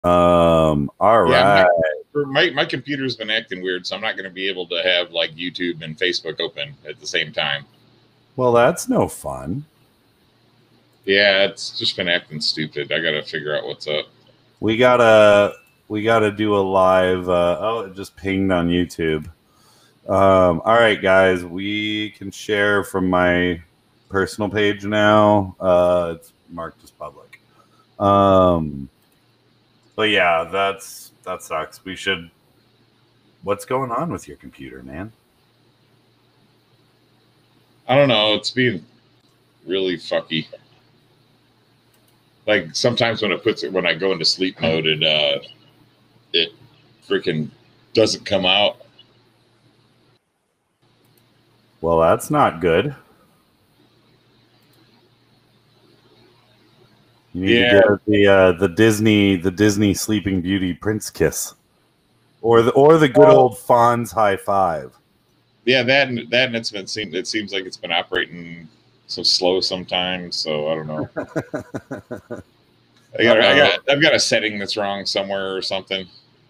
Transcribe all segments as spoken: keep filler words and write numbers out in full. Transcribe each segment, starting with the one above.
Um, all Yeah, right. my, my my computer's been acting weird, so I'm not going to be able to have like YouTube and Facebook open at the same time. Well, that's no fun. Yeah, it's just been acting stupid. I got to figure out what's up. We gotta we gotta do a live. Uh, oh, it just pinged on YouTube. Um, all right, guys, we can share from my personal page now. Uh, it's marked as public. Um, but yeah, that's that sucks. We should. What's going on with your computer, man? I don't know. It's being really fucky. Like sometimes when it puts it when I go into sleep mode, it uh, it freaking doesn't come out. Well, that's not good. You need Yeah. to get the uh, the Disney the Disney Sleeping Beauty Prince kiss, or the or the good well, old Fonz high five. Yeah, that and that and it's been seem it seems like it's been operating so slow sometimes. So I don't know. I got I got I've got a setting that's wrong somewhere or something.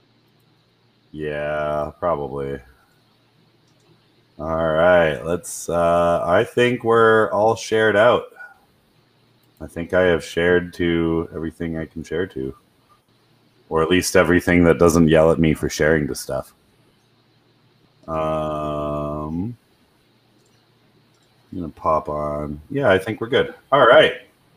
Yeah, probably. All right, let's. Uh, I think we're all shared out. I think I have shared to everything I can share to, or at least everything that doesn't yell at me for sharing to stuff. Um, I'm gonna pop on. Yeah, I think we're good. All right.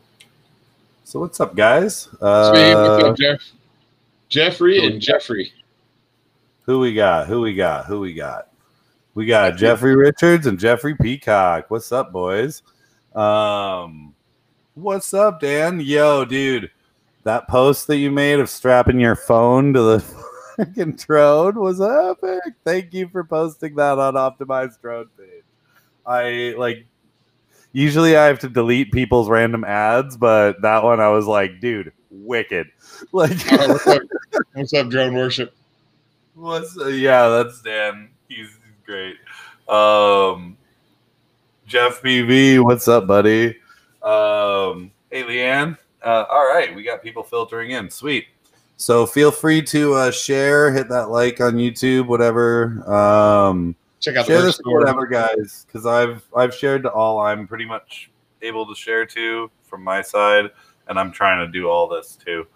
So what's up, guys? Uh, Sweet. What's up, Jeff? Jeffrey and Jeffrey. Who we got? Who we got? Who we got? We got Jeffrey Richards and Jeffrey Peacock. What's up, boys? Um, what's up, Dan? Yo, dude, that post that you made of strapping your phone to the fucking drone was epic. Thank you for posting that on Optimized Drone page. I like. Usually I have to delete people's random ads, but that one I was like, dude, wicked. Like, oh, what's, up? What's up, Drone Worship? What's uh, yeah, that's Dan. He's, he's great. Um, Jeff P V, what's up, buddy? Um, hey, Leanne. Uh, all right, we got people filtering in. Sweet. So feel free to uh, share, hit that like on YouTube, whatever. Um, Check out share the this, whatever, guys, because I've I've shared to all I'm pretty much able to share to from my side, and I'm trying to do all this too.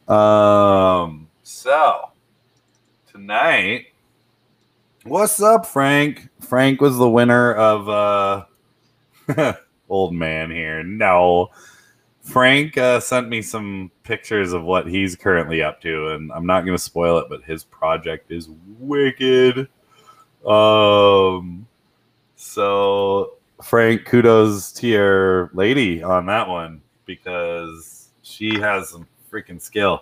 Um, so tonight, what's up, Frank? Frank was the winner of uh, old man here. No, Frank uh, sent me some pictures of what he's currently up to, and I'm not going to spoil it, but his project is wicked. Um, so Frank, kudos to your lady on that one because she has some freaking skill.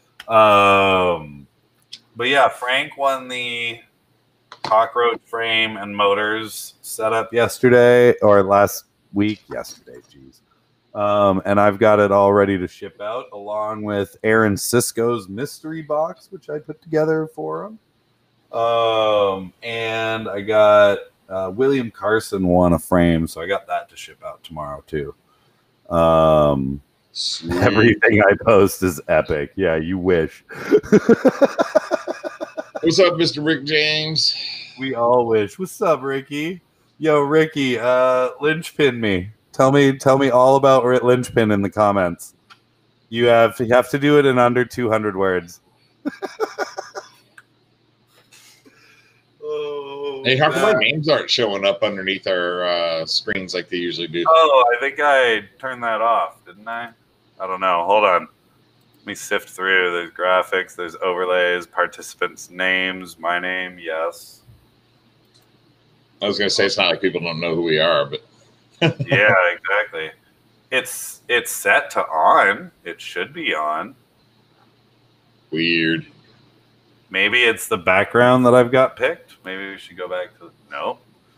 Um, but yeah, Frank won the cockroach frame and motors setup yesterday or last week. Yesterday, geez. Um, and I've got it all ready to ship out along with Aaron Sisko's mystery box, which I put together for him. Um, and I got uh, William Carson won a frame, so I got that to ship out tomorrow too. Um, Sweet. Everything I post is epic. Yeah, you wish. What's up, Mister Rick James? We all wish. What's up, Ricky? Yo, Ricky, uh, linchpin me. Tell me, tell me all about linchpin in the comments. You have you have to do it in under two hundred words. Oh, hey, how come our names aren't showing up underneath our uh, screens like they usually do? Oh, I think I turned that off, didn't I? I don't know. Hold on. Let me sift through. There's graphics, there's overlays, participants' names, my name, yes. I was going to say it's not like people don't know who we are, but yeah, exactly. It's it's set to on. It should be on. Weird. Maybe it's the background that I've got picked. Maybe we should go back to no.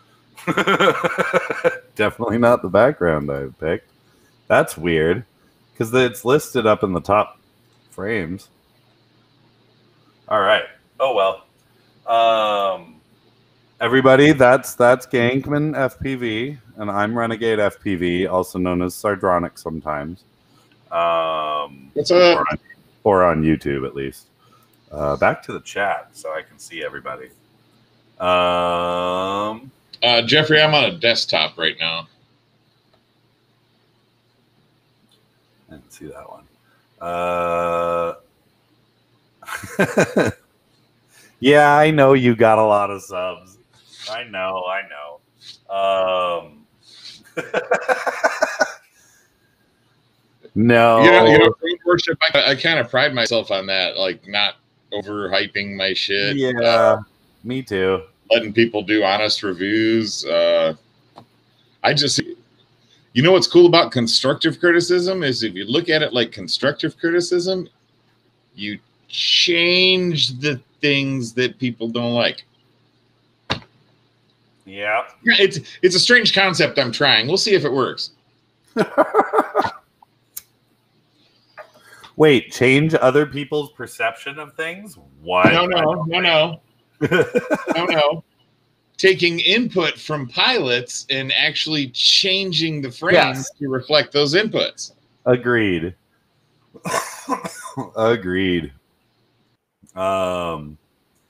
Definitely not the background I've picked. That's weird because it's listed up in the top frames. All right. Oh well. Um, everybody, that's that's Gankman F P V, and I'm Renegade F P V, also known as Sardronic sometimes. Um, What's up? or on YouTube at least. Uh, back to the chat so I can see everybody. Um, uh, Jeffrey, I'm on a desktop right now. I didn't see that one. Uh, yeah, I know you got a lot of subs. I know, I know. Um, no, you know, you know, worship. I, I kind of pride myself on that, like not overhyping my shit. Yeah, uh, me too. Letting people do honest reviews. Uh, I just, you know, what's cool about constructive criticism is if you look at it like constructive criticism, you change the things that people don't like. Yeah, it's it's a strange concept I'm trying. We'll see if it works. Wait, change other people's perception of things? What? No, no, no, no. no, no. Taking input from pilots and actually changing the frames yes. to reflect those inputs. Agreed. Agreed. Um.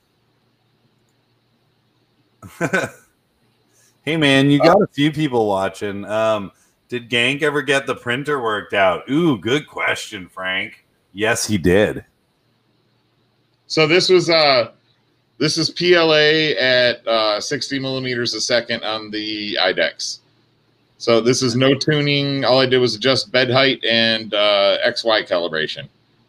Hey man, you got a few people watching. Um, did Gank ever get the printer worked out? Ooh, good question, Frank. Yes, he did. So this was uh this is P L A at uh, sixty millimeters a second on the I DEX. So this is no tuning. All I did was adjust bed height and uh, X Y calibration.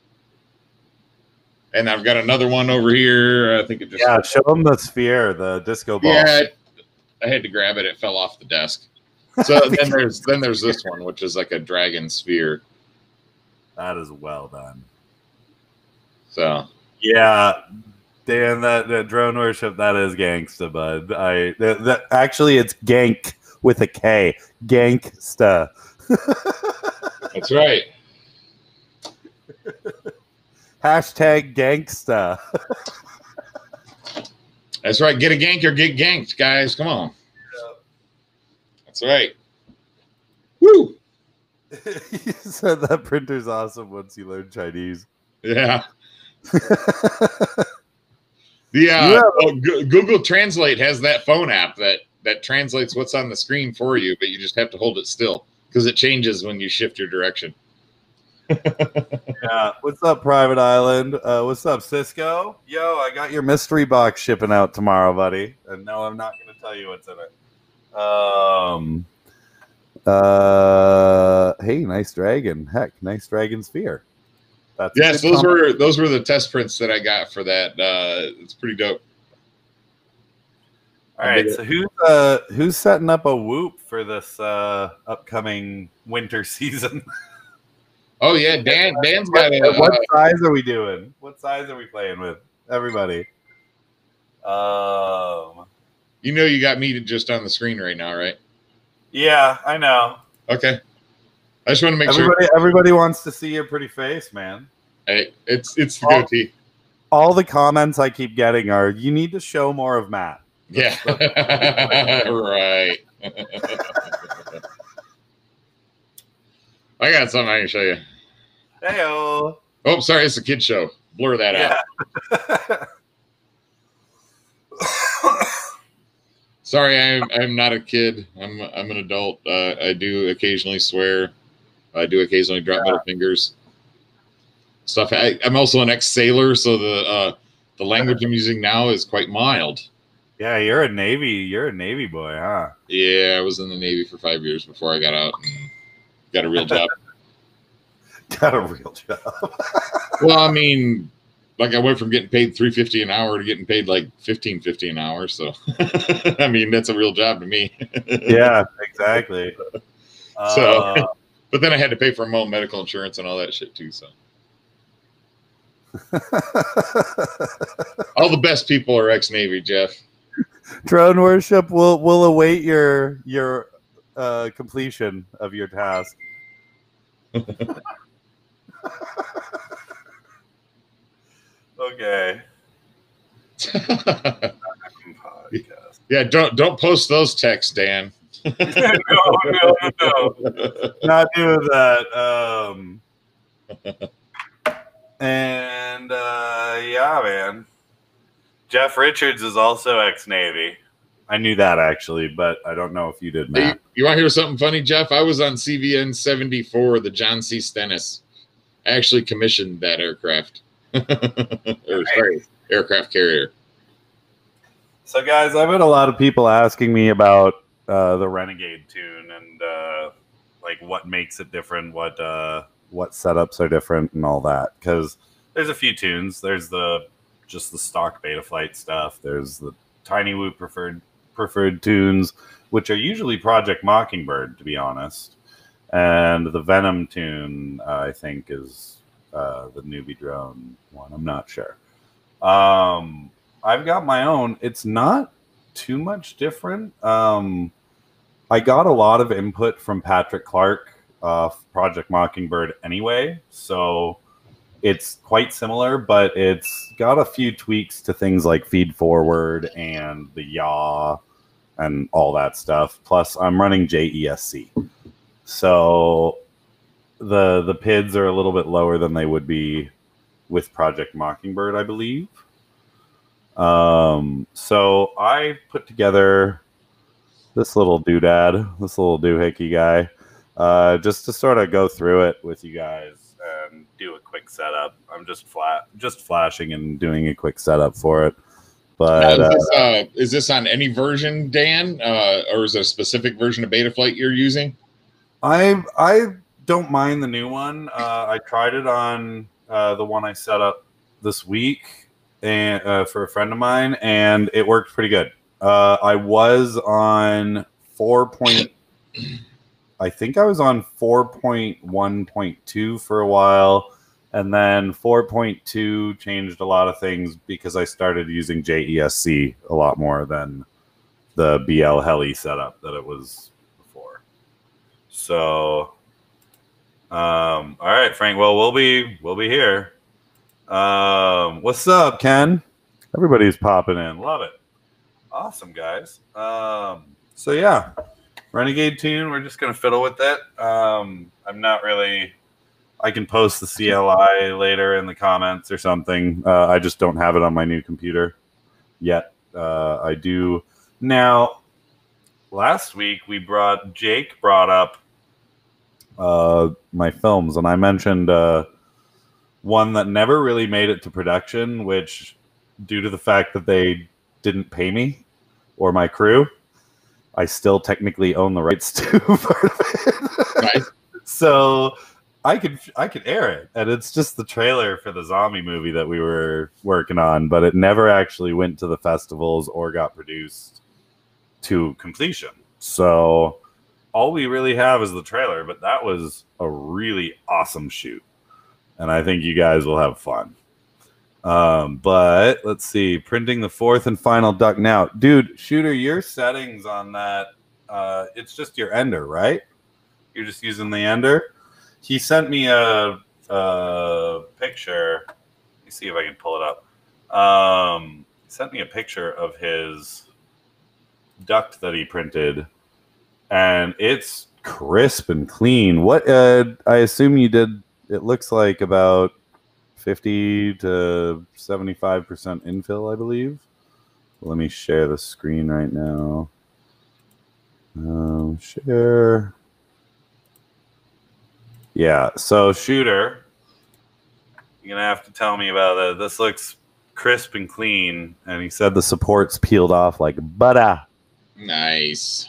And I've got another one over here. I think it just yeah. Show them the sphere, the disco ball. Yeah, I had to grab it. It fell off the desk. So then there's then there's this one, which is like a dragon sphere. That is well done. So yeah, Dan, that, that drone worship, that is gangsta, bud. I that, that actually it's gank with a K, gangsta. That's right. Hashtag gangsta. That's right. Get a gank or get ganked, guys. Come on. Yeah. That's right. Woo! You said that printer's awesome once you learn Chinese. Yeah. the uh, yeah. oh, Google Translate has that phone app that that translates what's on the screen for you, but you just have to hold it still because it changes when you shift your direction. Yeah. What's up, Private Island? Uh, what's up, Cisco? Yo, I got your mystery box shipping out tomorrow, buddy. And no, I'm not going to tell you what's in it. Um. Uh. Hey, nice dragon. Heck, nice dragon sphere. That's yes, those comment. were those were the test prints that I got for that. Uh, it's pretty dope. All right, so who's uh who's setting up a whoop for this uh upcoming winter season? Oh yeah, Dan. Dan's got a. What uh, size are we doing? What size are we playing with? Everybody. Um. You know, you got me just on the screen right now, right? Yeah, I know. Okay. I just want to make everybody, sure. Everybody wants to see your pretty face, man. Hey, it's it's the all, goatee. All the comments I keep getting are, "You need to show more of Matt." That's, yeah, right. I got something I can show you. Hey-o. Oh, sorry, it's a kid show. Blur that yeah. out. Sorry, I'm I'm not a kid. I'm I'm an adult. Uh, I do occasionally swear. I do occasionally drop yeah. middle fingers. Stuff. I, I'm also an ex-sailor, so the uh, the language I'm using now is quite mild. Yeah, you're a Navy. You're a Navy boy, huh? Yeah, I was in the Navy for five years before I got out and got a real job. Got a real job. Well, I mean, like I went from getting paid three fifty an hour to getting paid like fifteen fifty an hour. So, I mean, that's a real job to me. Yeah, exactly. So, uh, but then I had to pay for my own medical insurance and all that shit too. So, all the best people are ex-Navy, Jeff. Drone worship will will await your your uh, completion of your task. Okay. Yeah, don't don't post those texts, Dan. no, no, no, not doing that. Um, And uh, yeah, man. Jeff Richards is also ex-Navy. I knew that actually, but I don't know if you did, Matt. Hey, you want to hear something funny, Jeff? I was on C V N seventy-four, the John C. Stennis. I actually commissioned that aircraft. or sorry, aircraft carrier. So, guys, I've had a lot of people asking me about uh, the Renegade tune and uh, like what makes it different, what uh, what setups are different, and all that. Because there's a few tunes. There's the just the stock Betaflight stuff. There's the Tiny Whoop preferred preferred tunes, which are usually Project Mockingbird, to be honest. And the Venom tune, uh, I think, is uh, the Newbie Drone one. I'm not sure. Um, I've got my own. It's not too much different. Um, I got a lot of input from Patrick Clark, uh, Project Mockingbird anyway, so it's quite similar, but it's got a few tweaks to things like feed forward and the yaw and all that stuff. Plus, I'm running J E S C. So the the P I Ds are a little bit lower than they would be with Project Mockingbird, I believe. Um, so I put together this little doodad, this little doohickey guy, uh, just to sort of go through it with you guys and do a quick setup. I'm just flat, just flashing and doing a quick setup for it. But now, is, this, uh, uh, is this on any version, Dan, uh, or is it a specific version of Betaflight you're using? I I don't mind the new one. Uh, I tried it on uh, the one I set up this week and uh, for a friend of mine, and it worked pretty good. Uh, I was on four point. I think I was on four point one point two for a while, and then four point two changed a lot of things because I started using J E S C a lot more than the B L Heli setup that it was before. So, um, all right, Frank. Well, we'll be we'll be here. Um, what's up, Ken? Everybody's popping in. Love it. Awesome, guys. Um, so yeah, Renegade tune. We're just gonna fiddle with it. Um, I'm not really. I can post the C L I later in the comments or something. Uh, I just don't have it on my new computer yet. Uh, I do now. Last week we brought Jake brought up uh, my films, and I mentioned uh, one that never really made it to production, which, due to the fact that they didn't pay me or my crew, I still technically own the rights to part of it. Nice. So I could I could air it, and it's just the trailer for the zombie movie that we were working on, but it never actually went to the festivals or got produced to completion. So all we really have is the trailer, but that was a really awesome shoot, and I think you guys will have fun. Um, but let's see, printing the fourth and final duck now. Dude, Shooter, your settings on that, uh, it's just your ender, right? You're just using the ender? He sent me a, a picture. Let me see if I can pull it up. Um, he sent me a picture of his duct that he printed, and it's crisp and clean. What, uh, I assume you did, it looks like about fifty to seventy-five percent infill, I believe. Let me share the screen right now. Um, share. Yeah, so Shooter, you're going to have to tell me about that. This looks crisp and clean, and he said the support's peeled off like butter. Nice.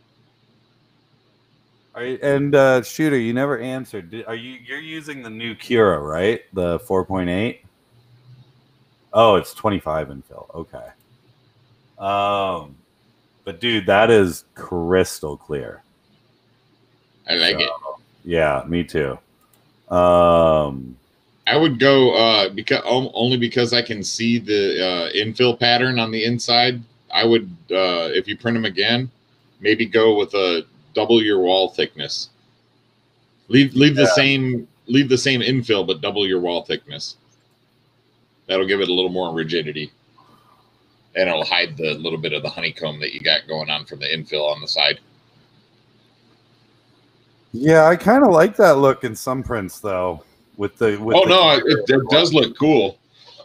Are you, and uh, Shooter, you never answered. Did, are you? You're using the new Cura, right? The four point eight. Oh, it's twenty-five infill. Okay. Um, but dude, that is crystal clear. I like so, it. Yeah, me too. Um, I would go uh, because only because I can see the uh, infill pattern on the inside. I would, uh, if you print them again, maybe go with a double your wall thickness. Leave leave yeah. the same leave the same infill, but double your wall thickness. That'll give it a little more rigidity, and it'll hide the little bit of the honeycomb that you got going on from the infill on the side. Yeah, I kind of like that look in some prints, though. with the. With oh the no, it, it does look cool.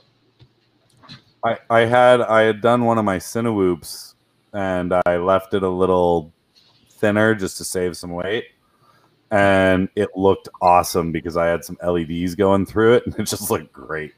I I had I had done one of my Cinewhoops, and I left it a little thinner just to save some weight, and it looked awesome because I had some L E Ds going through it, and it just looked great.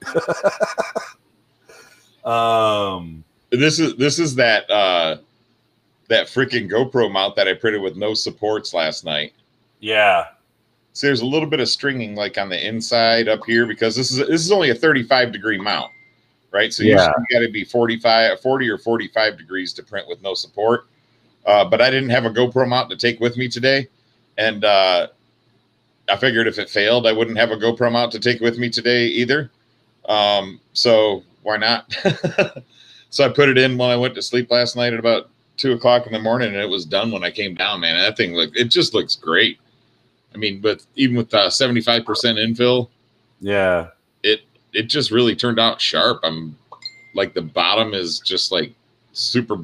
um, this is this is that uh, that freaking GoPro mount that I printed with no supports last night. Yeah. So there's a little bit of stringing like on the inside up here because this is this is only a thirty-five degree mount, right? So yeah. usually you got to be forty-five, forty or forty-five degrees to print with no support. Uh, but I didn't have a GoPro mount to take with me today, and uh, I figured if it failed, I wouldn't have a GoPro mount to take with me today either. Um, so why not? So I put it in when I went to sleep last night at about two o'clock in the morning, and it was done when I came down. Man, that thing look it just looks great. I mean, but even with uh, seventy-five percent infill, yeah, it it just really turned out sharp. I'm like the bottom is just like super,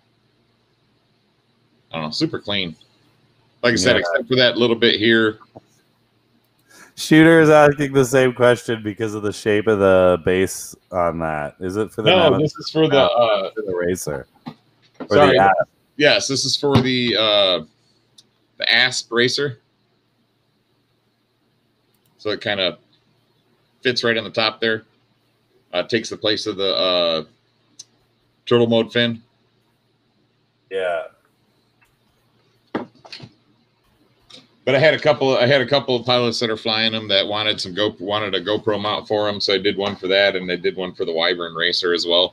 I don't know, super clean. Like I said, yeah. except for that little bit here. Shooter is asking the same question because of the shape of the base on that. Is it for the no? This is for the uh, for the racer. Or sorry, the asp. Yes, this is for the uh, the asp racer. So it kind of fits right on the top there. Uh, takes the place of the uh, turtle mode fin. Yeah. But I had a couple. I had a couple of pilots that are flying them that wanted some Go wanted a GoPro mount for them, so I did one for that, and I did one for the Wyvern racer as well.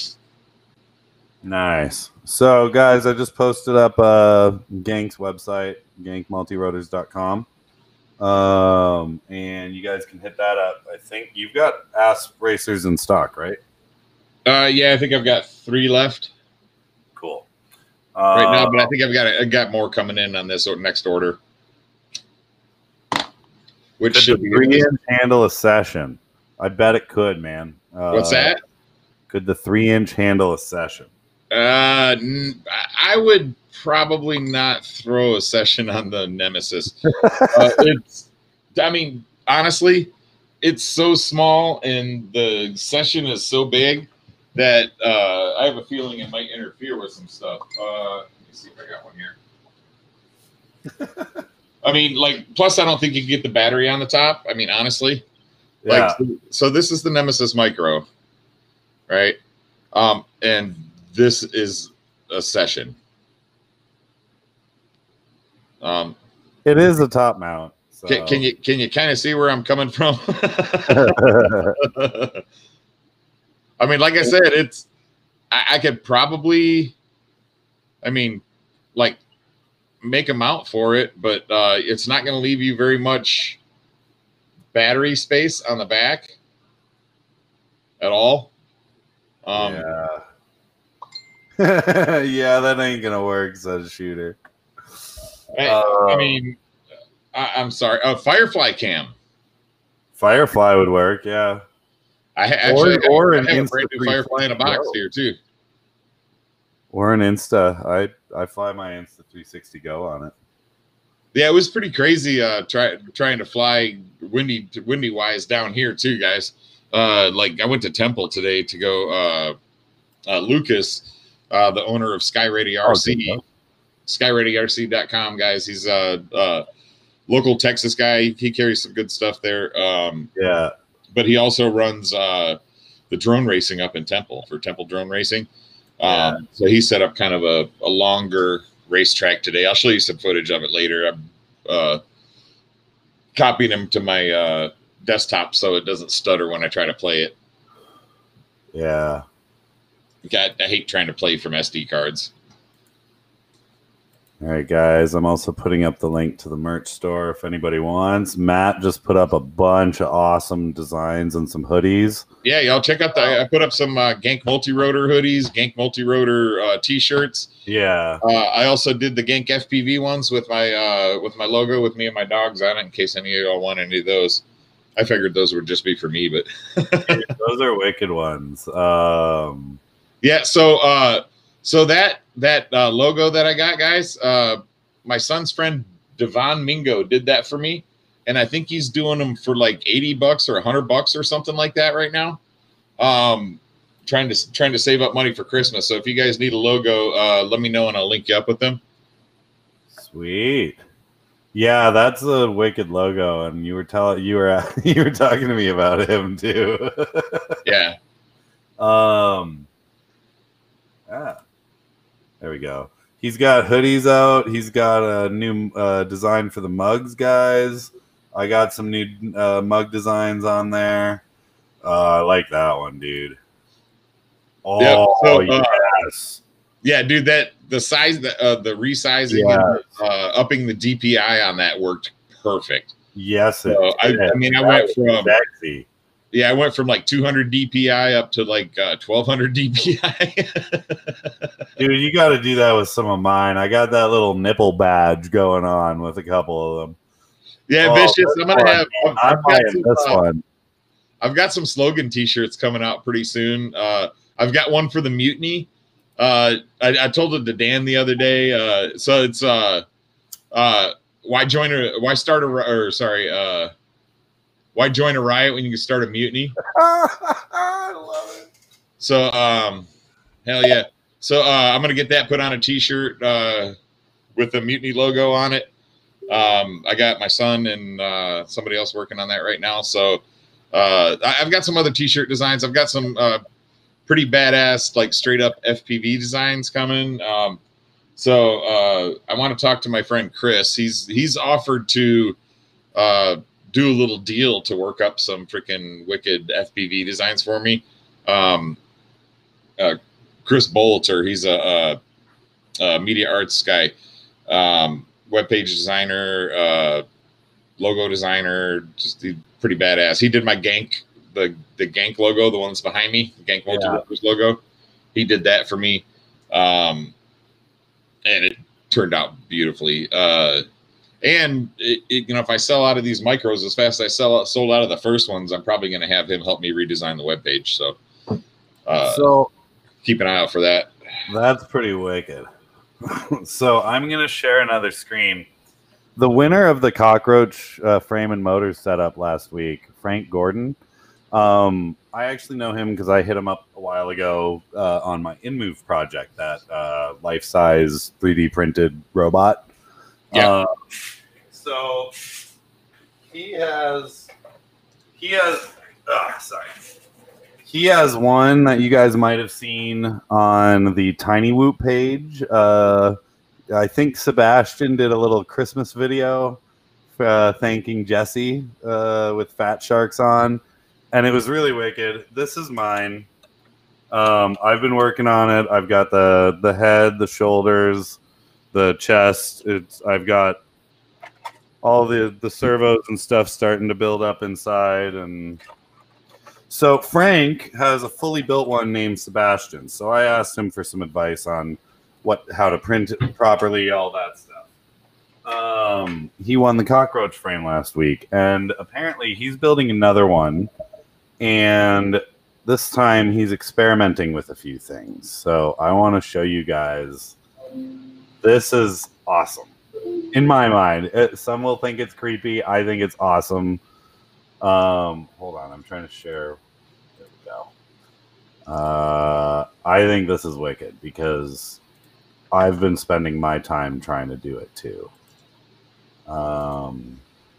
Nice. So, guys, I just posted up uh, Gank's website, gank multi rotors dot com, um, and you guys can hit that up. I think you've got asp racers in stock, right? Uh, yeah, I think I've got three left. Cool. Right uh, now, but I think I've got I got more coming in on this next order. Which could should the be three inch handle a session? I bet it could, man. Uh, What's that? Could the three inch handle a session? Uh, I would probably not throw a session on the Nemesis. uh, it's, I mean, honestly, it's so small and the session is so big that uh, I have a feeling it might interfere with some stuff. Uh, let me see if I got one here. I mean, like, plus I don't think you can get the battery on the top. I mean, honestly, Yeah. like, so this is the Nemesis Micro, right? Um, and this is a session. Um, It is a top mount. So. can, can you can you kind of see where I'm coming from? I mean, like I said, it's I, I could probably, I mean, like. make a mount for it, but uh, it's not going to leave you very much battery space on the back at all. Um, yeah. Yeah, that ain't going to work, says Shooter. I, uh, I mean, I, I'm sorry. A Firefly cam. Firefly would work, yeah. I ha- actually or, or I an have a Insta brand new Firefly in a box Go. here too. Or an Insta. I I fly my Insta three sixty Go on it. Yeah, it was pretty crazy. Uh, try, trying to fly windy, windy wise down here too, guys. Uh, like I went to Temple today to go. Uh, uh, Lucas, uh, the owner of Sky Radio R C, oh, sky radio R C dot com, guys. He's a, a local Texas guy. He carries some good stuff there. Um, yeah, but he also runs uh, the drone racing up in Temple for Temple Drone Racing. Yeah. Um, so he set up kind of a, a longer racetrack today. I'll show you some footage of it later. I'm uh, copying him to my uh, desktop so it doesn't stutter when I try to play it. Yeah. I, I hate trying to play from S D cards. All right, guys. I'm also putting up the link to the merch store if anybody wants. Matt just put up a bunch of awesome designs and some hoodies. Yeah, y'all check out the. I put up some uh, Gank Multi-Rotor hoodies, Gank Multi-Rotor uh, t-shirts. Yeah. Uh, I also did the Gank F P V ones with my uh, with my logo with me and my dogs on it. In case any of y'all want any of those, I figured those would just be for me. But those are wicked ones. Um, yeah. So uh, so that that uh, logo that I got, guys. Uh, my son's friend Devon Mingo did that for me. and I think he's doing them for like eighty bucks or a hundred bucks or something like that right now. Um, trying to trying to save up money for Christmas. So if you guys need a logo, uh, let me know and I'll link you up with them. Sweet. Yeah, that's a wicked logo, and you were telling you were you were talking to me about him too. Yeah. Um. Ah, there we go. He's got hoodies out. He's got a new uh, design for the mugs, guys. I got some new uh, mug designs on there. Uh, I like that one, dude. Oh, yep. So, uh, yes. Yeah, dude, that the size, the uh, the resizing, yes. and, uh, upping the D P I on that worked perfect. Yes, it so I, I mean, I went from sexy. Yeah, I went from like two hundred D P I up to like uh, twelve hundred D P I. Dude, you got to do that with some of mine. I got that little nipple badge going on with a couple of them. Yeah, oh, Vicious. I'm gonna one. have. I've, I'm I've buying got some, this uh, one. I've got some slogan T-shirts coming out pretty soon. Uh, I've got one for the Mutiny. Uh, I, I told it to Dan the other day. Uh, so it's uh, uh, why join a why start a or sorry uh, why join a riot when you can start a mutiny? I love it. So um, hell yeah. So uh, I'm gonna get that put on a T-shirt uh, with the Mutiny logo on it. Um, I got my son and uh, somebody else working on that right now. So uh, I, I've got some other T-shirt designs. I've got some uh, pretty badass, like straight up F P V designs coming. Um, so uh, I want to talk to my friend Chris. He's he's offered to uh, do a little deal to work up some freaking wicked F P V designs for me. Um, uh, Chris Bolter, he's a, a, a media arts guy. Um, webpage designer, uh, logo designer, just pretty badass. He did my Gank, the the Gank logo, the one that's behind me, the Gank Multiverse yeah. logo. He did that for me, um, and it turned out beautifully. Uh, and it, it, you know, if I sell out of these micros as fast as I sell sold out of the first ones, I'm probably going to have him help me redesign the webpage. So, uh, so keep an eye out for that. That's pretty wicked. So I'm going to share another screen. The winner of the cockroach uh, frame and motor setup last week, Frank Gordon. Um, I actually know him because I hit him up a while ago uh, on my InMove project, that uh, life-size three D printed robot. Yeah. Uh, so he has, he has, oh, sorry. He has one that you guys might have seen on the Tiny Whoop page. Uh, I think Sebastian did a little Christmas video uh, thanking Jesse uh, with Fat Sharks on, and it was really wicked. This is mine. Um, I've been working on it. I've got the the head, the shoulders, the chest. It's I've got all the the servos and stuff starting to build up inside, and so Frank has a fully built one named Sebastian. So I asked him for some advice on what how to print it properly, all that stuff. Um, he won the cockroach frame last week, and apparently he's building another one, and this time he's experimenting with a few things. So I want to show you guys. This is awesome. In my mind, it, some will think it's creepy. I think it's awesome. Um, hold on, I'm trying to share. There we go. Uh, I think this is wicked because I've been spending my time trying to do it too. Um,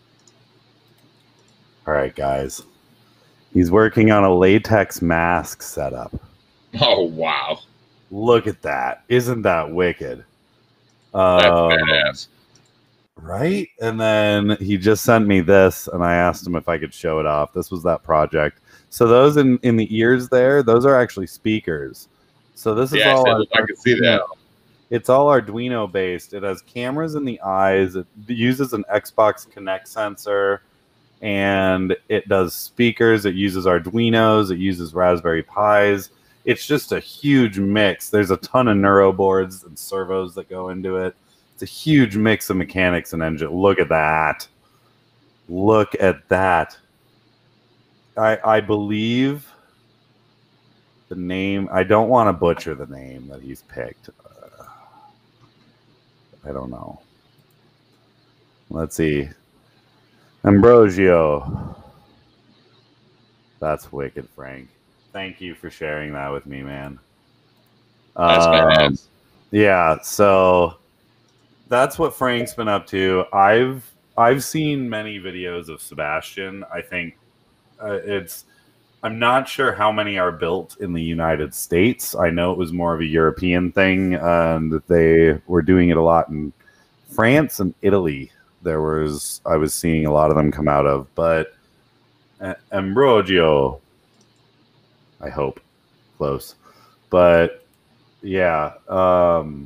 all right, guys. He's working on a latex mask setup. Oh, wow. Look at that. Isn't that wicked? That's um, badass. Right? And then he just sent me this, and I asked him if I could show it off. This was that project. So those in, in the ears there, those are actually speakers. So this is yeah, all... I, said, I can see that. It's all Arduino based. It has cameras in the eyes. It uses an Xbox Connect sensor, and it does speakers. It uses Arduinos. It uses Raspberry Pis. It's just a huge mix. There's a ton of neuro boards and servos that go into it. It's a huge mix of mechanics and engine. Look at that. Look at that. I, I believe the name, I don't want to butcher the name that he's picked. Uh, I don't know. Let's see. Ambrosio. That's wicked, Frank. Thank you for sharing that with me, man. That's Um, badass. yeah, so that's what Frank's been up to. I've I've seen many videos of Sebastian. I think uh, it's I'm not sure how many are built in the United States. I know it was more of a European thing, and that they were doing it a lot in France and Italy. There was I was seeing a lot of them come out of, but uh, Ambrogio, I hope, close, but yeah, um,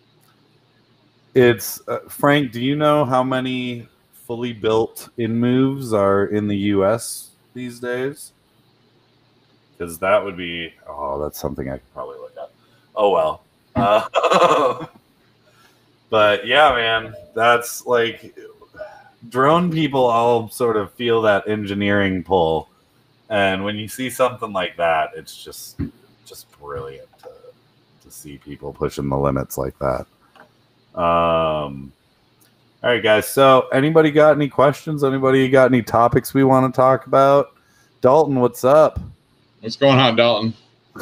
it's uh, Frank. Do you know how many fully built in moves are in the U S these days? Because that would be oh, that's something I could probably look up. Oh well. Uh, but yeah, man, that's like drone people all sort of feel that engineering pull, and when you see something like that, it's just just brilliant to to see people pushing the limits like that. Um, all right, guys. So, anybody got any questions? Anybody got any topics we want to talk about? Dalton, what's up? What's going on, Dalton?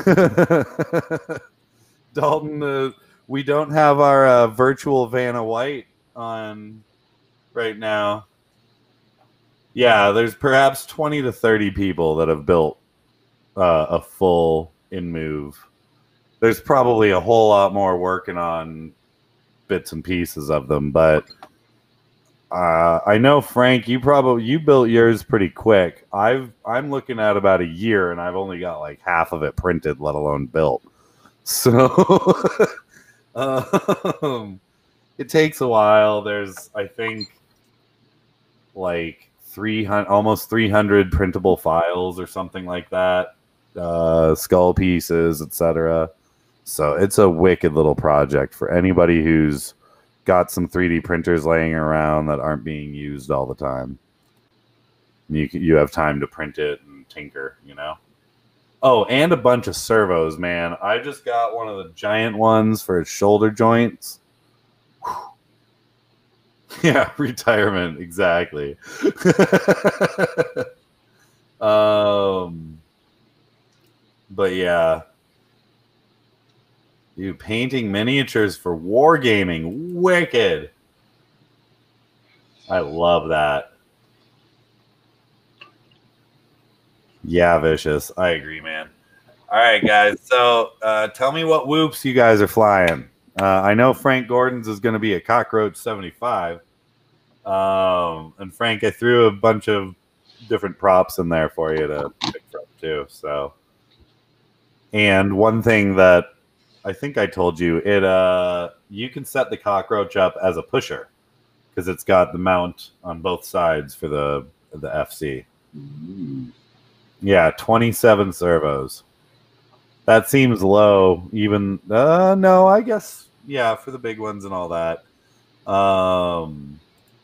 Dalton, uh, we don't have our uh, virtual Vanna White on right now. Yeah, there's perhaps twenty to thirty people that have built uh, a full in move. There's probably a whole lot more working on bits and pieces of them, but uh, I know, Frank, you probably you built yours pretty quick. I've I'm looking at about a year, and I've only got like half of it printed, let alone built. So um, it takes a while. There's, I think, like three hundred, almost three hundred printable files or something like that, uh, skull pieces, et cetera. So it's a wicked little project for anybody who's got some three D printers laying around that aren't being used all the time. You you have time to print it and tinker, you know. Oh, and a bunch of servos, man. I just got one of the giant ones for its shoulder joints. Whew. Yeah, retirement, exactly. um, but yeah. You painting miniatures for wargaming. Wicked. I love that. Yeah, Vicious. I agree, man. All right, guys. So uh, tell me what whoops you guys are flying. Uh, I know Frank Gordon's is going to be a Cockroach seventy-five. Um, and Frank, I threw a bunch of different props in there for you to pick from too. So, and one thing that I think I told you, it uh, you can set the Cockroach up as a pusher because it's got the mount on both sides for the the F C. Mm-hmm. Yeah, twenty-seven servos. That seems low. Even uh, no, I guess yeah, for the big ones and all that. Um,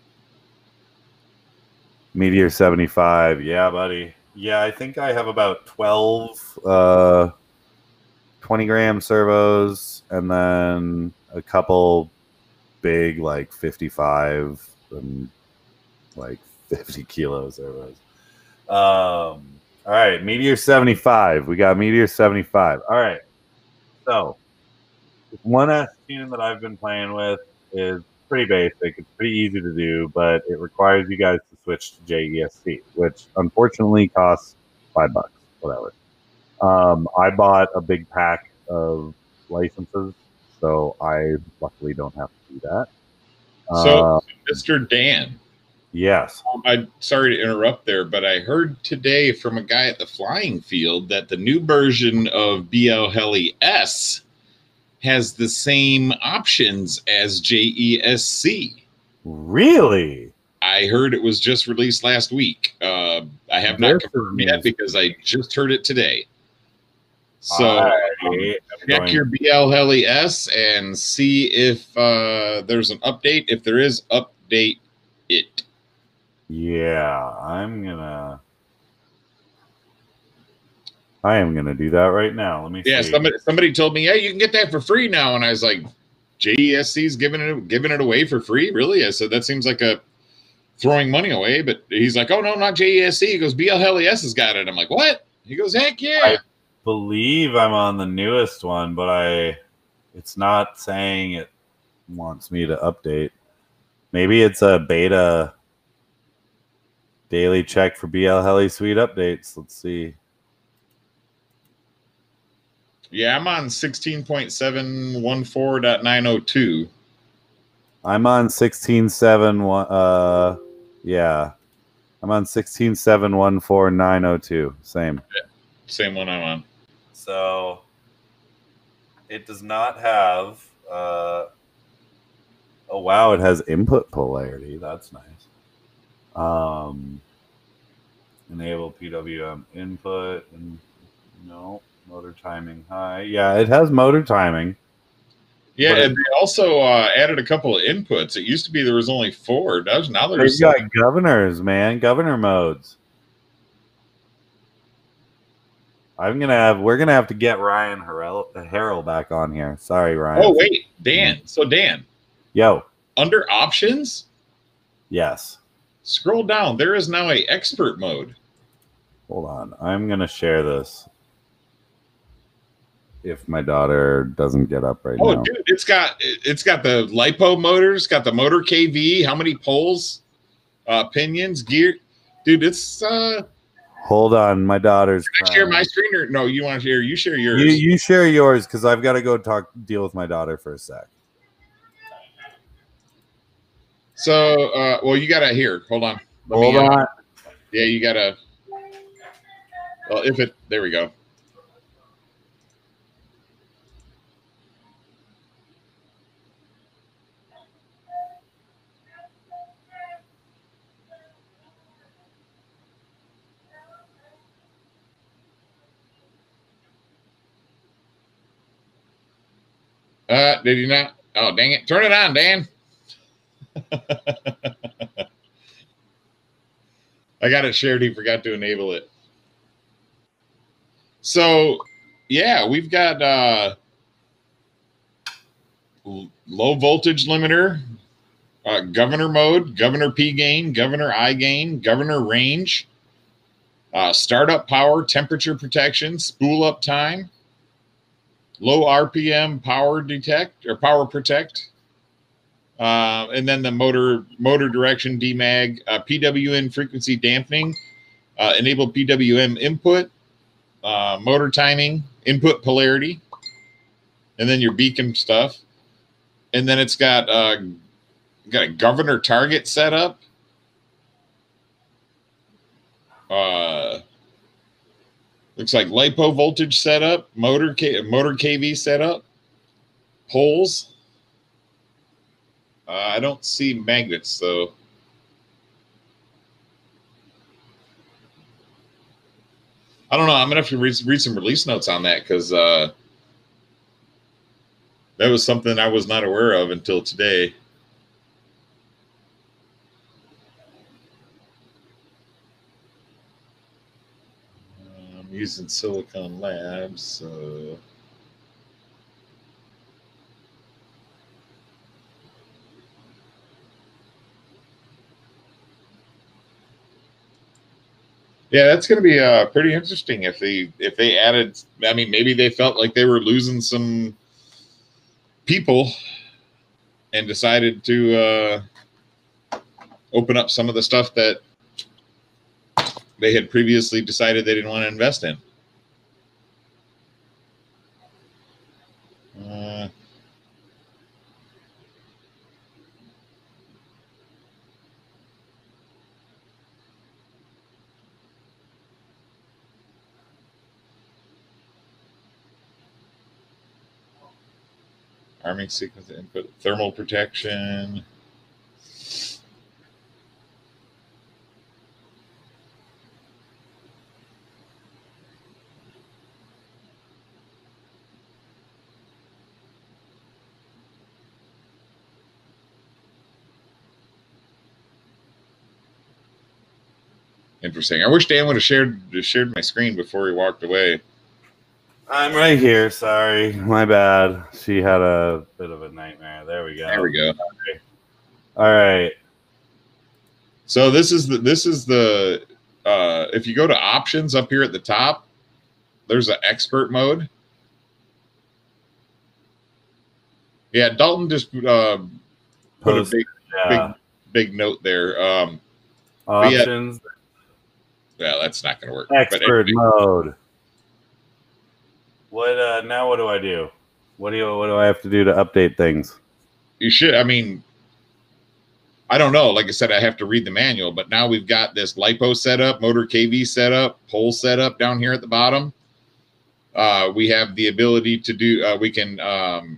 Meteor seventy-five, yeah, buddy. Yeah, I think I have about twelve. Uh, twenty gram servos, and then a couple big like fifty-five and like fifty kilo servos. Um, all right, Meteor seventy-five. We got Meteor seventy-five. All right. So one S tune that I've been playing with is pretty basic. It's pretty easy to do, but it requires you guys to switch to J E S C, which unfortunately costs five bucks, whatever. Um, I bought a big pack of licenses, so I luckily don't have to do that. So, uh, Mister Dan. Yes. I'm sorry to interrupt there, but I heard today from a guy at the flying field that the new version of B L Heli S has the same options as J E S C. Really? I heard it was just released last week. Uh, I have not confirmed yet because I just heard it today. So um, check your B L Heli S and see if uh, there's an update. If there is, update it. Yeah, I'm gonna. I am gonna do that right now. Let me. Yeah, see. somebody somebody told me, yeah, you can get that for free now, and I was like, J E S C's giving it giving it away for free, really? I said that seems like a throwing money away, but he's like, oh no, not J E S C. He goes, B L Hell yes has got it. I'm like, what? He goes, heck yeah. I believe I'm on the newest one, but I it's not saying it wants me to update. Maybe it's a beta daily check for B L Heli Suite updates. Let's see. Yeah, I'm on sixteen point seven one four point nine oh two. I'm on sixteen seven one. Uh, yeah, I'm on sixteen seven one four nine oh two. Same. Yeah, same one I'm on. So it does not have. Uh, oh wow, it has input polarity. That's nice. Um, enable P W M input and no motor timing high. Yeah, it has motor timing. Yeah, and they also uh, added a couple of inputs. It used to be there was only four. Now, now there's got governors, man, governor modes. I'm gonna have. We're gonna have to get Ryan Harrell, Harrell back on here. Sorry, Ryan. Oh wait, Dan. So Dan. Yo. Under options. Yes. Scroll down. There is now a expert mode. Hold on. I'm gonna share this. If my daughter doesn't get up right oh, now. Oh, dude, it's got it's got the lipo motors, got the motor K V, how many poles, uh, pinions, gear, dude. It's uh. Hold on, my daughter's. Can I share my screen or no? You want to share? You share yours. You you share yours because I've got to go talk deal with my daughter for a sec. So, uh, well, you gotta here. Hold on. Let hold me, on. Uh, yeah, you gotta. Well, if it there we go. Uh, did you not? Oh, dang it. Turn it on, Dan. I got it shared. He forgot to enable it. So, yeah, we've got uh, low voltage limiter, uh, governor mode, governor P gain, governor I gain, governor range, uh, startup power, temperature protection, spool up time, low R P M power detect or power protect, uh, and then the motor motor direction D MAG, uh, P W M frequency dampening, uh, enable P W M input, uh, motor timing, input polarity, and then your beacon stuff, and then it's got uh, got a governor target setup. Uh, Looks like lipo voltage setup, motor K, motor K V setup, poles. Uh, I don't see magnets though. I don't know. I'm gonna have to read, read some release notes on that because uh, that was something I was not aware of until today. Using Silicon Labs, so yeah, that's going to be uh, pretty interesting if they if they added. I mean, maybe they felt like they were losing some people and decided to uh, open up some of the stuff that they had previously decided they didn't want to invest in. Uh, arming sequence input, thermal protection. Interesting. I wish Dan would have shared shared my screen before he walked away. I'm right here. Sorry, my bad. She had a bit of a nightmare. There we go. There we go. All right. So this is the this is the uh, if you go to options up here at the top, there's an expert mode. Yeah, Dalton just uh, put Post, a big yeah. big big note there. Um, Options. Yeah, well, that's not going to work. Expert anyway. mode. What uh, now? What do I do? What do you? What do I have to do to update things? You should. I mean, I don't know. Like I said, I have to read the manual. But now we've got this LiPo setup, motor K V setup, pole setup down here at the bottom. Uh, we have the ability to do. Uh, we can. Um,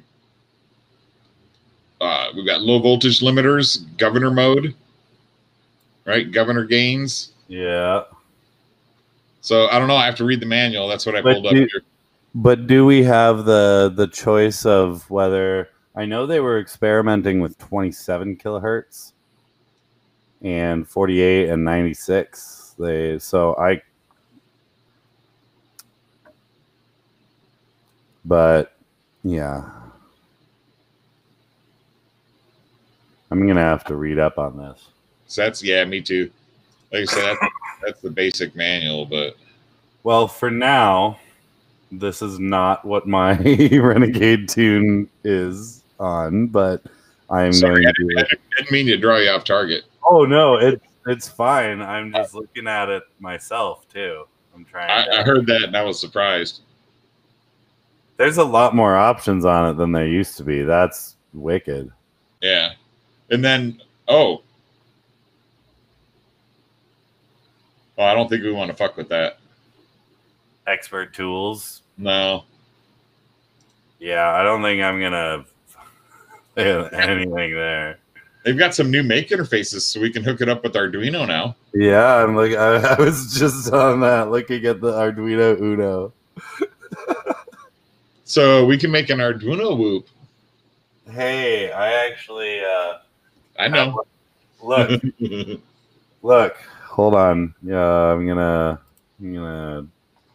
uh, we've got low voltage limiters, governor mode, right? Governor gains. Yeah. So I don't know. I have to read the manual. That's what I but pulled do, up here. But do we have the the choice of whether? I know they were experimenting with twenty-seven kilohertz and forty-eight and ninety-six. They so I. But yeah, I'm gonna have to read up on this. So that's yeah, me too. Like I said, that's, that's the basic manual. But well, for now, this is not what my Renegade tune is on, but I'm Sorry, going I to. didn't, I didn't mean to draw you off target. Oh no, it's it's fine. I'm just looking at it myself too. I'm trying. I, to... I heard that and I was surprised. There's a lot more options on it than there used to be. That's wicked. Yeah, and then oh, oh, I don't think we want to fuck with that. Expert tools. No. Yeah, I don't think I'm gonna anything there. They've got some new make interfaces, so we can hook it up with Arduino now. Yeah, I'm like I, I was just on that, looking at the Arduino Uno. So we can make an Arduino whoop. Hey, I actually. Uh, I know. Look, look. Hold on. Yeah, I'm gonna. I'm gonna.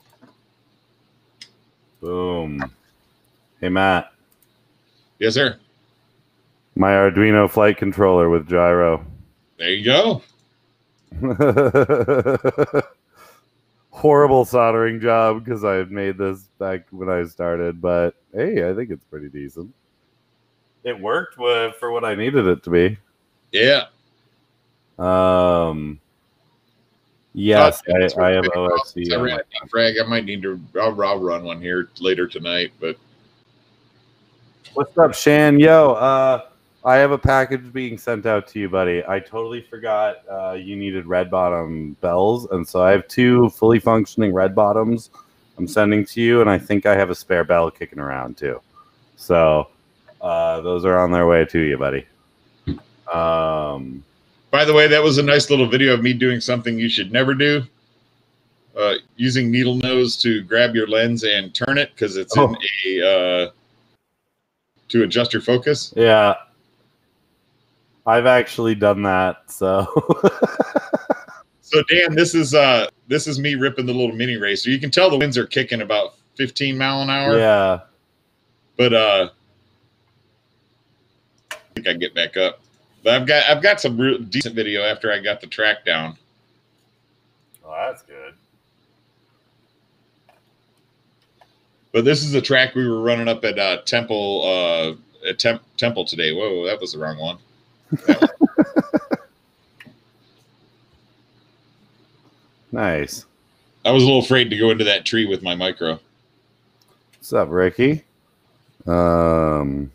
Boom. Hey, Matt. Yes, sir. My Arduino flight controller with gyro. There you go. Horrible soldering job because I had made this back when I started, but hey, I think it's pretty decent. It worked with, for what I needed it to be. Yeah. Um. Yes, uh, I, I have O S D. I ran a frag. I might need to. I'll, I'll run one here later tonight. But what's up, Shan? Yo, uh, I have a package being sent out to you, buddy. I totally forgot uh, you needed red bottom bells, and so I have two fully functioning red bottoms I'm sending to you, and I think I have a spare bell kicking around too. So uh, those are on their way to you, buddy. Um, by the way, that was a nice little video of me doing something you should never do. Uh, using needle nose to grab your lens and turn it because it's oh. in a uh, to adjust your focus. Yeah. I've actually done that, so. So Dan, this is uh this is me ripping the little mini racer. You can tell the winds are kicking about fifteen mile an hour. Yeah. But uh, I think I can get back up. But I've got I've got some real decent video after I got the track down. Oh, that's good. But this is the track we were running up at uh, Temple uh, at Tem- Temple today. Whoa, that was the wrong one. Nice. I was a little afraid to go into that tree with my micro. What's up, Ricky? Um,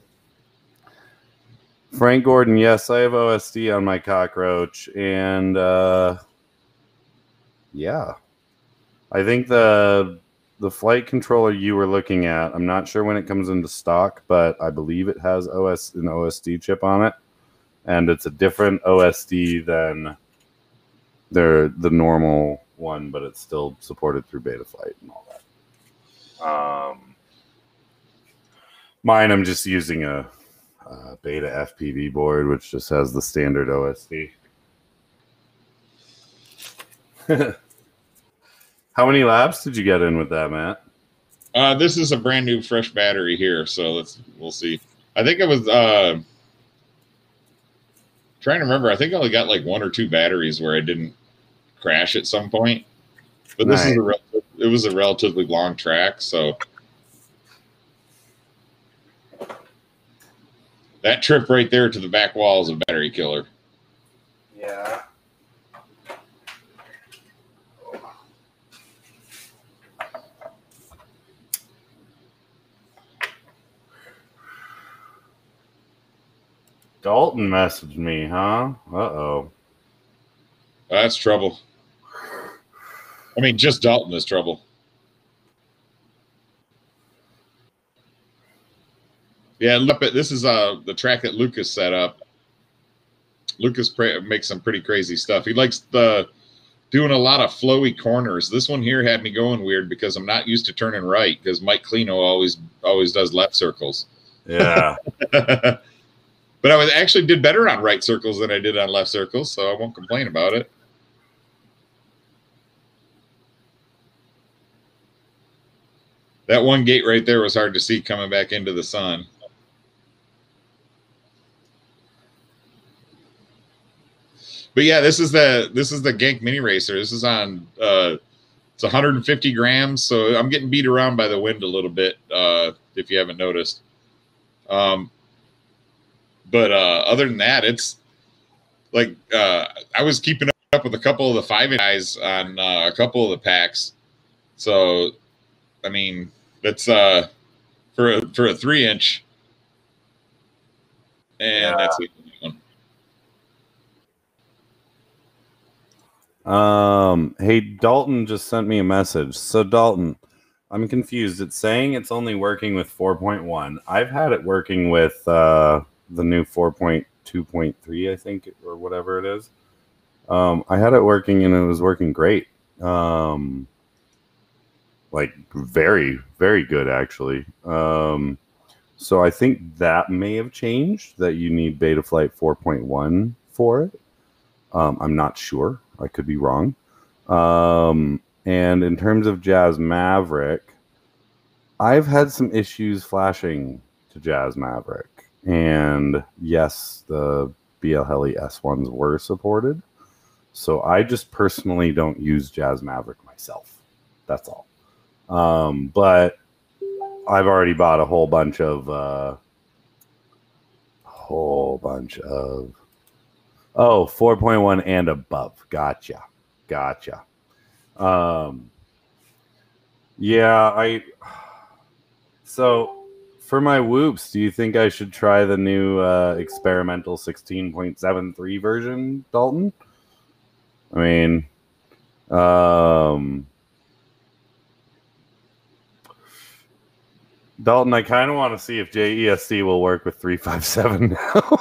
Frank Gordon, yes, I have O S D on my cockroach, and uh, yeah, I think the the flight controller you were looking at, I'm not sure when it comes into stock, but I believe it has O S an O S D chip on it, and it's a different O S D than their the normal one, but it's still supported through Betaflight and all that. Um, mine, I'm just using a, a Beta F P V board, which just has the standard O S D. How many laps did you get in with that, Matt? Uh, this is a brand new fresh battery here, so let's we'll see. I think it was uh, trying to remember. I think I only got like one or two batteries where I didn't crash at some point. But this Nice. is a rel- it was a relatively long track, so that trip right there to the back wall is a battery killer. Yeah. Dalton messaged me, huh? Uh-oh. That's trouble. I mean, just Dalton is trouble. Yeah, look, this is uh the track that Lucas set up. Lucas makes some pretty crazy stuff. He likes the doing a lot of flowy corners. This one here had me going weird because I'm not used to turning right because Mike Clino always always does left circles. Yeah. But I was actually did better on right circles than I did on left circles, so I won't complain about it. That one gate right there was hard to see coming back into the sun. But yeah, this is the this is the Genk Mini Racer. This is on uh, it's one hundred fifty grams, so I'm getting beat around by the wind a little bit. Uh, if you haven't noticed, um, but uh, other than that, it's like uh, I was keeping up with a couple of the five inch guys on uh, a couple of the packs. So, I mean, that's uh, for a, for a three inch, and yeah. That's it. Um, hey, Dalton just sent me a message. So, Dalton, I'm confused. It's saying it's only working with four point one. I've had it working with uh, the new four point two point three, I think, or whatever it is. Um, I had it working, and it was working great. Um, like, very, very good, actually. Um, so, I think that may have changed, that you need Betaflight four point one for it. Um, I'm not sure. I could be wrong. Um, and in terms of Jazz Maverick, I've had some issues flashing to Jazz Maverick. And yes, the B L Heli S ones were supported. So I just personally don't use Jazz Maverick myself. That's all. Um, but I've already bought a whole bunch of... Uh, whole bunch of... Oh, four point one and above. Gotcha. Gotcha. Um, yeah, I... So, for my whoops, do you think I should try the new uh, experimental sixteen point seven three version, Dalton? I mean... Um, Dalton, I kind of want to see if J E S C will work with three five seven now.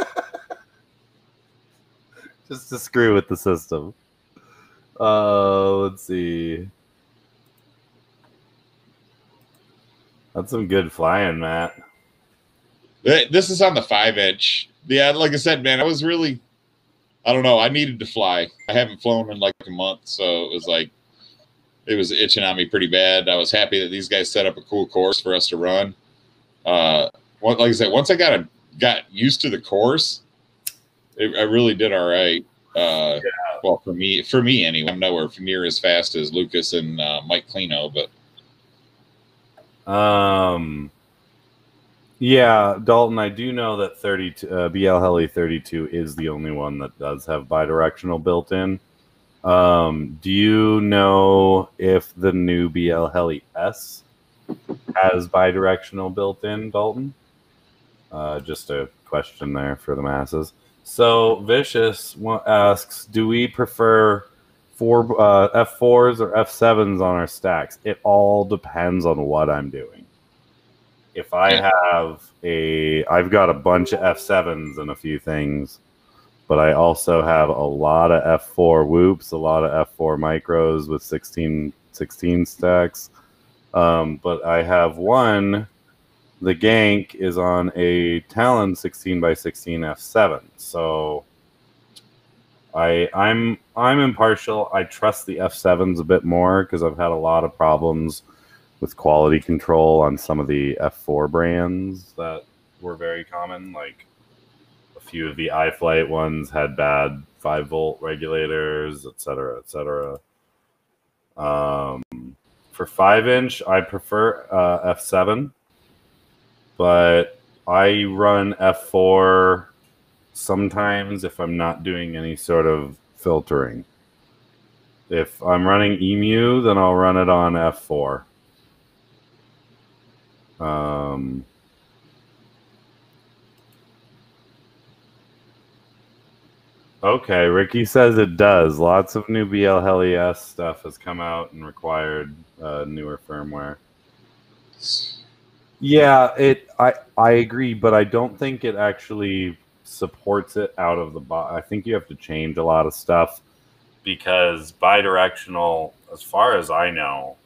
Just to screw with the system. Uh, let's see. That's some good flying, Matt. This is on the five inch. Yeah, like I said, man, I was really, I don't know. I needed to fly. I haven't flown in like a month, so it was like, it was itching on me pretty bad. I was happy that these guys set up a cool course for us to run. Uh, like I said, once I got a, got used to the course, It, I really did all right. Uh, yeah. Well, for me, for me anyway, I'm nowhere near as fast as Lucas and uh, Mike Clino, but um, yeah, Dalton, I do know that thirty-two uh, B L Heli thirty-two is the only one that does have bidirectional built in. Um, do you know if the new B L Heli S has bidirectional built in, Dalton? Uh, just a question there for the masses. So Vicious asks, do we prefer four uh, F fours or F sevens on our stacks? It all depends on what I'm doing. If I have a, I've got a bunch of F sevens and a few things, but I also have a lot of F four whoops, a lot of F four micros with sixteen, sixteen stacks. Um, but I have one. The Gank is on a Talon sixteen by sixteen F seven, so I I'm I'm impartial. I trust the F sevens a bit more because I've had a lot of problems with quality control on some of the F four brands that were very common, like the few of the iFlight ones had bad five volt regulators, et cetera, et cetera. Um, for five inch, I prefer uh, F seven, but I run F four sometimes if I'm not doing any sort of filtering. If I'm running Emu, then I'll run it on F four. Um, okay, Ricky says it does. Lots of new B L Hell E S stuff has come out and required uh, newer firmware. Yeah, it. I I agree, but I don't think it actually supports it out of the box. I think you have to change a lot of stuff because bidirectional, as far as I know,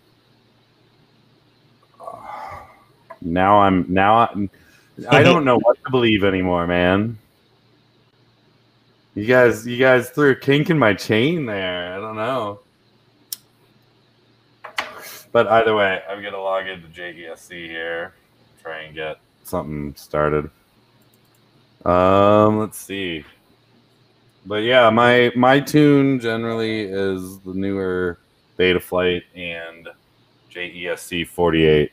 uh, now I'm now I'm, I don't know what to believe anymore, man. You guys, you guys threw a kink in my chain there. I don't know. But either way, I'm gonna log into J E S C here, try and get something started. Um, let's see. But yeah, my my tune generally is the newer Betaflight and J E S C forty-eight.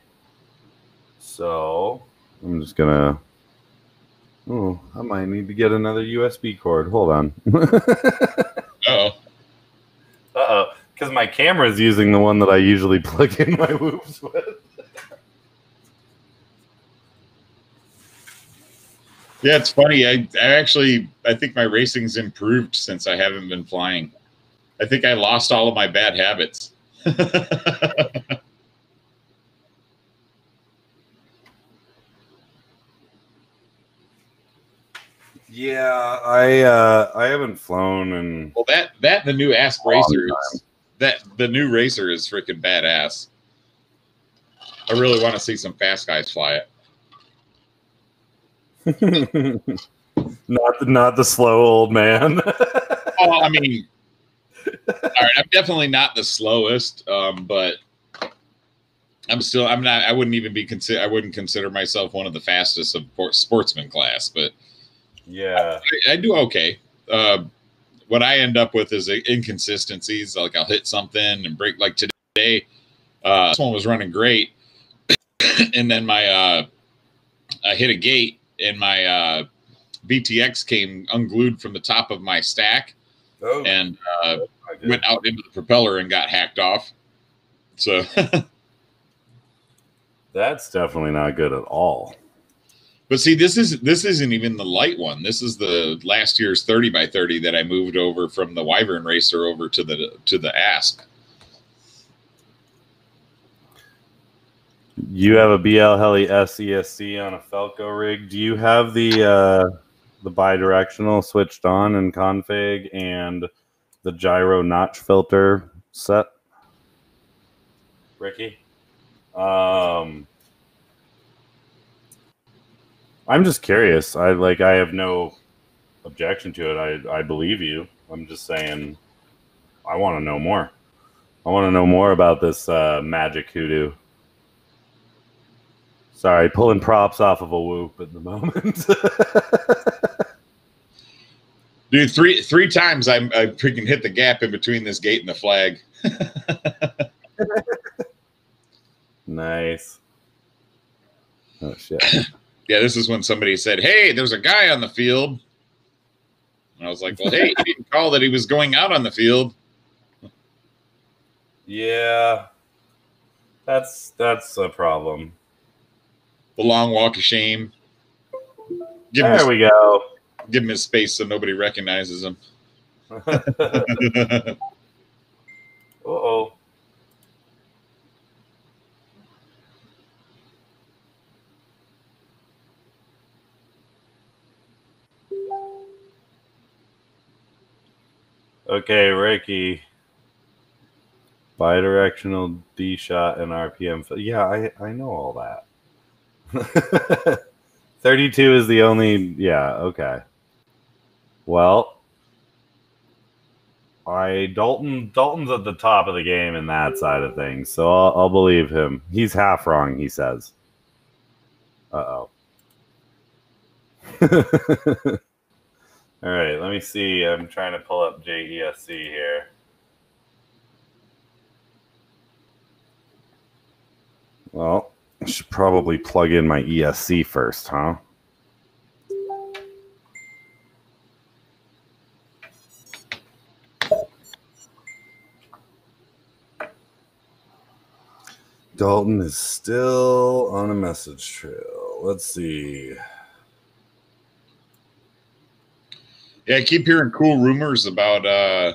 So I'm just gonna. Oh, I might need to get another U S B cord. Hold on. Uh-oh. Uh-oh. Because my camera is using the one that I usually plug in my whoops with. Yeah, it's funny. I, I actually, I think my racing's improved since I haven't been flying. I think I lost all of my bad habits. Yeah, I uh, I haven't flown and well, that that the new Asp Racer is, that the new Racer is freaking badass. I really want to see some fast guys fly it. not the, not the slow old man. Oh, I mean, all right, I'm definitely not the slowest, um, but I'm still I'm not. I wouldn't even be consider. I wouldn't consider myself one of the fastest of sportsman class, but. Yeah, I, I do okay. Uh, what I end up with is inconsistencies. Like I'll hit something and break. Like today, uh, this one was running great, and then my uh, I hit a gate, and my uh, V T X came unglued from the top of my stack, oh, and uh, went out into the propeller and got hacked off. So that's definitely not good at all. But see, this is this isn't even the light one. This is the last year's thirty by thirty that I moved over from the Wyvern Racer over to the to the Asp. You have a B L Heli S E S C on a Felco rig. Do you have the uh, the bidirectional switched on in config and the gyro notch filter set, Ricky? Um. I'm just curious. I like. I have no objection to it. I I believe you. I'm just saying. I want to know more. I want to know more about this uh, magic hoodoo. Sorry, pulling props off of a whoop at the moment. Dude, three three times I I freaking hit the gap in between this gate and the flag. Nice. Oh shit. Yeah, this is when somebody said, "Hey, there's a guy on the field." And I was like, "Well, hey, he didn't call that he was going out on the field." Yeah, that's that's a problem. The long walk of shame. Give there him we go. Give him his space so nobody recognizes him. Uh-oh. Okay, Ricky. Bidirectional D shot and R P M. Yeah, I, I know all that. thirty-two is the only. Yeah, okay. Well, I Dalton Dalton's at the top of the game in that side of things, so I'll, I'll believe him. He's half wrong, he says. Uh oh. All right, let me see. I'm trying to pull up J E S C here. Well, I should probably plug in my E S C first, huh? Dalton is still on a message trail. Let's see. Yeah, I keep hearing cool rumors about uh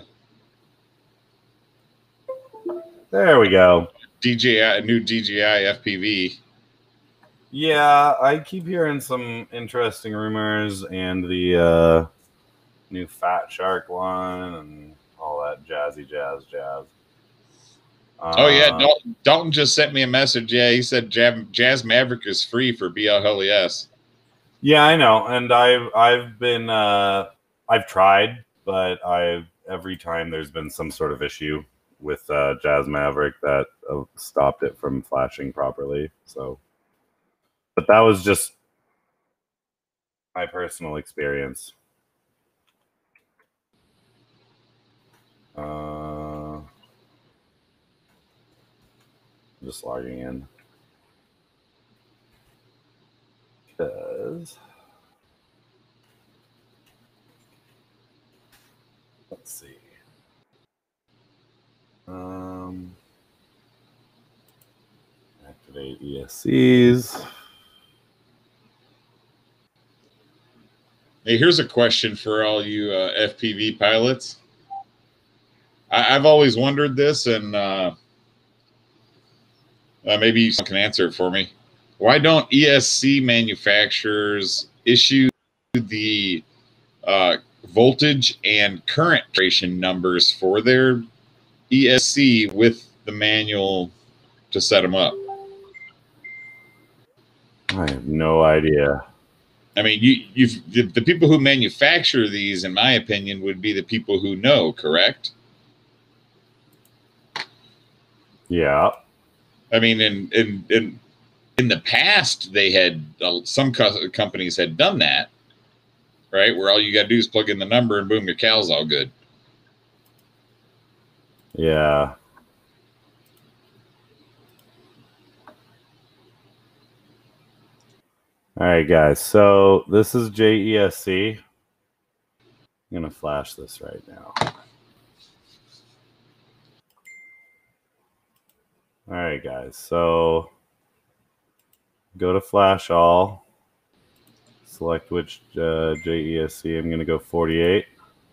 There we go. D J I, new D J I F P V. Yeah, I keep hearing some interesting rumors and the uh, new Fat Shark one and all that jazzy jazz jazz. Oh yeah, Uh, Dalton, Dalton just sent me a message. Yeah, he said Jazz, Jazz Maverick is free for B L Hell yes. Yeah, I know, and I've I've been uh, I've tried, but I've every time there's been some sort of issue with uh, Jazz Maverick that uh, stopped it from flashing properly. So, but that was just my personal experience. Uh, just logging in because let's see. Um, activate E S Cs. Hey, here's a question for all you uh, F P V pilots. I, I've always wondered this, and uh, uh, maybe you can answer it for me. Why don't E S C manufacturers issue the uh, voltage and current generation numbers for their E S C with the manual to set them up? I have no idea. I mean, you, you've the, the people who manufacture these, in my opinion, would be the people who know, correct? Yeah. I mean, in in in in the past, they had uh, some co- companies had done that, right? Where all you got to do is plug in the number, and boom, your cal's all good. Yeah. All right, guys. So this is J E S C. I'm going to flash this right now. All right, guys. So go to flash all. Select which uh, J E S C. I'm going to go forty-eight.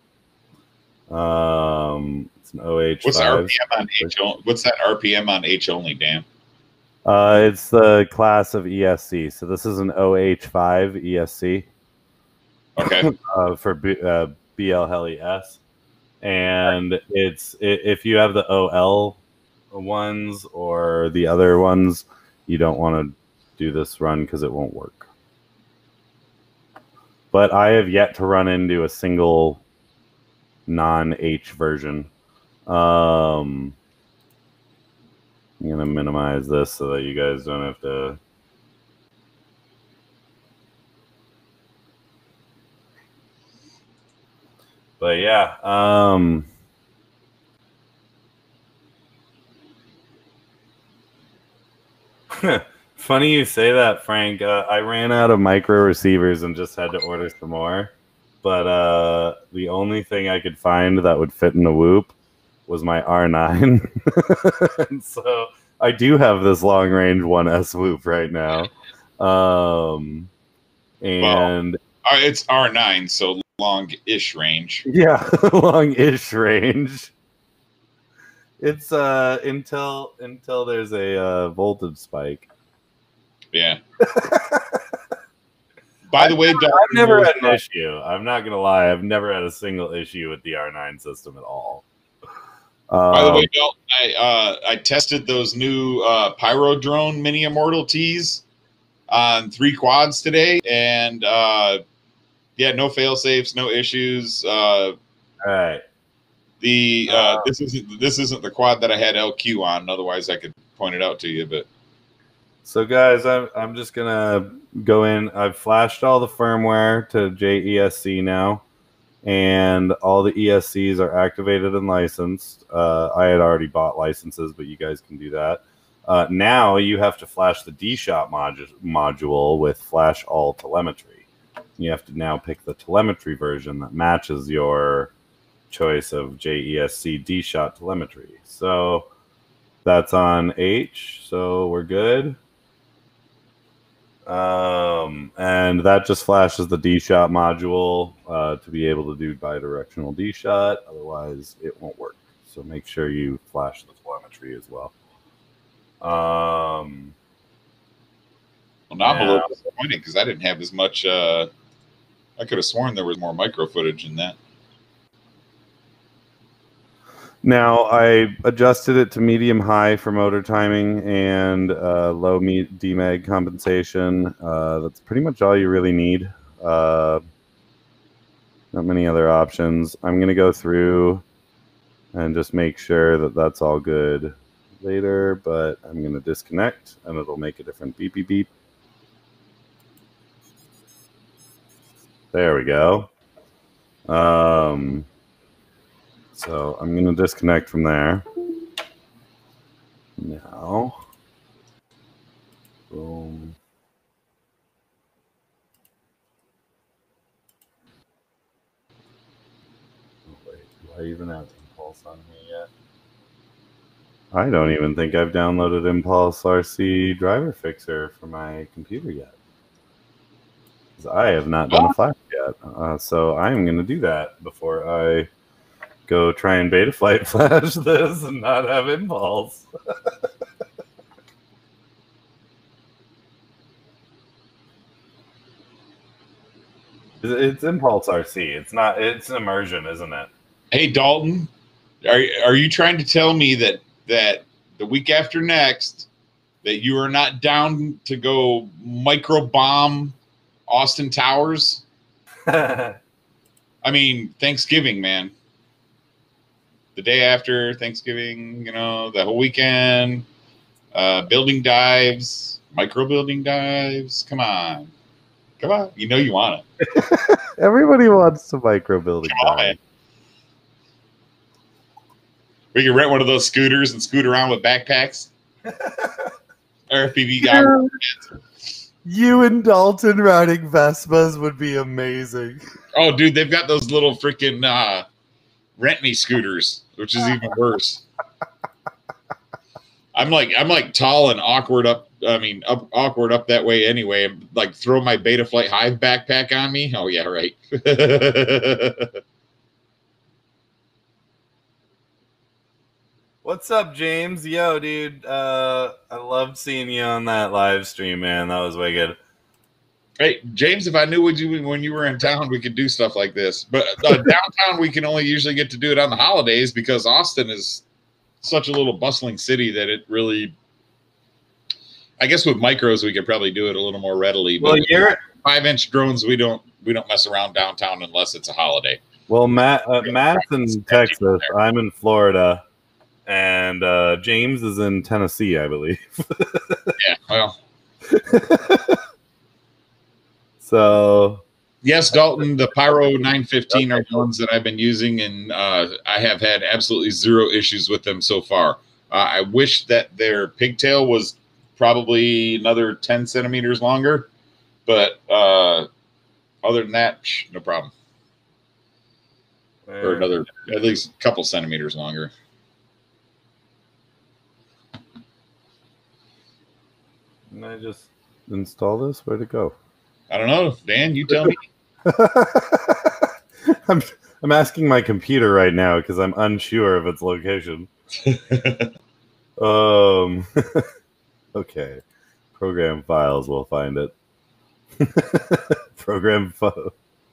Um, it's an O H five. What's the R P M on H? What's that R P M on H only, Dan? Uh, it's the class of E S C. So this is an O H five E S C. Okay. uh, for B, uh, B L Heli S. And it's it, if you have the O L ones or the other ones, you don't want to do this run because it won't work. But I have yet to run into a single non-H version. Um, I'm going to minimize this so that you guys don't have to... But yeah, um... funny you say that, Frank. Uh, I ran out of micro receivers and just had to order some more. But uh, the only thing I could find that would fit in the Whoop was my R nine. And so I do have this long range one S Whoop right now. Um, and well, it's R nine, so long-ish range. Yeah, long-ish range. It's uh until until there's a uh, voltage spike. Yeah. By the way, I've never, I've never had an issue. I'm not gonna lie. I've never had a single issue with the R nine system at all. Um, By the way, Dalton, I uh, I tested those new uh, Pyro Drone Mini Immortal Ts on three quads today, and uh, yeah, no fail safes, no issues. Uh, all right. The uh, uh, this isn't this isn't the quad that I had L Q on. Otherwise, I could point it out to you. But so, guys, I'm I'm just gonna go in. I've flashed all the firmware to J E S C now. and all the E S Cs are activated and licensed. Uh, I had already bought licenses, but you guys can do that. Uh, now you have to flash the D-Shot modu- module with flash all telemetry. You have to now pick the telemetry version that matches your choice of J E S C D-Shot telemetry. So that's on H, so we're good. Um, and that just flashes the D-Shot module uh, to be able to do bidirectional D-Shot. Otherwise, it won't work. So make sure you flash the telemetry as well. Um, well, now I'm a little disappointed because I didn't have as much. Uh, I could have sworn there was more micro footage in that. Now, I adjusted it to medium high for motor timing and uh, low D mag compensation. Uh, that's pretty much all you really need. Uh, not many other options. I'm going to go through and just make sure that that's all good later, but I'm going to disconnect and it'll make a different beep beep beep. There we go. Um, so I'm going to disconnect from there. Now, boom. Oh, wait, do I even have Impulse on me yet? I don't even think I've downloaded Impulse R C Driver Fixer for my computer yet. Because I have not done a flash yet. Uh, so I'm going to do that before I go try and beta flight flash this and not have Impulse. It's Impulse R C. It's not. It's immersion, isn't it? Hey Dalton, are are you trying to tell me that that the week after next that you are not down to go micro bomb Austin Towers? I mean, Thanksgiving, man. The day after Thanksgiving, you know, the whole weekend, uh, building dives, micro building dives. Come on. Come on. You know you want it. Everybody wants to micro building dive. We can rent one of those scooters and scoot around with backpacks. R F P V guy. You and Dalton riding Vespas would be amazing. Oh, dude, they've got those little freaking uh, rent me scooters, which is even worse. I'm like I'm like tall and awkward up. I mean, up, awkward up that way anyway. And like throw my Beta Flight Hive backpack on me. Oh yeah, right. What's up, James? Yo, dude. Uh, I loved seeing you on that live stream, man. That was way good. Hey, James, if I knew what you when you were in town, we could do stuff like this. But uh, downtown, we can only usually get to do it on the holidays because Austin is such a little bustling city that it really. I guess with micros, we could probably do it a little more readily. But well, you're five-inch drones. We don't we don't mess around downtown unless it's a holiday. Well, Matt, uh, Matt's in Texas. I'm in Florida. And uh, James is in Tennessee, I believe. Yeah, well. So. Yes, Dalton, the Pyro nine fifteen are the ones that I've been using, and uh, I have had absolutely zero issues with them so far. Uh, I wish that their pigtail was probably another ten centimeters longer, but uh, other than that, psh, no problem. Or another, at least a couple centimeters longer. Can I just install this? Where'd it go? I don't know. Dan, you tell me. I'm I'm asking my computer right now because I'm unsure of its location. um. Okay. Program files will find it. Program photo.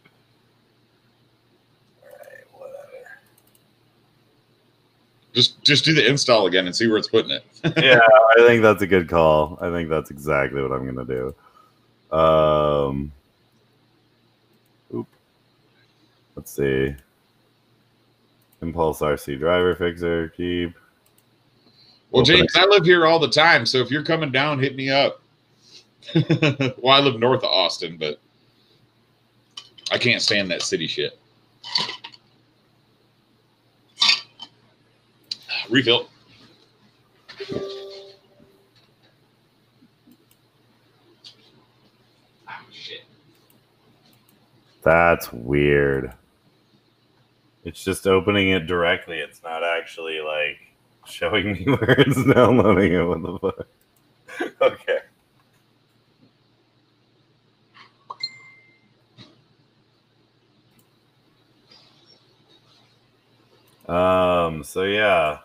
Just just do the install again and see where it's putting it. Yeah, I think that's a good call. I think that's exactly what I'm going to do. Um, oop. Let's see. Impulse R C driver fixer, keep. Well, James, I live here all the time, so if you're coming down, hit me up. Well, I live north of Austin, but I can't stand that city shit. Refill. Oh, shit. That's weird. It's just opening it directly. It's not actually like showing me where it's downloading it. What the fuck? Okay. Um, so yeah.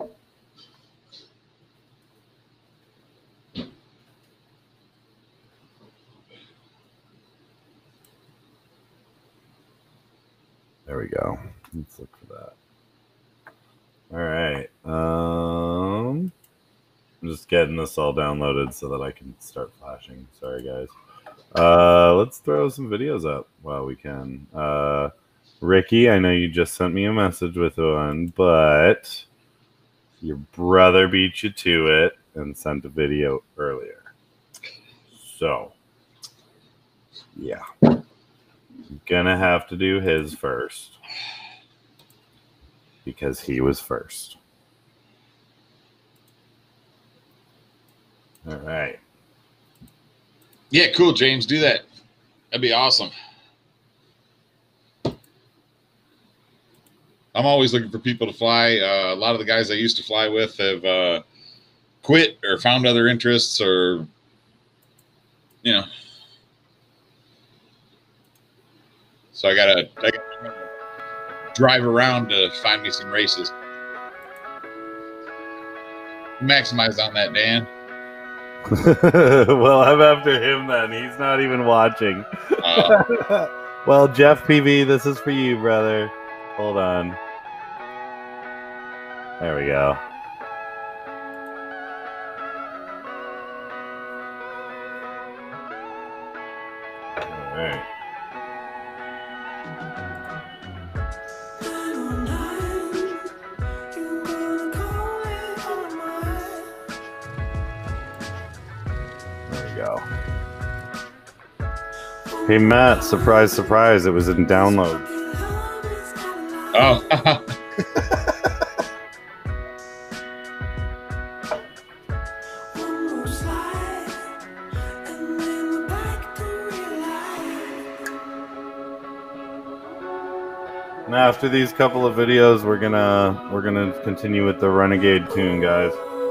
There we go. Let's look for that. All right. Um, I'm just getting this all downloaded so that I can start flashing. Sorry, guys. Uh, let's throw some videos up while we can. Uh, Ricky, I know you just sent me a message with one, but your brother beat you to it and sent a video earlier. So, yeah. Gonna have to do his first because he was first. All right. Yeah, cool, James. Do that. That'd be awesome. I'm always looking for people to fly. Uh, a lot of the guys I used to fly with have uh, quit or found other interests, or you know. So I gotta, I gotta drive around to find me some races. Maximize on that, Dan. Well, I'm after him then. He's not even watching. Uh, well, Jeff P V, this is for you, brother. Hold on. There we go. All right. Go. Hey Matt, surprise, surprise, it was in download. Oh. Now after these couple of videos, we're gonna we're gonna continue with the Renegade tune, guys.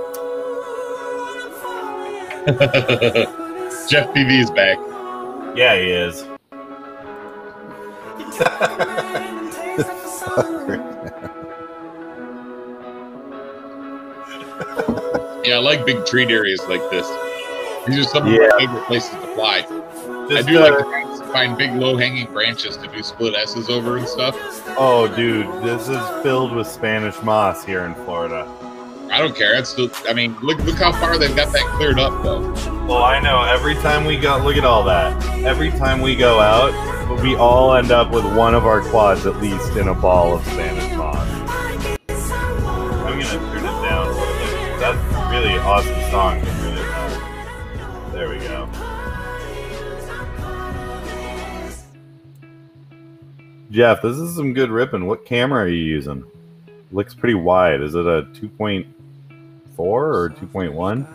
Jeff P V is back. Yeah, he is. Yeah, I like big treat areas like this. These are some of yeah. my favorite places to fly. Just, I do uh, like to find big low-hanging branches to do split S's over and stuff. Oh, dude, this is filled with Spanish moss here in Florida. I don't care. It's still, I mean, look look how far they've got that cleared up, though. Well, I know. Every time we go, look at all that. Every time we go out, we all end up with one of our quads at least in a ball of Spanish moss. I'm gonna turn it down a little bit. That's a really awesome song. There we go. Jeff, this is some good ripping. What camera are you using? Looks pretty wide. Is it a two point four or two point one?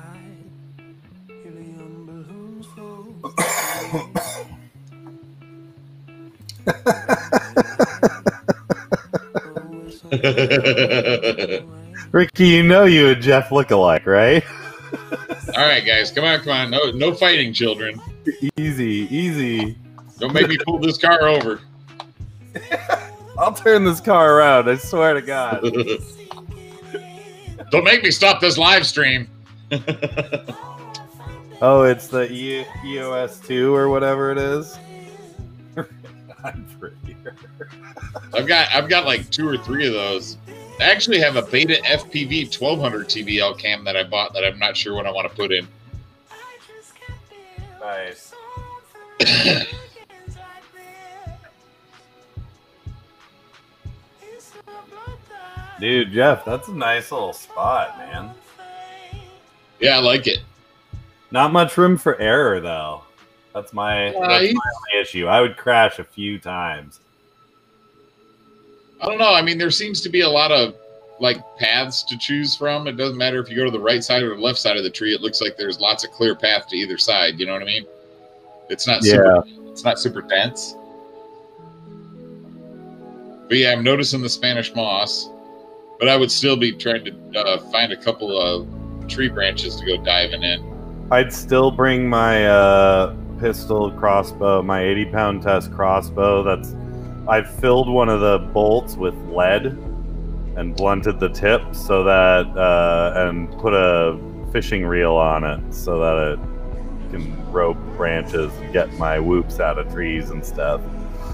Ricky, you know you and Jeff look alike, right? All right, guys, come on, come on. No, no fighting, children. Easy, easy. Don't make me pull this car over. I'll turn this car around, I swear to God. Don't make me stop this live stream. Oh, it's the e EOS two or whatever it is. I'm prettier. I've got I've got like two or three of those. I actually have a Beta F P V twelve hundred T V L cam that I bought that I'm not sure what I want to put in. Nice. Dude, Jeff, that's a nice little spot, man. Yeah, I like it. Not much room for error, though. That's my, uh, that's my only issue. I would crash a few times. I don't know. I mean, there seems to be a lot of like paths to choose from. It doesn't matter if you go to the right side or the left side of the tree. It looks like there's lots of clear path to either side. You know what I mean? It's not Yeah. super, it's not super dense. But yeah, I'm noticing the Spanish moss. But I would still be trying to uh, find a couple of tree branches to go diving in. I'd still bring my uh, pistol crossbow, my eighty pound test crossbow. That's I've filled one of the bolts with lead and blunted the tip so that uh, and put a fishing reel on it so that it can rope branches and get my whoops out of trees and stuff.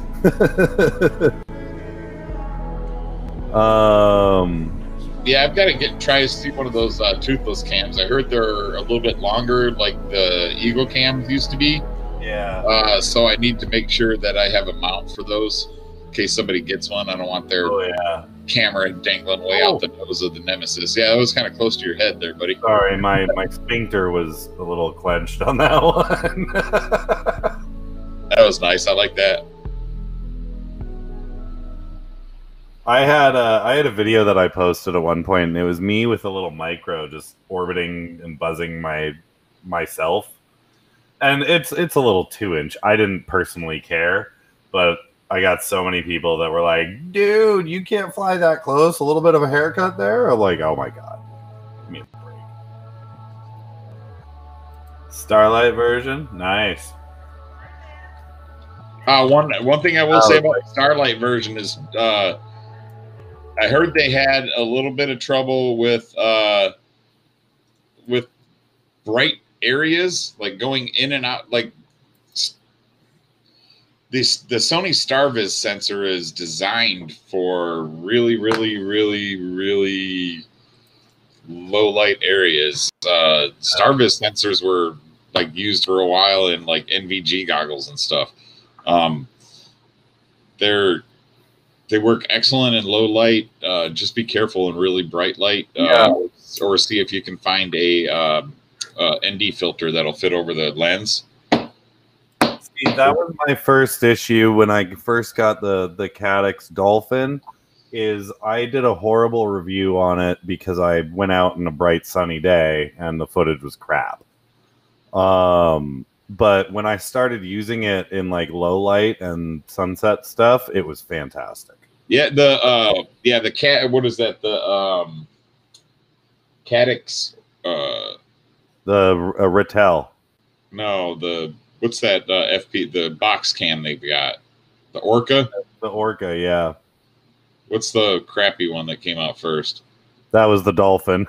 um. Yeah, I've got to get try to see one of those uh, toothless cams. I heard they're a little bit longer, like the Eagle cams used to be. Yeah. Uh, so I need to make sure that I have a mount for those in case somebody gets one. I don't want their Oh yeah. camera dangling way Oh. out the nose of the Nemesis. Yeah, that was kind of close to your head there, buddy. Sorry, my my sphincter was a little clenched on that one. That was nice. I like that. I had a, I had a video that I posted at one point, and it was me with a little micro just orbiting and buzzing my myself. And it's it's a little two inch. I didn't personally care, but I got so many people that were like, "Dude, you can't fly that close. A little bit of a haircut there." I'm like, "Oh my god, give me a break." Starlight version, nice. Uh, one one thing I will Oh, say about the Starlight version is uh, I heard they had a little bit of trouble with uh, with bright areas, like going in and out. Like this, the Sony StarViz sensor is designed for really, really, really, really low light areas. Uh, StarViz sensors were like used for a while in like N V G goggles and stuff. Um, they're they work excellent in low light. Uh, just be careful in really bright light, uh, Yeah. or see if you can find a uh, uh, N D filter that'll fit over the lens. See, that was my first issue when I first got the the Caddx Dolphin. Is I did a horrible review on it because I went out on a bright sunny day and the footage was crap. Um, but when I started using it in like low light and sunset stuff, it was fantastic. Yeah, the uh, yeah the cat. What is that? The um, Caddx. Uh, The uh, Rattel. no, the what's that? Uh, F P the box cam they've got. The Orca. The Orca, yeah. What's the crappy one that came out first? That was the Dolphin.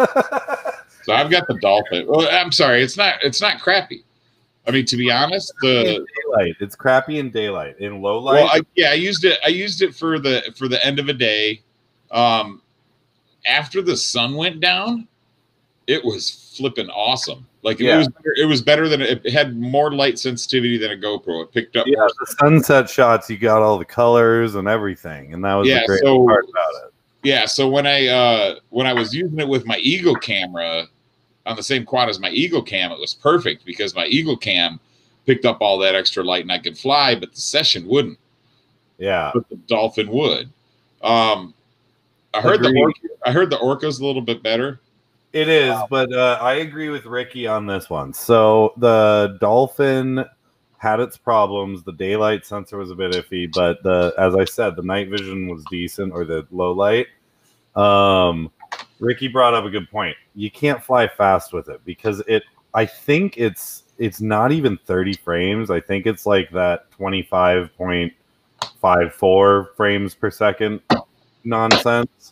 So I've got the Dolphin. Well, I'm sorry, it's not. It's not crappy. I mean, to be honest, the daylight. It's crappy in daylight. In low light, well, I, yeah, I used it. I used it for the for the end of a day. Um, after the sun went down, it was flipping awesome. Like Yeah. it was. Better, it was better than it had more light sensitivity than a GoPro. It picked up. yeah, more. the sunset shots, you got all the colors and everything, and that was Yeah, the great so- part about it. Yeah. So when I uh, when I was using it with my Eagle camera on the same quad as my Eagle cam, it was perfect because my Eagle cam picked up all that extra light and I could fly, but the session wouldn't. Yeah, But the Dolphin would. Um, I heard the Agreed. Orca, I heard the Orca's a little bit better. it is. But uh, I agree with Ricky on this one. So the Dolphin had its problems. The daylight sensor was a bit iffy, but the as I said, the night vision was decent, or the low light. Um, Ricky brought up a good point. You can't fly fast with it because it. I think it's it's not even thirty frames. I think it's like that twenty-five point five four frames per second nonsense.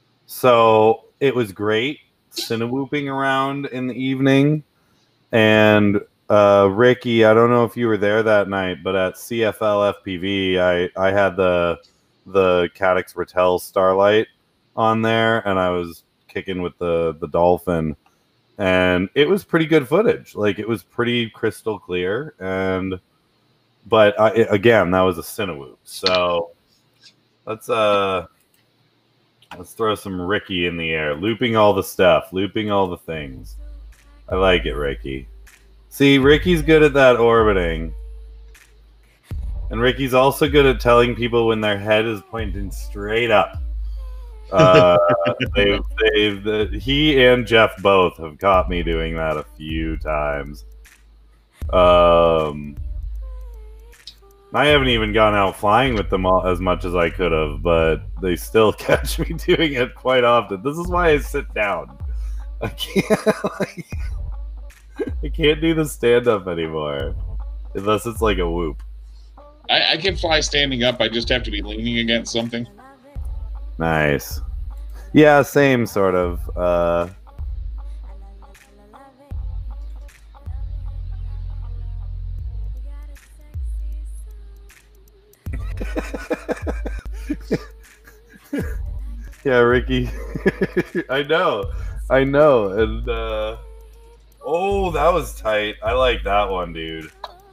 So it was great cinewhooping around in the evening. And uh, Ricky, I don't know if you were there that night, but at C F L F P V, I, I had the the Caddx Rattel Starlight on there, and I was kicking with the the Dolphin, and it was pretty good footage. Like, it was pretty crystal clear, and but I, it- again, that was a cinewhoop. So let's uh let's throw some Ricky in the air, looping all the stuff, looping all the things. I like it, Ricky. See, Ricky's good at that orbiting. And Ricky's also good at telling people when their head is pointing straight up. Uh, they've, they've, the, he and Jeff both have caught me doing that a few times. Um, I haven't even gone out flying with them all as much as I could have, but they still catch me doing it quite often. This is why I sit down. I can't, like, I can't do the stand-up anymore unless it's like a whoop. I, I can fly standing up. I just have to be leaning against something. Nice. Yeah, same sort of. Uh, yeah, Ricky. I know. I know. And, uh, oh, that was tight. I like that one, dude.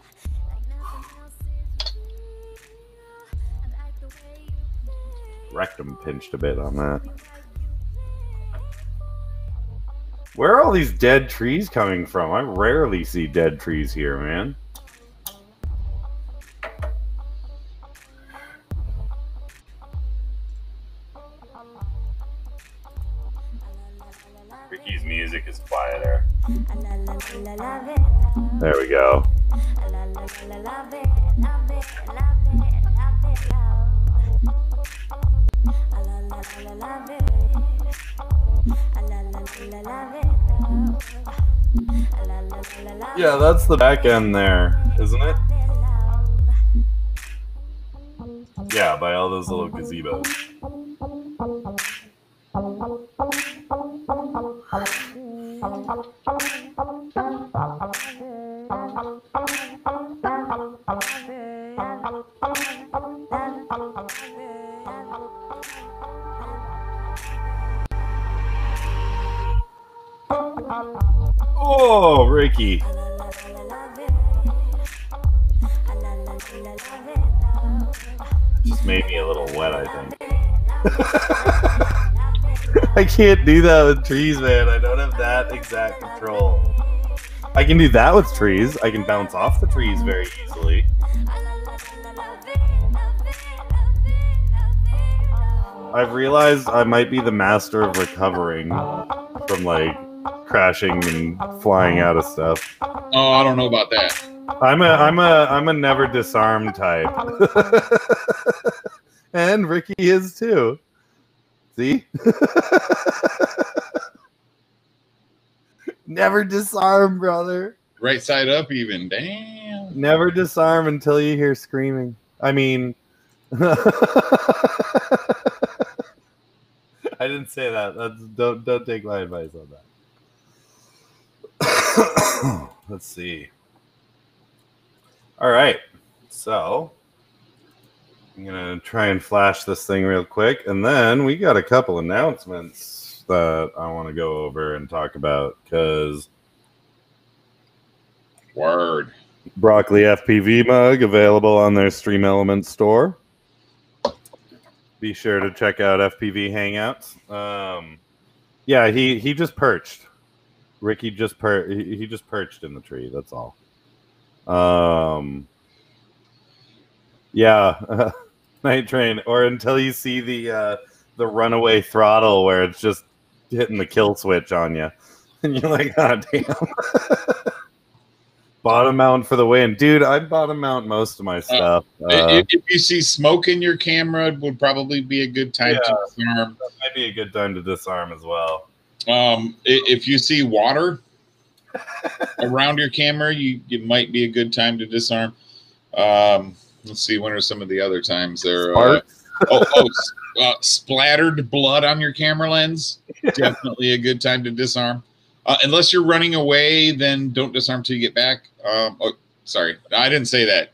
Rectum pinched a bit on that. Where are all these dead trees coming from? I rarely see dead trees here, man. Ricky's music is quieter. There we go. Yeah, that's the back end there, isn't it? Yeah, by all those little gazebos. Oh, Ricky. Just made me a little wet, I think. I can't do that with trees, man. I don't have that exact control. I can do that with trees. I can bounce off the trees very easily. I've realized I might be the master of recovering from, like, crashing and flying out of stuff. Oh, I don't know about that. I'm a I'm a I'm a never disarm type. And Ricky is too. See? Never disarm, brother. Right side up even. Damn. Never disarm until you hear screaming. I mean I didn't say that. That's don't don't take my advice on that. Let's see. All right. So I'm gonna try and flash this thing real quick, and then we got a couple announcements that I want to go over and talk about because word Broccoli F P V mug available on their Stream Elements store. Be sure to check out F P V Hangouts. Um, yeah, he he just perched. Ricky just per he, he just perched in the tree. That's all. Um. Yeah, Night Train, or until you see the uh, the runaway throttle where it's just hitting the kill switch on you, and you're like, oh damn. Bottom mount for the win, dude. I bottom mount most of my stuff. Uh, uh, if, if you see smoke in your camera, it would probably be a good time yeah, to disarm. That might be a good time to disarm as well. Um, if you see water around your camera, you it might be a good time to disarm. Um, let's see, when are some of the other times there? Uh, oh, oh uh, splattered blood on your camera lens. Definitely a good time to disarm. Uh, unless you're running away, then don't disarm till you get back. Um, oh, sorry, I didn't say that.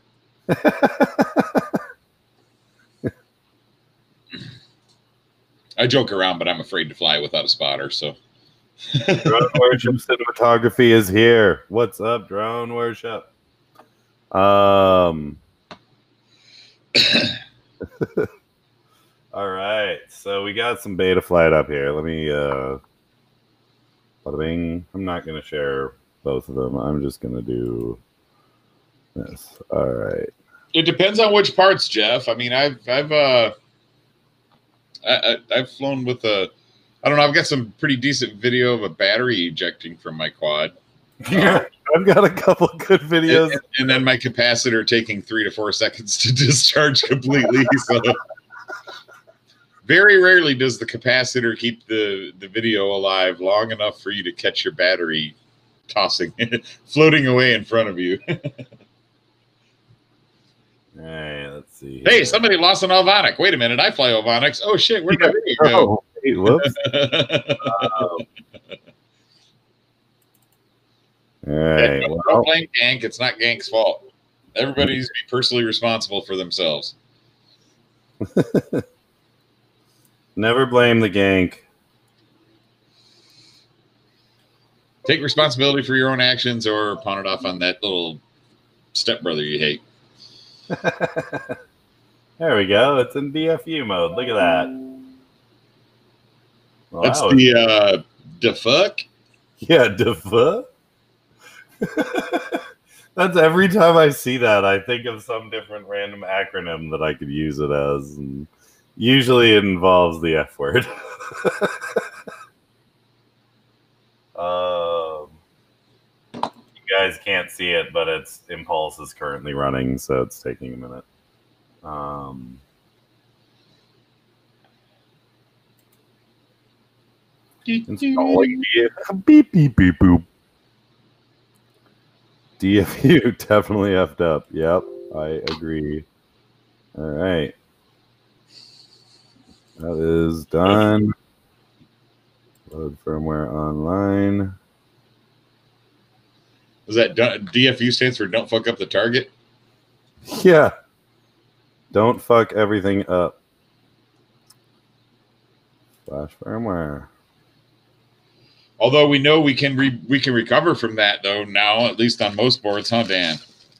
I joke around, but I'm afraid to fly without a spotter. So, Drone Worship Cinematography is here. What's up, Drone Worship? Um. All right, so we got some beta flight up here. Let me. Uh, bada bing. I'm not going to share both of them. I'm just going to do this. All right. It depends on which parts, Jeff. I mean, I've I've uh, I, I, I've flown with a, I don't know. I've got some pretty decent video of a battery ejecting from my quad. Yeah, um, I've got a couple good videos, and, and then my capacitor taking three to four seconds to discharge completely. So very rarely does the capacitor keep the the video alive long enough for you to catch your battery tossing, floating away in front of you. All right, let's see. Hey, here. Somebody lost an Ovonic. Wait a minute, I fly Ovonics. Oh shit, where'd my video go? Oh, hey, whoops. um, all right. Hey, don't, well. don't blame Gank. It's not Gank's fault. Everybody's be personally responsible for themselves. Never blame the gank. Take responsibility for your own actions or pawn it off on that little stepbrother you hate. There we go. It's in D F U mode. Look at that. Well, That's that was... the uh, the fuck. Yeah, the fuck. That's every time I see that, I think of some different random acronym that I could use it as. And usually it involves the F word. um, you guys can't see it, but it's Impulse is currently running, so it's taking a minute. Um, installing beep beep beep boop. D F U definitely effed up. Yep, I agree. All right. That is done. Load firmware online. Was that D F U stands for don't fuck up the target? Yeah. Don't fuck everything up. Flash firmware. Although we know we can re we can recover from that though now, at least on most boards, huh, Dan?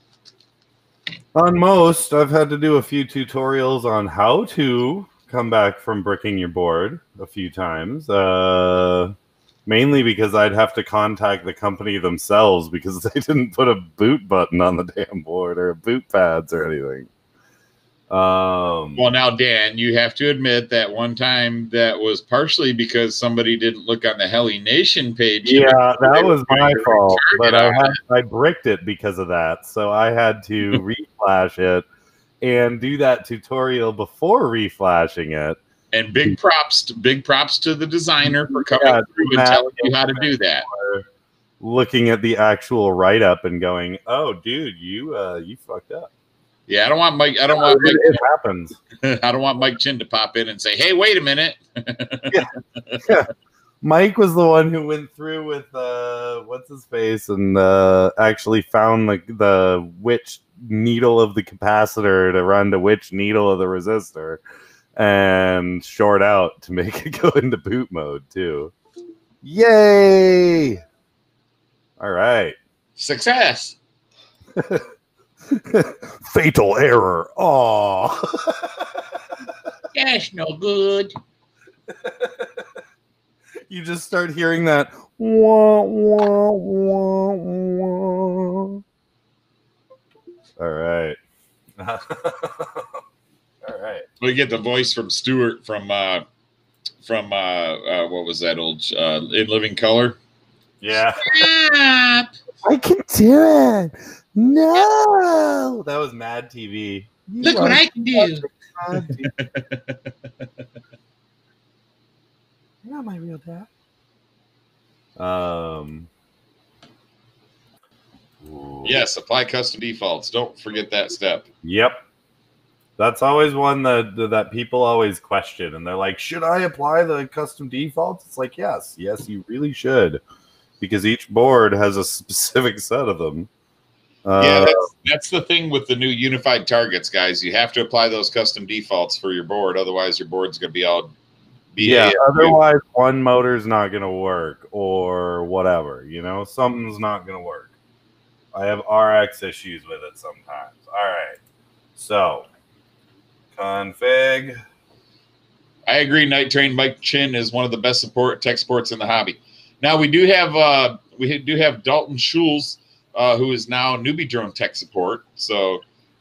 On most, I've had to do a few tutorials on how to come back from bricking your board a few times. Uh, mainly because I'd have to contact the company themselves because they didn't put a boot button on the damn board or boot pads or anything. Um, well, now, Dan, you have to admit that one time that was partially because somebody didn't look on the Heli Nation page. Yeah, that was my fault, but I had, I bricked it because of that. So I had to reflash it and do that tutorial before reflashing it. And big props, to, big props to the designer for coming yeah, through and telling you how to do that. Looking at the actual write-up and going, "Oh, dude, you uh, you fucked up." Yeah, I don't want Mike. I don't want. It, Mike, it happens. I don't want Mike Chin to pop in and say, "Hey, wait a minute." yeah. yeah, Mike was the one who went through with uh, what's his face and uh, actually found the the which needle of the capacitor to run to which needle of the resistor, and short out to make it go into boot mode too. Yay! All right, success. Fatal error. Oh, that's no good. You just start hearing that. Wah, wah, wah, wah. All right. All right. We get the voice from Stuart from uh, from uh, uh, what was that old uh, In Living Color? Yeah. I can do it. No, that was Mad T V. You Look what I can do. You're not my real dad. Um. Yes, apply custom defaults. Don't forget that step. Yep. That's always one that that people always question, and they're like, "Should I apply the custom defaults?" It's like, yes, yes, you really should, because each board has a specific set of them. Uh, yeah, that's, that's the thing with the new unified targets, guys. You have to apply those custom defaults for your board. Otherwise, your board's going to be all B A. Yeah, otherwise one motor's not going to work or whatever. You know, something's not going to work. I have R X issues with it sometimes. All right. So, config. I agree. Night Train Mike Chin is one of the best support tech supports in the hobby. Now, we do have uh, we do have Dalton Schulz, Uh, who is now newbie drone tech support. So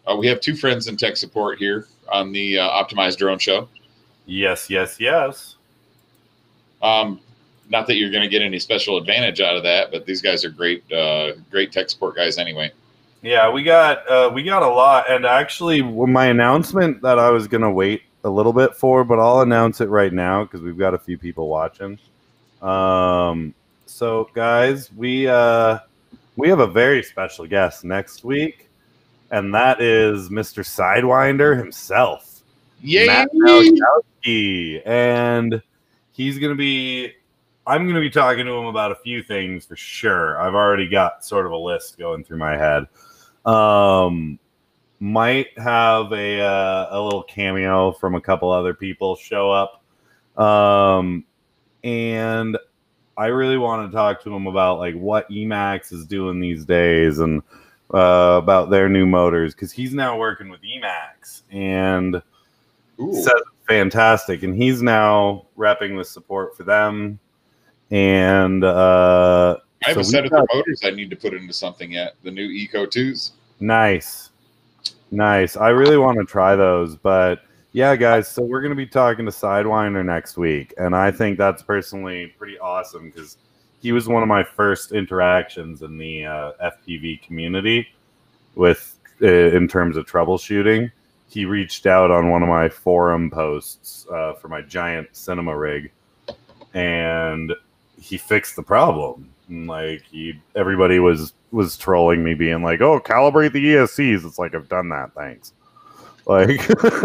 Uh, we have two friends in tech support here on the uh, Optimized Drone Show. Yes, yes, yes. Um, not that you're going to get any special advantage out of that, but these guys are great, uh, great tech support guys anyway. Yeah, we got uh, we got a lot, and actually, my announcement that I was gonna wait a little bit for, but I'll announce it right now because we've got a few people watching. Um, so guys, we uh, we have a very special guest next week, and that is Mister Sidewinder himself, Yay! Matt Malkowski, and he's gonna be. I'm gonna be talking to him about a few things for sure. I've already got sort of a list going through my head. Um, might have a uh, a little cameo from a couple other people show up, um, and I really want to talk to him about like what Emax is doing these days and uh, about their new motors because he's now working with Emax and Ooh. says it's fantastic, and he's now repping the support for them. And uh, I have so a set of got, the motors I need to put into something yet. The new Eco twos. Nice. Nice. I really want to try those. But yeah, guys, so we're going to be talking to Sidewinder next week. And I think that's personally pretty awesome because he was one of my first interactions in the uh, F P V community with uh, in terms of troubleshooting. He reached out on one of my forum posts uh, for my giant cinema rig. And he fixed the problem. And like he, everybody was was trolling me, being like, "Oh, calibrate the E S Cs." It's like I've done that. Thanks. Like,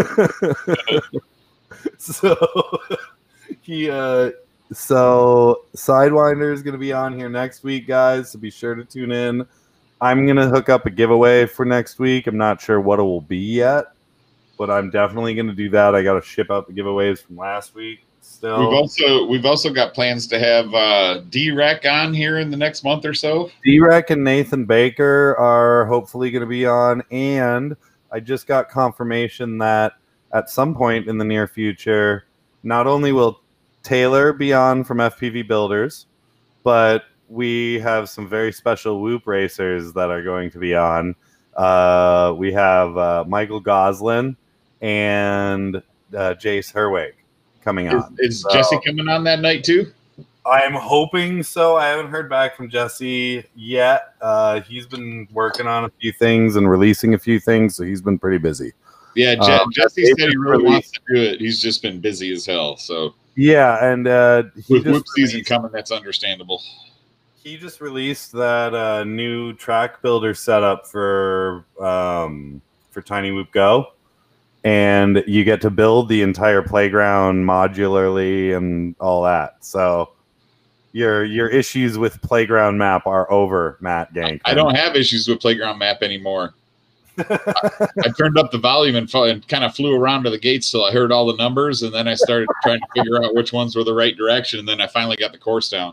so he, uh, so Sidewinder is going to be on here next week, guys. So be sure to tune in. I'm going to hook up a giveaway for next week. I'm not sure what it will be yet, but I'm definitely going to do that. I got to ship out the giveaways from last week. Still. We've also we've also got plans to have uh, D-Rec on here in the next month or so. D-Rec and Nathan Baker are hopefully going to be on, and I just got confirmation that at some point in the near future, not only will Taylor be on from F P V Builders, but we have some very special Whoop racers that are going to be on. Uh, we have uh, Michael Goslin and uh, Jace Herwig coming on. Is, is so, Jesse coming on that night too? I'm hoping so. I haven't heard back from Jesse yet. Uh, he's been working on a few things and releasing a few things, so he's been pretty busy. Yeah, Je um, Jesse said he really wants to do it. He's just been busy as hell. So yeah, and uh, he with just Whoop season released, coming, that's understandable. He just released that uh, new track builder setup for um, for Tiny Whoop Go. And you get to build the entire playground modularly and all that. So your your issues with playground map are over, Matt Gank. I don't have issues with playground map anymore. I, I turned up the volume and, and kind of flew around to the gates till I heard all the numbers, and then I started trying to figure out which ones were the right direction, and then I finally got the course down.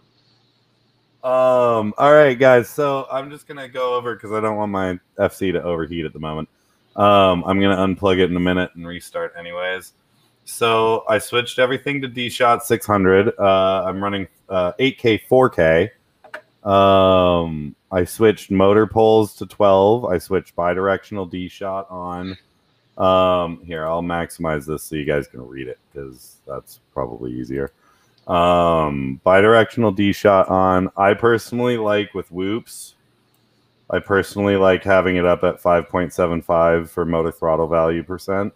Um. All right, guys. So I'm just gonna go over because I don't want my F C to overheat at the moment. Um, I'm going to unplug it in a minute and restart anyways. So I switched everything to D-Shot six hundred. Uh, I'm running uh, eight K, four K. Um, I switched motor poles to twelve. I switched bidirectional D-Shot on. Um, here, I'll maximize this so you guys can read it because that's probably easier. Um, bidirectional D-Shot on. I personally like with whoops. I personally like having it up at five point seven five for motor throttle value percent.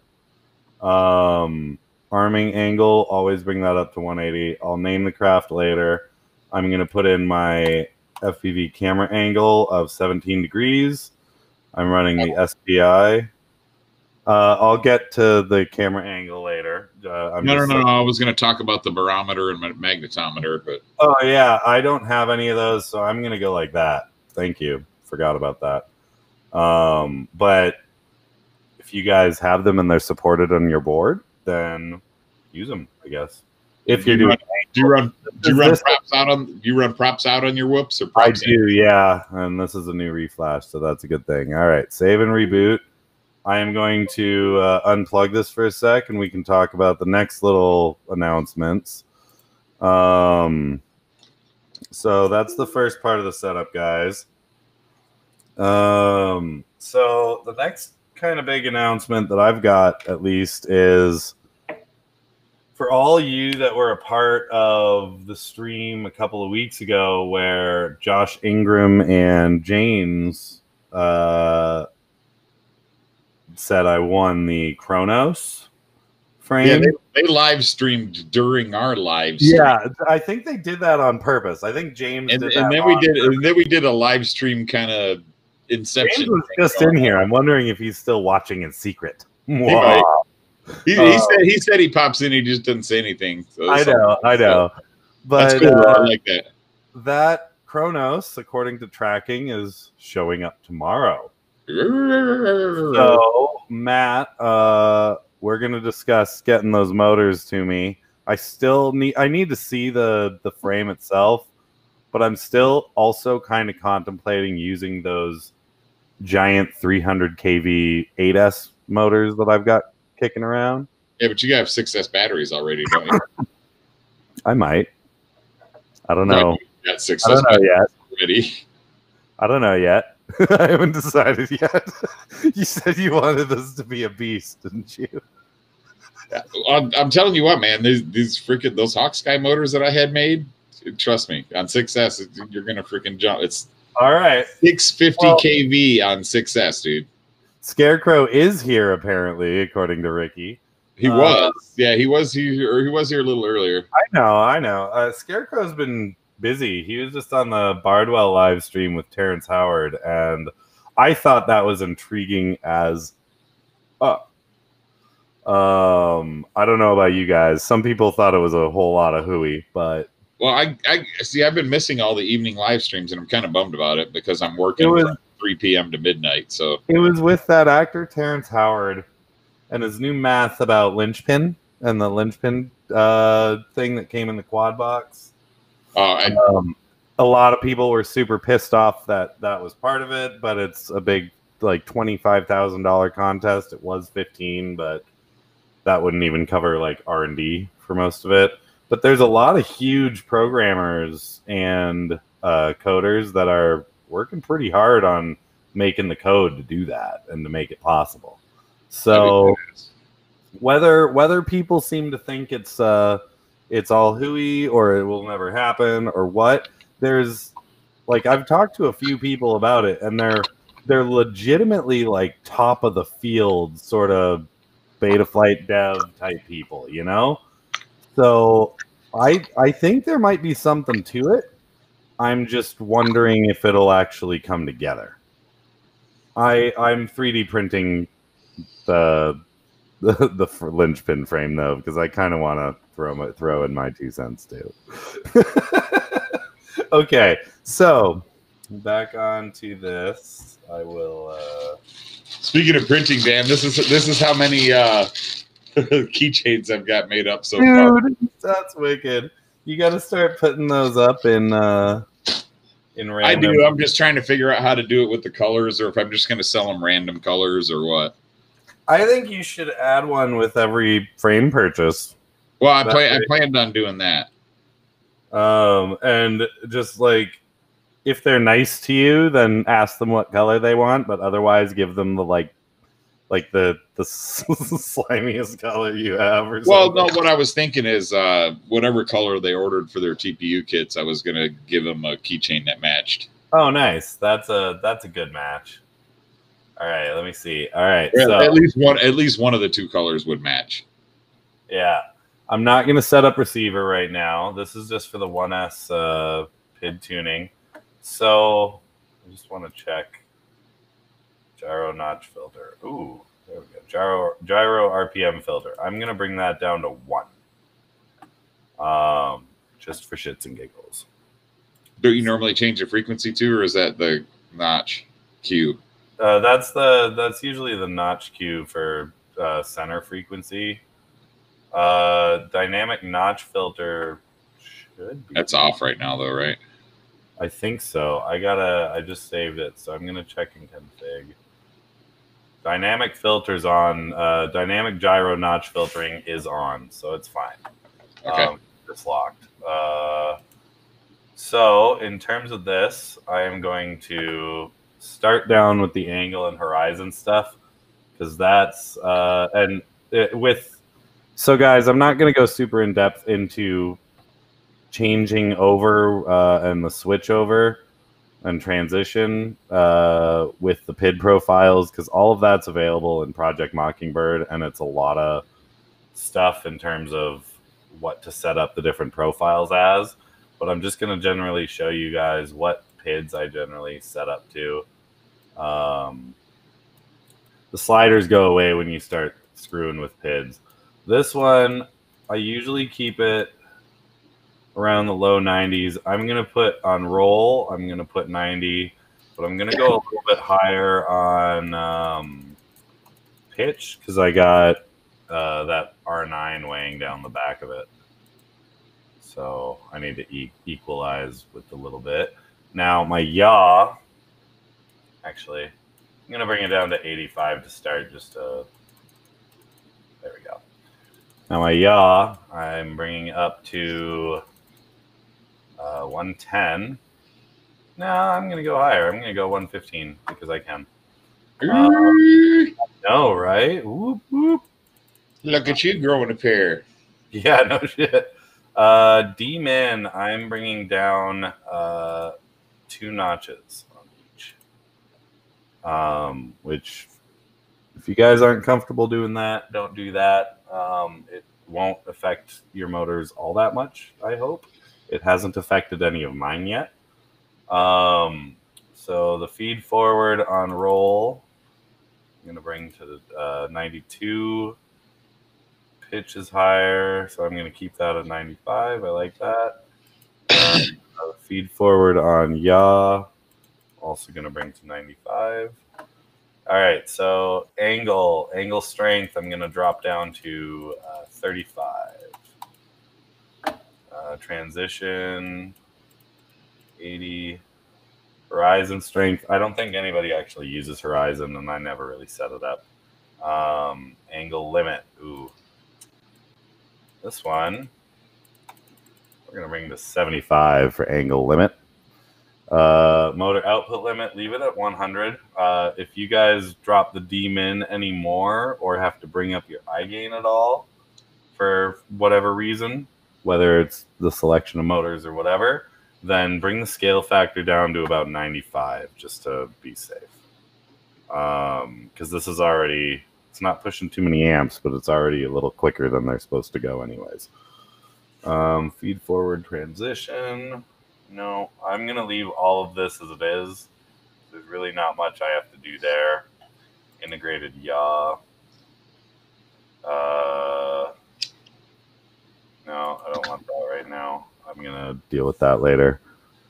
Um, arming angle, always bring that up to one eighty. I'll name the craft later. I'm going to put in my F P V camera angle of seventeen degrees. I'm running the S P I. Uh, I'll get to the camera angle later. Uh, I'm no, just no, no, no. I was going to talk about the barometer and magnetometer, but oh yeah, I don't have any of those, so I'm going to go like that. Thank you. Forgot about that. Um, but if you guys have them and they're supported on your board, then use them, I guess. If do you're you doing, run, do you run, do you run props out on? Do you run props out on your whoops or props I do, in? Yeah. And this is a new reflash, so that's a good thing. All right, save and reboot. I am going to uh, unplug this for a sec, and we can talk about the next little announcements. Um, so that's the first part of the setup, guys. Um, so the next kind of big announcement that I've got, at least, is for all you that were a part of the stream a couple of weeks ago where Josh Ingram and James uh, said I won the Chronos frame. Yeah, they, they live streamed during our live stream. Yeah, I think they did that on purpose. I think James and, did and that then we did purpose. and then we did a live stream kind of inception. James was just in here. I'm wondering if he's still watching in secret. He, might. he, he uh, said he said he pops in. He just doesn't say anything. So I know, I know. So but that's cool. Uh, I like that. That Chronos, according to tracking, is showing up tomorrow. So, Matt, uh, we're going to discuss getting those motors to me. I still need I need to see the, the frame itself, but I'm still also kind of contemplating using those giant three hundred k V eight S motors that I've got kicking around. Yeah, but you have six S batteries already, don't you? I might. I don't know. You got six I don't know yet. Already. I don't know yet. I haven't decided yet. You said you wanted this to be a beast, didn't you? I'm, I'm telling you what, man. These, these freaking those Hawksky motors that I had made. Trust me, on six S, you're gonna freaking jump. It's all right. six fifty well, k V on six S, dude. Scarecrow is here apparently, according to Ricky. He uh, was, yeah, he was here, or he was here a little earlier. I know, I know. Uh, Scarecrow's been busy. He was just on the Bardwell live stream with Terrence Howard, and I thought that was intriguing as uh um I don't know about you guys. Some people thought it was a whole lot of hooey, but well, I I see I've been missing all the evening live streams, and I'm kind of bummed about it because I'm working was, from three p.m. to midnight. So it was with that actor Terrence Howard and his new math about linchpin and the linchpin uh thing that came in the quad box. Uh, I, um, a lot of people were super pissed off that that was part of it, but it's a big like twenty-five thousand dollars contest. It was fifteen, but that wouldn't even cover like R and D for most of it. But there's a lot of huge programmers and uh, coders that are working pretty hard on making the code to do that and to make it possible. So whether whether people seem to think it's uh, it's all hooey or it will never happen or what, there's like I've talked to a few people about it, and they're they're legitimately like top of the field sort of beta flight dev type people, you know? So I I think there might be something to it. I'm just wondering if it'll actually come together. I I'm three D printing the the, the linchpin frame though, because I kind of want to throw my, throw in my two cents too. Okay, so back on to this. I will. Uh... Speaking of printing, Dan, this is this is how many uh, keychains I've got made up so Dude, far. That's wicked. You got to start putting those up in uh, in random. I do. I'm just trying to figure out how to do it with the colors, or if I'm just going to sell them random colors, or what. I think you should add one with every frame purchase. Well, I play. I planned on doing that. Um, and just like if they're nice to you, then ask them what color they want, but otherwise give them the like, like the the slimiest color you have. Or well, something. no. What I was thinking is, uh, whatever color they ordered for their T P U kits, I was gonna give them a keychain that matched. Oh, nice. That's a that's a good match. All right, let me see. All right, yeah, so at least one at least one of the two colors would match. Yeah, I'm not gonna set up receiver right now. This is just for the one S uh, P I D tuning. So I just want to check gyro notch filter. Ooh, there we go. Gyro gyro R P M filter. I'm gonna bring that down to one. Um, just for shits and giggles. Do you normally change the frequency too, or is that the notch Q? Uh, that's the that's usually the notch Q for uh, center frequency. Uh, dynamic notch filter should be. That's off right now, though, right? I think so. I gotta. I just saved it, so I'm gonna check in config. Dynamic filters on. Uh, dynamic gyro notch filtering is on, so it's fine. Okay. Um, it's locked. Uh, so in terms of this, I am going to start down with the angle and horizon stuff because that's uh, and it, with so guys, I'm not going to go super in depth into changing over uh, and the switch over and transition uh, with the P I D profiles, because all of that's available in Project Mockingbird, and it's a lot of stuff in terms of what to set up the different profiles as. But I'm just going to generally show you guys what P I Ds I generally set up to. Um, the sliders go away when you start screwing with P I Ds. This one, I usually keep it around the low nineties. I'm going to put on roll, I'm going to put ninety, but I'm going to go a little bit higher on um, pitch, because I got uh, that R nine weighing down the back of it. So I need to e equalize with a little bit. Now my yaw, actually, I'm going to bring it down to eighty-five to start, just to, there we go. Now my yaw, I'm bringing up to uh, one ten. No, I'm going to go higher. I'm going to go one fifteen because I can. Um, no, right? Whoop, whoop. Look at you growing a pair. Yeah, no shit. Uh, D-Min, I'm bringing down uh, two notches on each. Um, which, if you guys aren't comfortable doing that, don't do that. Um, it won't affect your motors all that much, I hope. It hasn't affected any of mine yet. Um, so the feed forward on roll, I'm going to bring to uh, ninety-two. Pitch is higher, so I'm going to keep that at ninety-five. I like that. Uh, feed forward on yaw, also going to bring to ninety-five. All right, so angle, angle strength, I'm going to drop down to uh, thirty-five. Uh, transition, eighty. Horizon strength, I don't think anybody actually uses Horizon, and I never really set it up. Um, angle limit, ooh. This one, we're going to bring to seventy-five for angle limit. Uh, motor output limit, leave it at one hundred. Uh, if you guys drop the D-Min anymore or have to bring up your iGain at all for whatever reason, whether it's the selection of motors or whatever, then bring the scale factor down to about ninety-five just to be safe. Um, because this is already, it's not pushing too many amps, but it's already a little quicker than they're supposed to go anyways. Um, feed forward transition. No, I'm going to leave all of this as it is. There's really not much I have to do there. Integrated yaw. Uh, no, I don't want that right now. I'm going to deal with that later.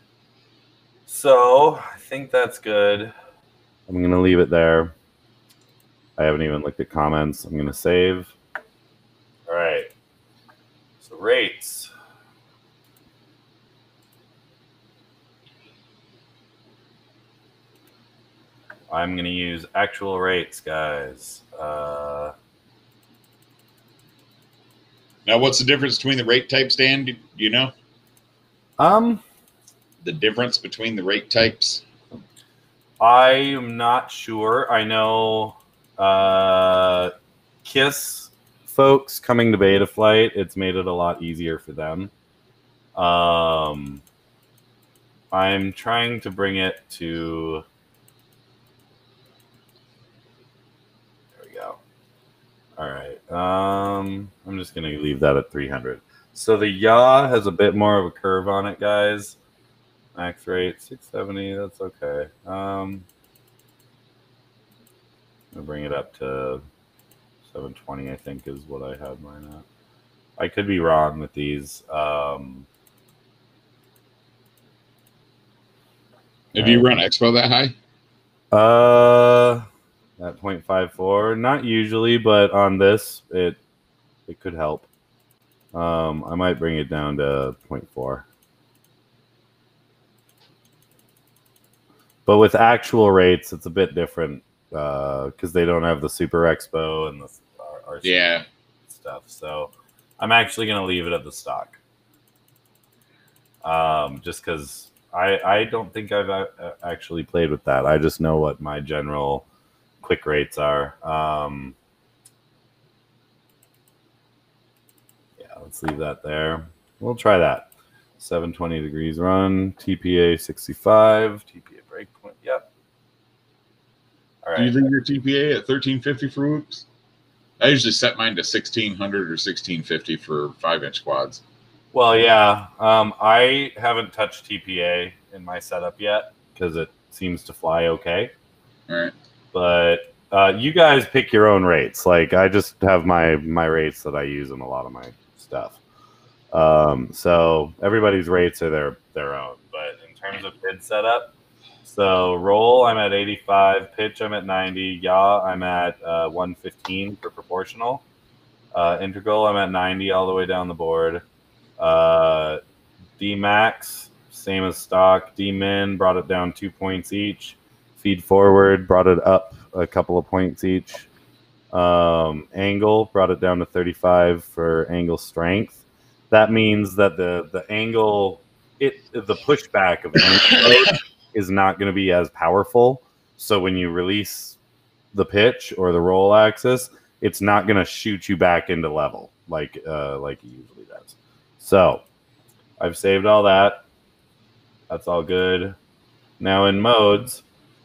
So I think that's good. I'm going to leave it there. I haven't even looked at comments. I'm going to save. All right. So rates. I'm going to use actual rates, guys. Uh, now, what's the difference between the rate types, Dan? Do you know? Um, the difference between the rate types? I am not sure. I know uh, KISS folks coming to beta flight, it's made it a lot easier for them. Um, I'm trying to bring it to... There we go. All right. Um, I'm just going to leave that at three hundred. So the yaw has a bit more of a curve on it, guys. Max rate, six seventy. That's okay. Um, I'll bring it up to seven twenty, I think, is what I had mine at. I could be wrong with these. Um, Do you run Expo that high? Uh, at point five four. Not usually, but on this, it it could help. Um, I might bring it down to point four. But with actual rates, it's a bit different because uh, they don't have the Super Expo and the R C yeah. stuff. So I'm actually going to leave it at the stock. Um, just because I, I don't think I've uh, actually played with that. I just know what my general quick rates are. Um, yeah, let's leave that there. We'll try that. seven twenty degrees run, T P A sixty-five, T P A breakpoint. Yep. All right. Do you leave your T P A at thirteen fifty for whoops? I usually set mine to sixteen hundred or sixteen fifty for five inch quads. Well, yeah. Um, I haven't touched T P A in my setup yet because it seems to fly okay. All right. But uh, you guys pick your own rates. Like I just have my my rates that I use in a lot of my stuff. Um, so everybody's rates are their their own. But in terms of bid setup, so roll I'm at eighty-five, pitch I'm at ninety, yaw I'm at uh, one fifteen for proportional, uh, integral I'm at ninety all the way down the board. Uh, D max same as stock. D min brought it down two points each. Feed forward brought it up a couple of points each. Um, angle brought it down to thirty-five for angle strength. That means that the the angle, it the pushback of angle is not going to be as powerful. So when you release the pitch or the roll axis, it's not going to shoot you back into level like uh, like it usually does. So I've saved all that. That's all good. Now in modes,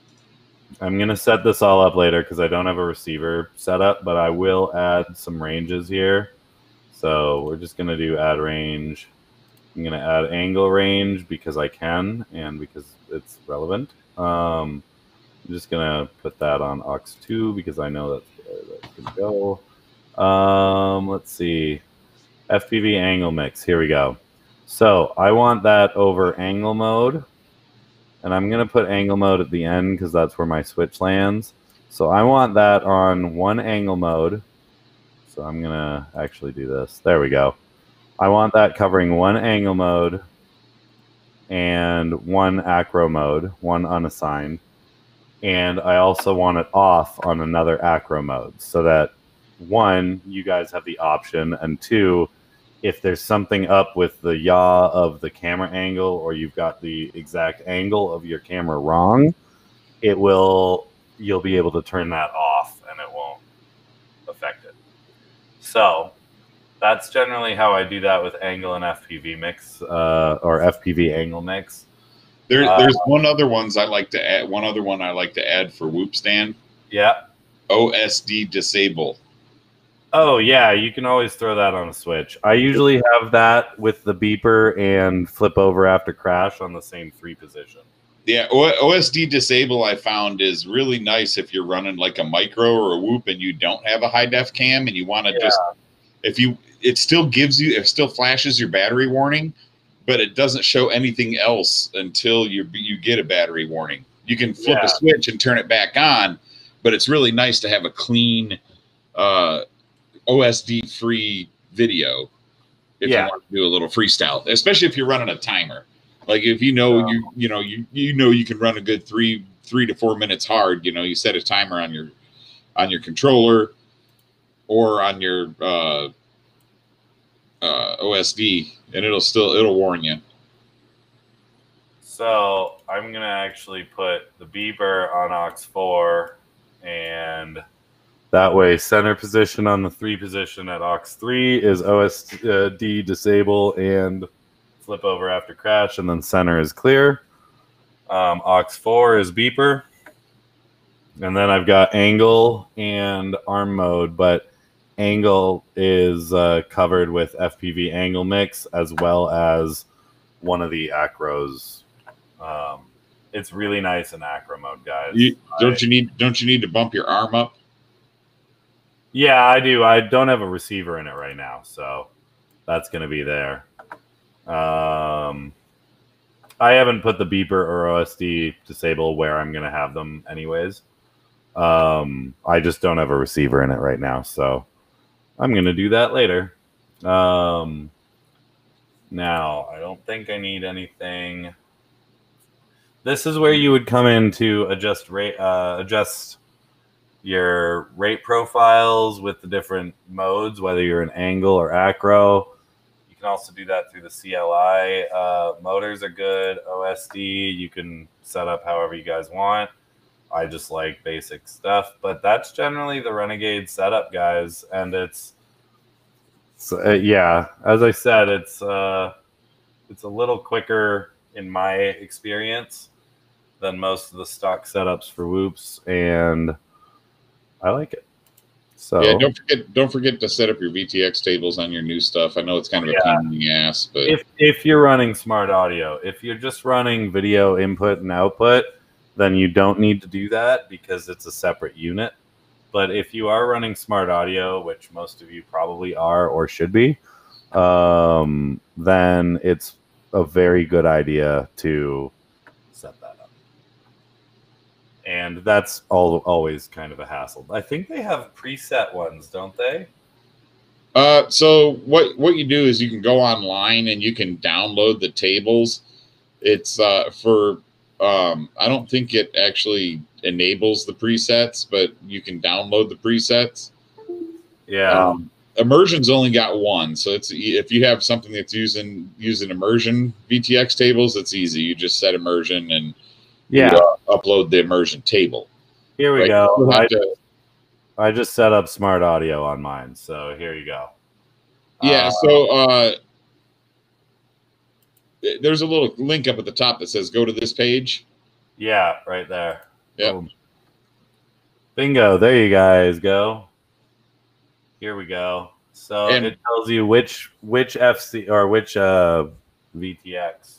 I'm going to set this all up later because I don't have a receiver set up, but I will add some ranges here. So we're just going to do add range. I'm going to add angle range because I can and because it's relevant. Um, I'm just going to put that on aux two because I know that's where that's going to go. Um, let's see. F P V angle mix. Here we go. So I want that over angle mode. And I'm going to put angle mode at the end because that's where my switch lands. So I want that on one angle mode. So I'm going to actually do this. There we go. I want that covering one angle mode and one acro mode, one unassigned. And I also want it off on another acro mode so that, one, you guys have the option, and two, if there's something up with the yaw of the camera angle or you've got the exact angle of your camera wrong, it will, you'll be able to turn that off and it won't affect it. So that's generally how I do that with angle and F P V mix uh, or F P V angle mix. There, Uh, there's one other ones I like to add. One other one I like to add for whoop stand. Yeah. O S D disable. Oh, yeah, you can always throw that on a switch. I usually have that with the beeper and flip over after crash on the same three position. Yeah, O S D disable I found is really nice if you're running like a micro or a whoop and you don't have a high def cam and you want to yeah. just, if you, it still gives you, it still flashes your battery warning, but it doesn't show anything else until you you get a battery warning. You can flip yeah. a switch and turn it back on, but it's really nice to have a clean, uh, O S D free video if yeah. you want to do a little freestyle, especially if you're running a timer. Like if you know um, you you know you you know you can run a good three three to four minutes hard. You know you set a timer on your on your controller or on your uh, uh, O S D, and it'll still it'll warn you. So I'm gonna actually put the beeper on aux four and. That way, center position on the three position at aux three is O S D disable and flip over after crash, and then center is clear. Um, aux four is beeper. And then I've got angle and arm mode, but angle is uh, covered with F P V angle mix as well as one of the acros. Um, it's really nice in acro mode, guys. You, don't I, you need don't you need to bump your arm up? Yeah, I do. I don't have a receiver in it right now, so that's going to be there. Um, I haven't put the beeper or O S D disable where I'm going to have them anyways. Um, I just don't have a receiver in it right now, so I'm going to do that later. Um, now, I don't think I need anything. This is where you would come in to adjust rate, uh, adjust your rate profiles with the different modes, whether you're an angle or acro. You can also do that through the C L I. Uh, motors are good. O S D, you can set up however you guys want. I just like basic stuff. But that's generally the Renegade setup, guys. And it's, so, uh, yeah, as I said, it's uh, it's a little quicker in my experience than most of the stock setups for whoops, and I like it. So yeah, don't forget don't forget to set up your V T X tables on your new stuff. I know it's kind of a yeah. pain in the ass, but if if you're running smart audio, if you're just running video input and output, then you don't need to do that because it's a separate unit. But if you are running smart audio, which most of you probably are or should be, um, then it's a very good idea to set that up. And that's all always kind of a hassle. I think they have preset ones, don't they? Uh, so what what you do is you can go online and you can download the tables. It's uh, for um, I don't think it actually enables the presets, but you can download the presets. Yeah. Um, Immersion's only got one, so it's if you have something that's using using immersion V T X tables, it's easy. You just set immersion and yeah, you, uh, upload the immersion table. Here we right? go. I, To, I just set up smart audio on mine, so here you go. Yeah, uh, so uh, there's a little link up at the top that says go to this page. Yeah, right there. Yeah. Boom. Bingo. There you guys go. Here we go. So And it tells you which which F C or which uh, V T X.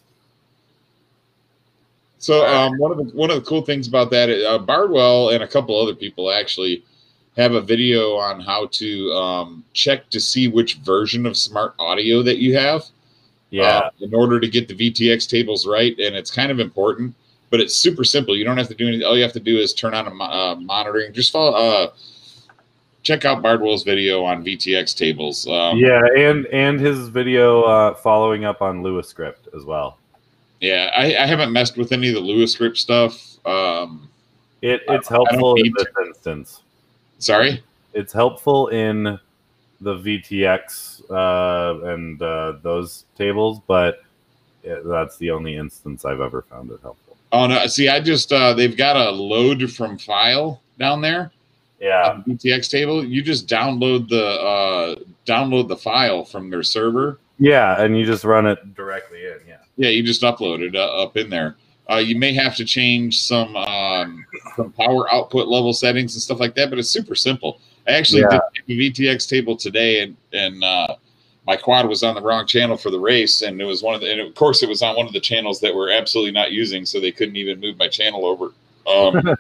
So um, one of the one of the cool things about that, uh, Bardwell and a couple other people actually have a video on how to um, check to see which version of smart audio that you have. Yeah. Uh, in order to get the V T X tables right, and it's kind of important, but it's super simple. You don't have to do anything. All you have to do is turn on a uh, monitoring. Just follow. Uh, check out Bardwell's video on V T X tables. Um, yeah, and and his video uh, following up on Lewis script as well. Yeah, I, I haven't messed with any of the Lewis script stuff. Um, it it's helpful in this to. instance. Sorry, it's helpful in the V T X uh, and uh, those tables, but it, that's the only instance I've ever found it helpful. Oh no! See, I just uh, they've got a load from file down there. Yeah, on the V T X table. You just download the uh, download the file from their server. Yeah, and you just run it directly in. Yeah. Yeah, you just upload it uh, up in there. Uh, you may have to change some um, some power output level settings and stuff like that, but it's super simple. I actually yeah. did the V T X table today, and and uh, my quad was on the wrong channel for the race, and it was one of the, and of course it was on one of the channels that we're absolutely not using, so they couldn't even move my channel over. Um,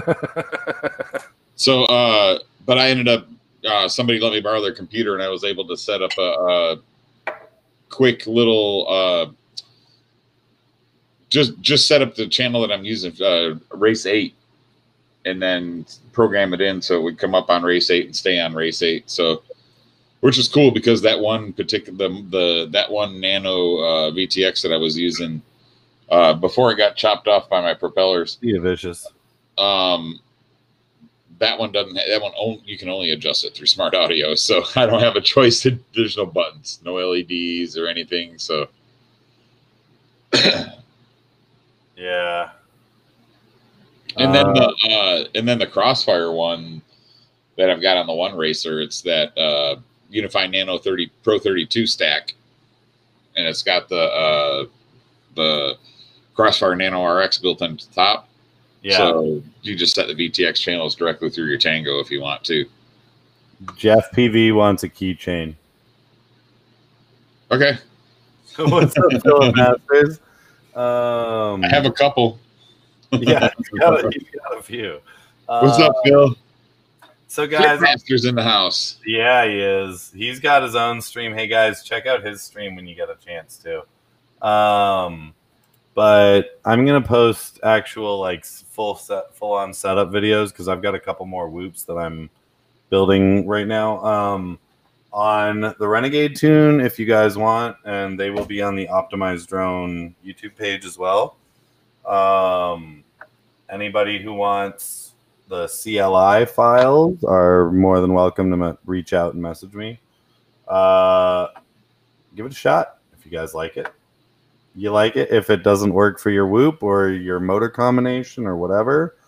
so, uh, but I ended up uh, somebody let me borrow their computer, and I was able to set up a, a quick little. Uh, Just just set up the channel that I'm using, uh, race eight, and then program it in so it would come up on race eight and stay on race eight. So, which is cool because that one particular the, the that one nano uh, V T X that I was using uh, before it got chopped off by my propellers. Yeah, vicious. Um, that one doesn't. That one only, you can only adjust it through smart audio. So I don't have a choice. To, there's no buttons, no L E Ds or anything. So. Yeah. And then uh, the uh, and then the Crossfire one that I've got on the one racer, it's that uh, Unify Nano thirty Pro thirty-two stack, and it's got the uh, the Crossfire Nano R X built into the top. Yeah. So you just set the V T X channels directly through your Tango if you want to. Jeff P V wants a keychain. Okay. What's up, Philip Masters? Um, I have a couple. yeah, he's got a, he's got a few. Uh, What's up, Phil? So, guys, Masters in the house. Yeah, he is. He's got his own stream. Hey, guys, check out his stream when you get a chance to. Um, but I'm gonna post actual like full set, full on setup videos because I've got a couple more whoops that I'm building right now. Um, on the Renegade tune if you guys want, and they will be on the Optimized Drone YouTube page as well. Um, anybody who wants the C L I files are more than welcome to me- reach out and message me. Uh, give it a shot if you guys like it. You like it. If it doesn't work for your whoop or your motor combination or whatever,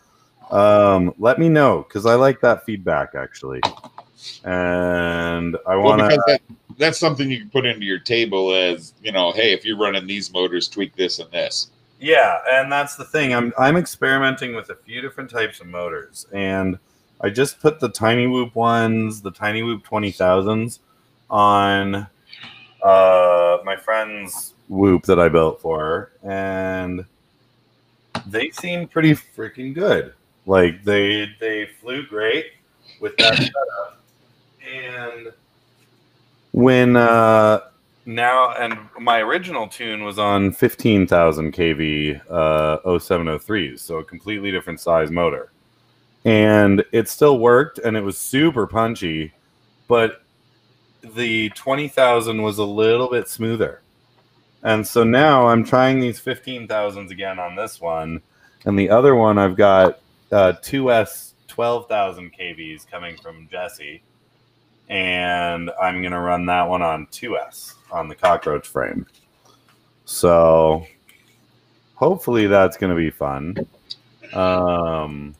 Um, let me know because I like that feedback actually, and I Well, want to. because that, that's something you can put into your table as, you know, hey, if you're running these motors, tweak this and this. Yeah, and that's the thing. I'm I'm experimenting with a few different types of motors, and I just put the Tiny Whoop ones, the Tiny Whoop twenty thousands, on uh, my friend's Whoop that I built for her, and they seem pretty freaking good. Like they they flew great with that setup, and when uh, now and my original tune was on fifteen thousand K V uh, oh seven oh threes, so a completely different size motor, and it still worked and it was super punchy, but the twenty thousand was a little bit smoother. And so now I'm trying these fifteen thousands again on this one. And the other one, I've got uh, two S twelve thousand K Vs coming from Jesse. And I'm going to run that one on two S on the cockroach frame. So hopefully that's going to be fun. Um,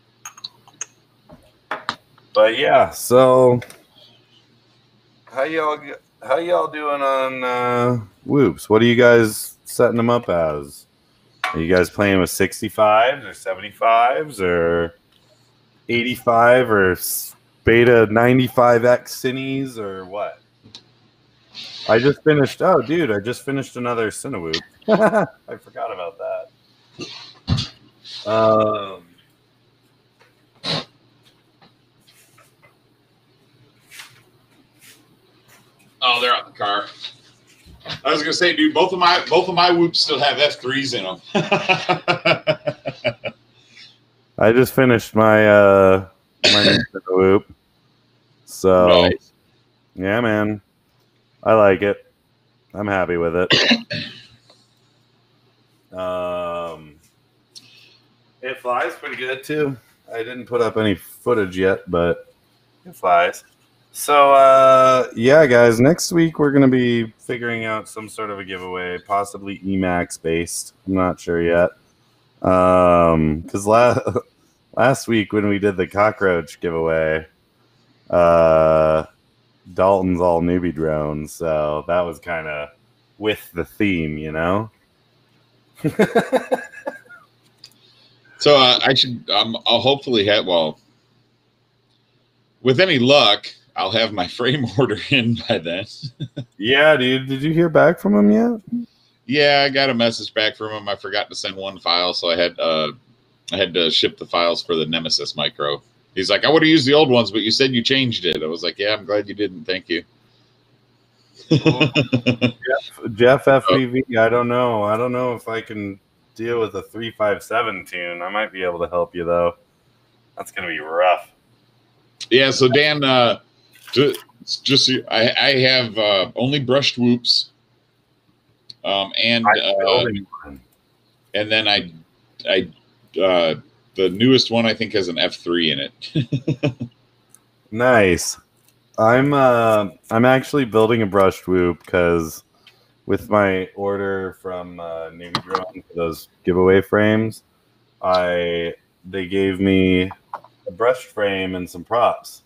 but yeah, so how y'all how y'all doing on uh, Whoops? What are you guys setting them up as? Are you guys playing with sixty-fives or seventy-fives or eighty-five or beta ninety-five X Cinees or what? I just finished. Oh, dude, I just finished another Cinewoop. I forgot about that. Um, Oh, they're out in the car. I was gonna say, dude, both of my both of my whoops still have F threes in them. I just finished my uh my new Cinewoop. So Nice. yeah, man, I like it. I'm happy with it. Um, it flies pretty good too. I didn't put up any footage yet, but it flies. So uh, yeah, guys, next week we're gonna be figuring out some sort of a giveaway, possibly Emacs based. I'm not sure yet. Um, because last last week when we did the cockroach giveaway, uh, Dalton's all newbie drones, so that was kind of with the theme, you know. So uh, I should. Um, I'll hopefully have. Well, with any luck, I'll have my frame order in by then. Yeah, dude. Did you hear back from him yet? Yeah, I got a message back from him. I forgot to send one file, so I had uh, I had to ship the files for the Nemesis Micro. He's like, I would have used the old ones, but you said you changed it. I was like, yeah, I'm glad you didn't. Thank you. Jeff, Jeff F V V, I don't know. I don't know if I can deal with a three five seven tune. I might be able to help you, though. That's going to be rough. Yeah, so Dan, uh, just, just I, I have uh, only brushed whoops. Um, and uh, and then I, I uh, the newest one I think has an F three in it. Nice. I'm uh, I'm actually building a brushed whoop because with my order from uh, Navy Drone for those giveaway frames, I they gave me a brushed frame and some props,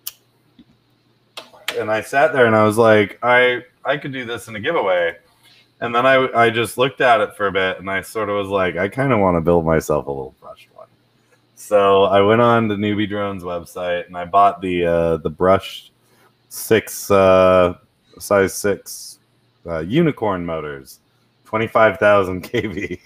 and I sat there and I was like, I I could do this in a giveaway. And then I, I just looked at it for a bit, and I sort of was like, I kind of want to build myself a little brushed one. So I went on the Newbie Drones website, and I bought the uh, the brushed six uh, size six uh, unicorn motors, twenty five thousand K V.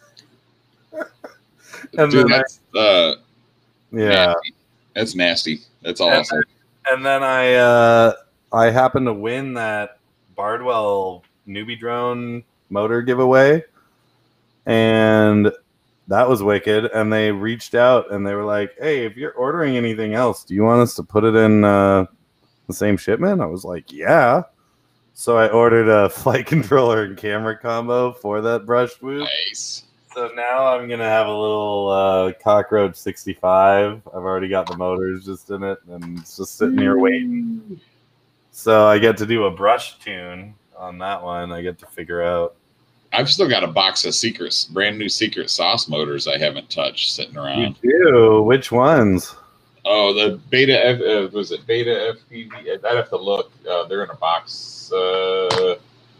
and Dude, then that's I, uh, yeah, nasty. That's nasty. That's awesome. And, and then I uh, I happened to win that Bardwell Newbie Drone motor giveaway, and that was wicked. And they reached out and they were like, hey, if you're ordering anything else, do you want us to put it in uh, the same shipment? I was like, yeah. So I ordered a flight controller and camera combo for that brushed whoop. Nice. So now I'm gonna have a little uh, cockroach sixty-five. I've already got the motors just in it, and it's just sitting here waiting. So I get to do a brush tune on that one. I get to figure out. I've still got a box of secret, brand new secret sauce motors I haven't touched sitting around. You do? Which ones? Oh, the Beta F, uh, was it Beta F P V? I'd have to look. Uh, they're in a box. Uh,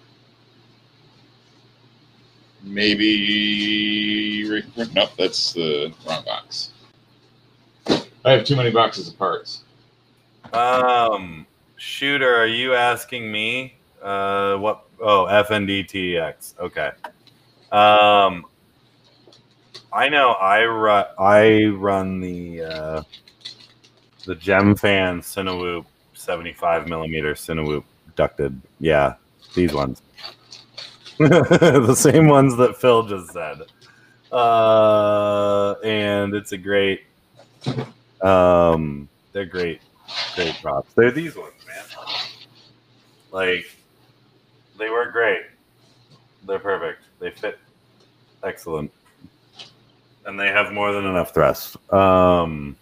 maybe nope, that's the wrong box. I have too many boxes of parts. Um, Shooter, are you asking me? Uh, what? Oh, F N D T X. Okay. Um, I know I run. I run the uh, the GemFan Cinewoop seventy-five millimeter Cinewoop ducted. Yeah, these ones. The same ones that Phil just said. Uh, and it's a great. Um, they're great, great props. They're these ones, man. Like, they work great. They're perfect. They fit excellent, and they have more than enough thrust. Um.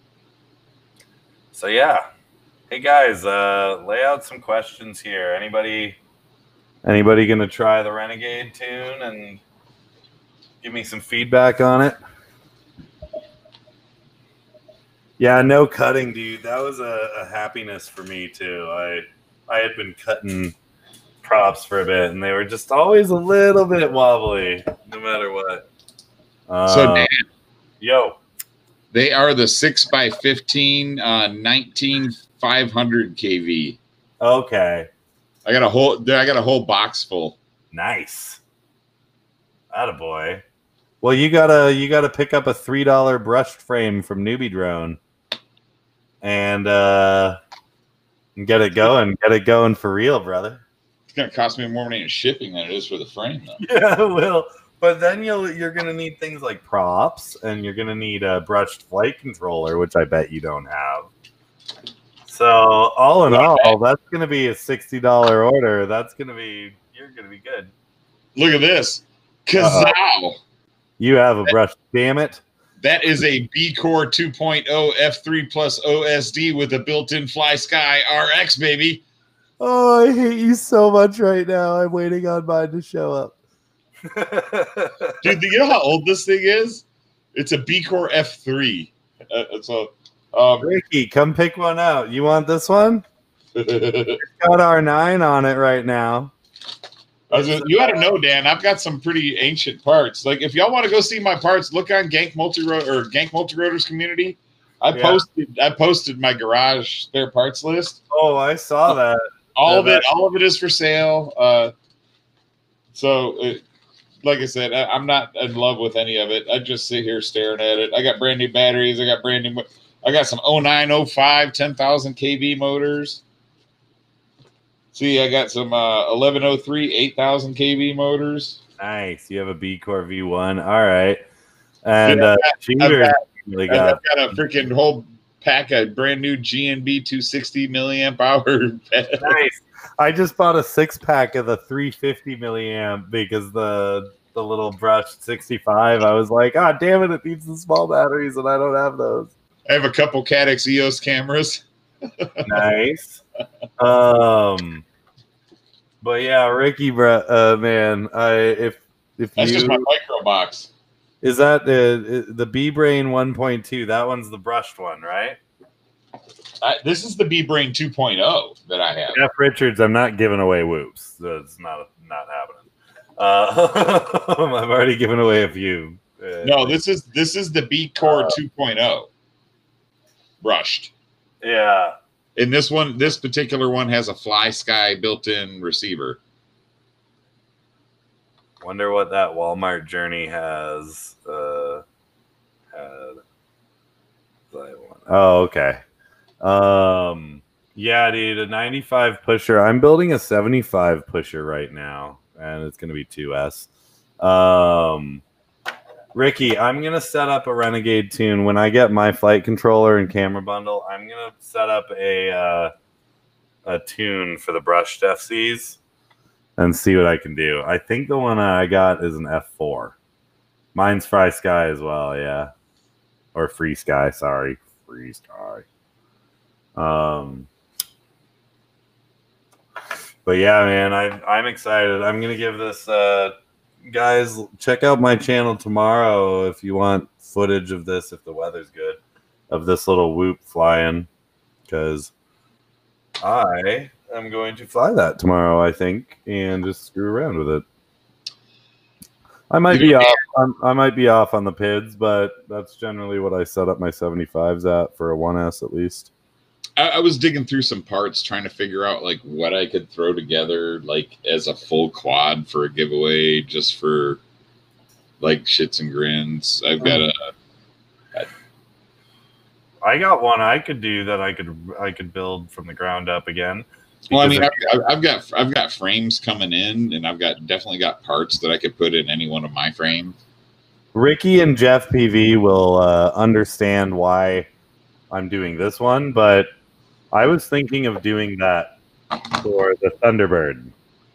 So yeah, hey guys, uh, lay out some questions here. Anybody, anybody gonna try the Renegade tune and give me some feedback on it? Yeah, no cutting, dude. That was a, a happiness for me too. I I had been cutting props for a bit, and they were just always a little bit wobbly, no matter what. Um, So, Dan, yo, they are the six by fifteen, uh, nineteen five hundred K V. okay, I got a whole. I got a whole box full. nice. Attaboy. Well, you gotta you gotta pick up a three dollar brushed frame from Newbie Drone, and uh, and get it going. Get it going for real, brother. It's gonna cost me more money in shipping than it is for the frame, though. Yeah, it will. But then you'll you're gonna need things like props, and you're gonna need a brushed flight controller, which I bet you don't have. So all in all, that's gonna be a sixty dollar order. That's gonna be you're gonna be good. Look at this, Kazow! You have a brush, damn it. That is a B-Core two point oh F three Plus O S D with a built-in Fly Sky R X, baby. Oh, I hate you so much right now. I'm waiting on mine to show up. Dude, do you know how old this thing is? It's a B-Core F three. Uh, so, um, Ricky, come pick one out. You want this one? It's got R nine on it right now. I was just, you got to know, Dan, I've got some pretty ancient parts. Like, if y'all want to go see my parts, look on Gank Multi or Gank Multi Rotors community. I yeah. posted I posted my garage spare parts list. Oh, I saw that. All yeah, of it, all of it is for sale. Uh, so, it, like I said, I, I'm not in love with any of it. I just sit here staring at it. I got brand new batteries. I got brand new. I got some oh nine, oh five, ten thousand K V motors. See, I got some uh, eleven oh three, eight thousand K V motors. Nice. You have a B-Core V one. All right. And Dude, uh, I've, got, I've, got, really I've got, got a freaking whole pack of brand new G N B two sixty milliamp hour. Nice. I just bought a six pack of the three fifty milliamp because the the little brushed sixty-five. I was like, ah, oh, damn it, it needs the small batteries, and I don't have those. I have a couple Caddx E O S cameras. Nice. Um, but yeah, Ricky, bro, uh, man, I if if that's you, just my micro box. Is that the the B Brain one point two? That one's the brushed one, right? I, this is the B Brain two point oh that I have. Jeff Richards, I'm not giving away whoops. That's not not happening. Uh, I've already given away a few. Uh, no, this is this is the B Core uh, two point oh brushed. Yeah. And this one, this particular one has a Fly Sky built-in receiver. Wonder what that Walmart journey has. Uh, had. Oh, okay. Um, yeah, dude, a ninety-five pusher. I'm building a seventy-five pusher right now, and it's going to be two S. Um, Ricky, I'm going to set up a Renegade tune. When I get my flight controller and camera bundle, I'm going to set up a uh, a tune for the brushed F Cs and see what I can do. I think the one I got is an F four. Mine's Fry Sky as well, yeah. Or Free Sky, sorry. Free Sky. Um, but yeah, man, I, I'm excited. I'm going to give this uh, guys, check out my channel tomorrow if you want footage of this, if the weather's good, of this little whoop flying, because I am going to fly that tomorrow, I think, and just screw around with it. I might be off. I'm, I might be off on the P I Ds, but that's generally what I set up my seventy-fives at for a one S at least. I, I was digging through some parts, trying to figure out like what I could throw together, like as a full quad for a giveaway, just for like shits and grins. I've got a. a I got one I could do that I could I could build from the ground up again. Well, I mean, I've, I've got I've got frames coming in, and I've got definitely got parts that I could put in any one of my frames. Ricky and Jeff P V will uh, understand why I'm doing this one, but I was thinking of doing that for the Thunderbird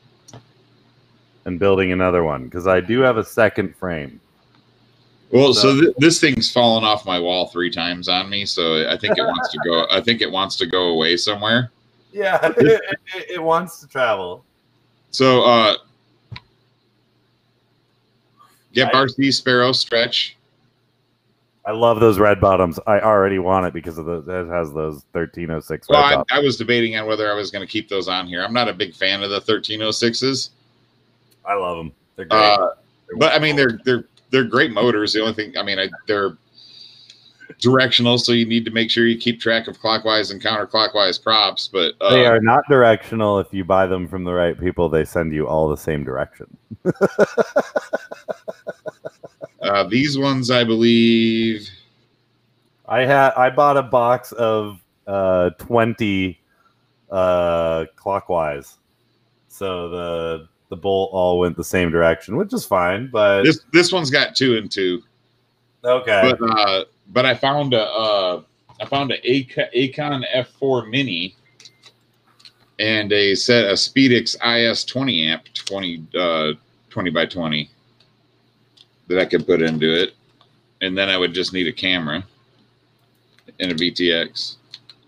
and building another one because I do have a second frame. Well, so, so th this thing's fallen off my wall three times on me, so I think it wants to go. I think it wants to go away somewhere. Yeah, it, it, it wants to travel. So, uh, yep, R C Sparrow stretch. I love those red bottoms. I already want it because of the it has those thirteen oh six. Well, I, I was debating on whether I was going to keep those on here. I'm not a big fan of the thirteen oh sixes. I love them. They're great. Uh, they're but I mean, they're they're they're great motors. The only thing, I mean, I, they're directional, so you need to make sure you keep track of clockwise and counterclockwise props. But uh, they are not directional. If you buy them from the right people, they send you all the same direction. uh, these ones, I believe, I had I bought a box of uh, twenty uh, clockwise, so the the bolt all went the same direction, which is fine. But this this one's got two and two. Okay, but uh, but I found a uh, I found a Acon F four Mini and a set a Speedix I S twenty amp twenty uh, twenty by twenty that I could put into it, and then I would just need a camera and a V T X.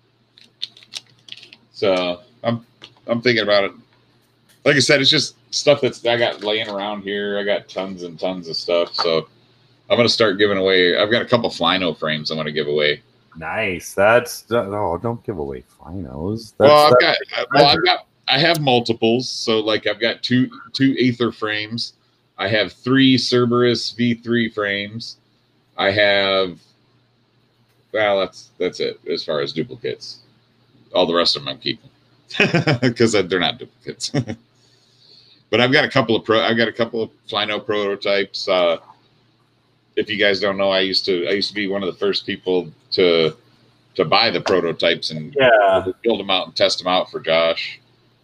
So I'm I'm thinking about it. Like I said, it's just stuff that's I got laying around here. I got tons and tons of stuff. So I'm gonna start giving away. I've got a couple Flino frames I'm gonna give away. Nice. That's oh, don't give away Flinos. That's, well, I've that's got well, I've got I have multiples. So like I've got two two Aether frames. I have three Cerberus V three frames. I have well, that's that's it as far as duplicates. All the rest of them I'm keeping because they're not duplicates. But I've got a couple of pro. I've got a couple of Flino prototypes. Uh, if you guys don't know, I used to I used to be one of the first people to to buy the prototypes and yeah. build them out and test them out for Josh.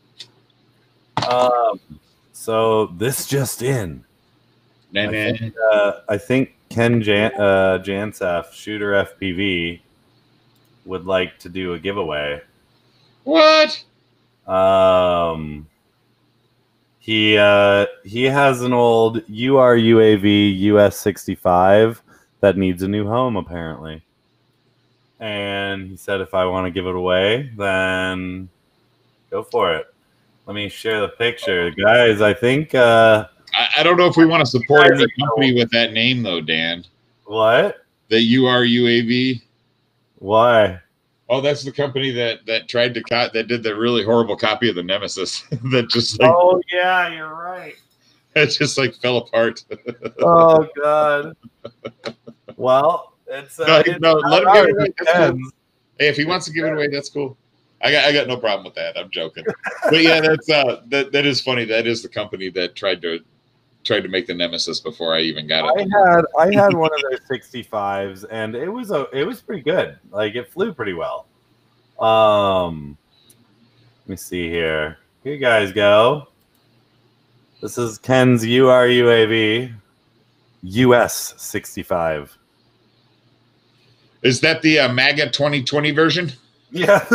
Um. So this just in. Nah, nah. I, think, uh, I think Ken Jan uh, Jansef, Shooter F P V, would like to do a giveaway. What? Um. He uh, he has an old U R U A V U S sixty-five that needs a new home apparently, and he said if I want to give it away, then go for it. Let me share the picture, guys. I think uh, I, I don't know if we want to support any company with that name though, Dan. What? The U R U A V. Why? Oh, that's the company that that tried to cut that did the really horrible copy of the Nemesis that just like oh yeah, you're right. It just like fell apart. Oh god. Well, it's, uh, no, it's no let him give it away. That's cool. Hey, if he wants to give it away, that's cool. I got I got no problem with that. I'm joking. But yeah, that's uh that that is funny. That is the company that tried to tried to make the Nemesis before I even got it. I had I had one of their sixty-fives and it was a it was pretty good. Like it flew pretty well. Um let me see here. Here you guys go. This is Ken's U R U A V U S sixty-five. Is that the uh, MAGA twenty twenty version? Yeah.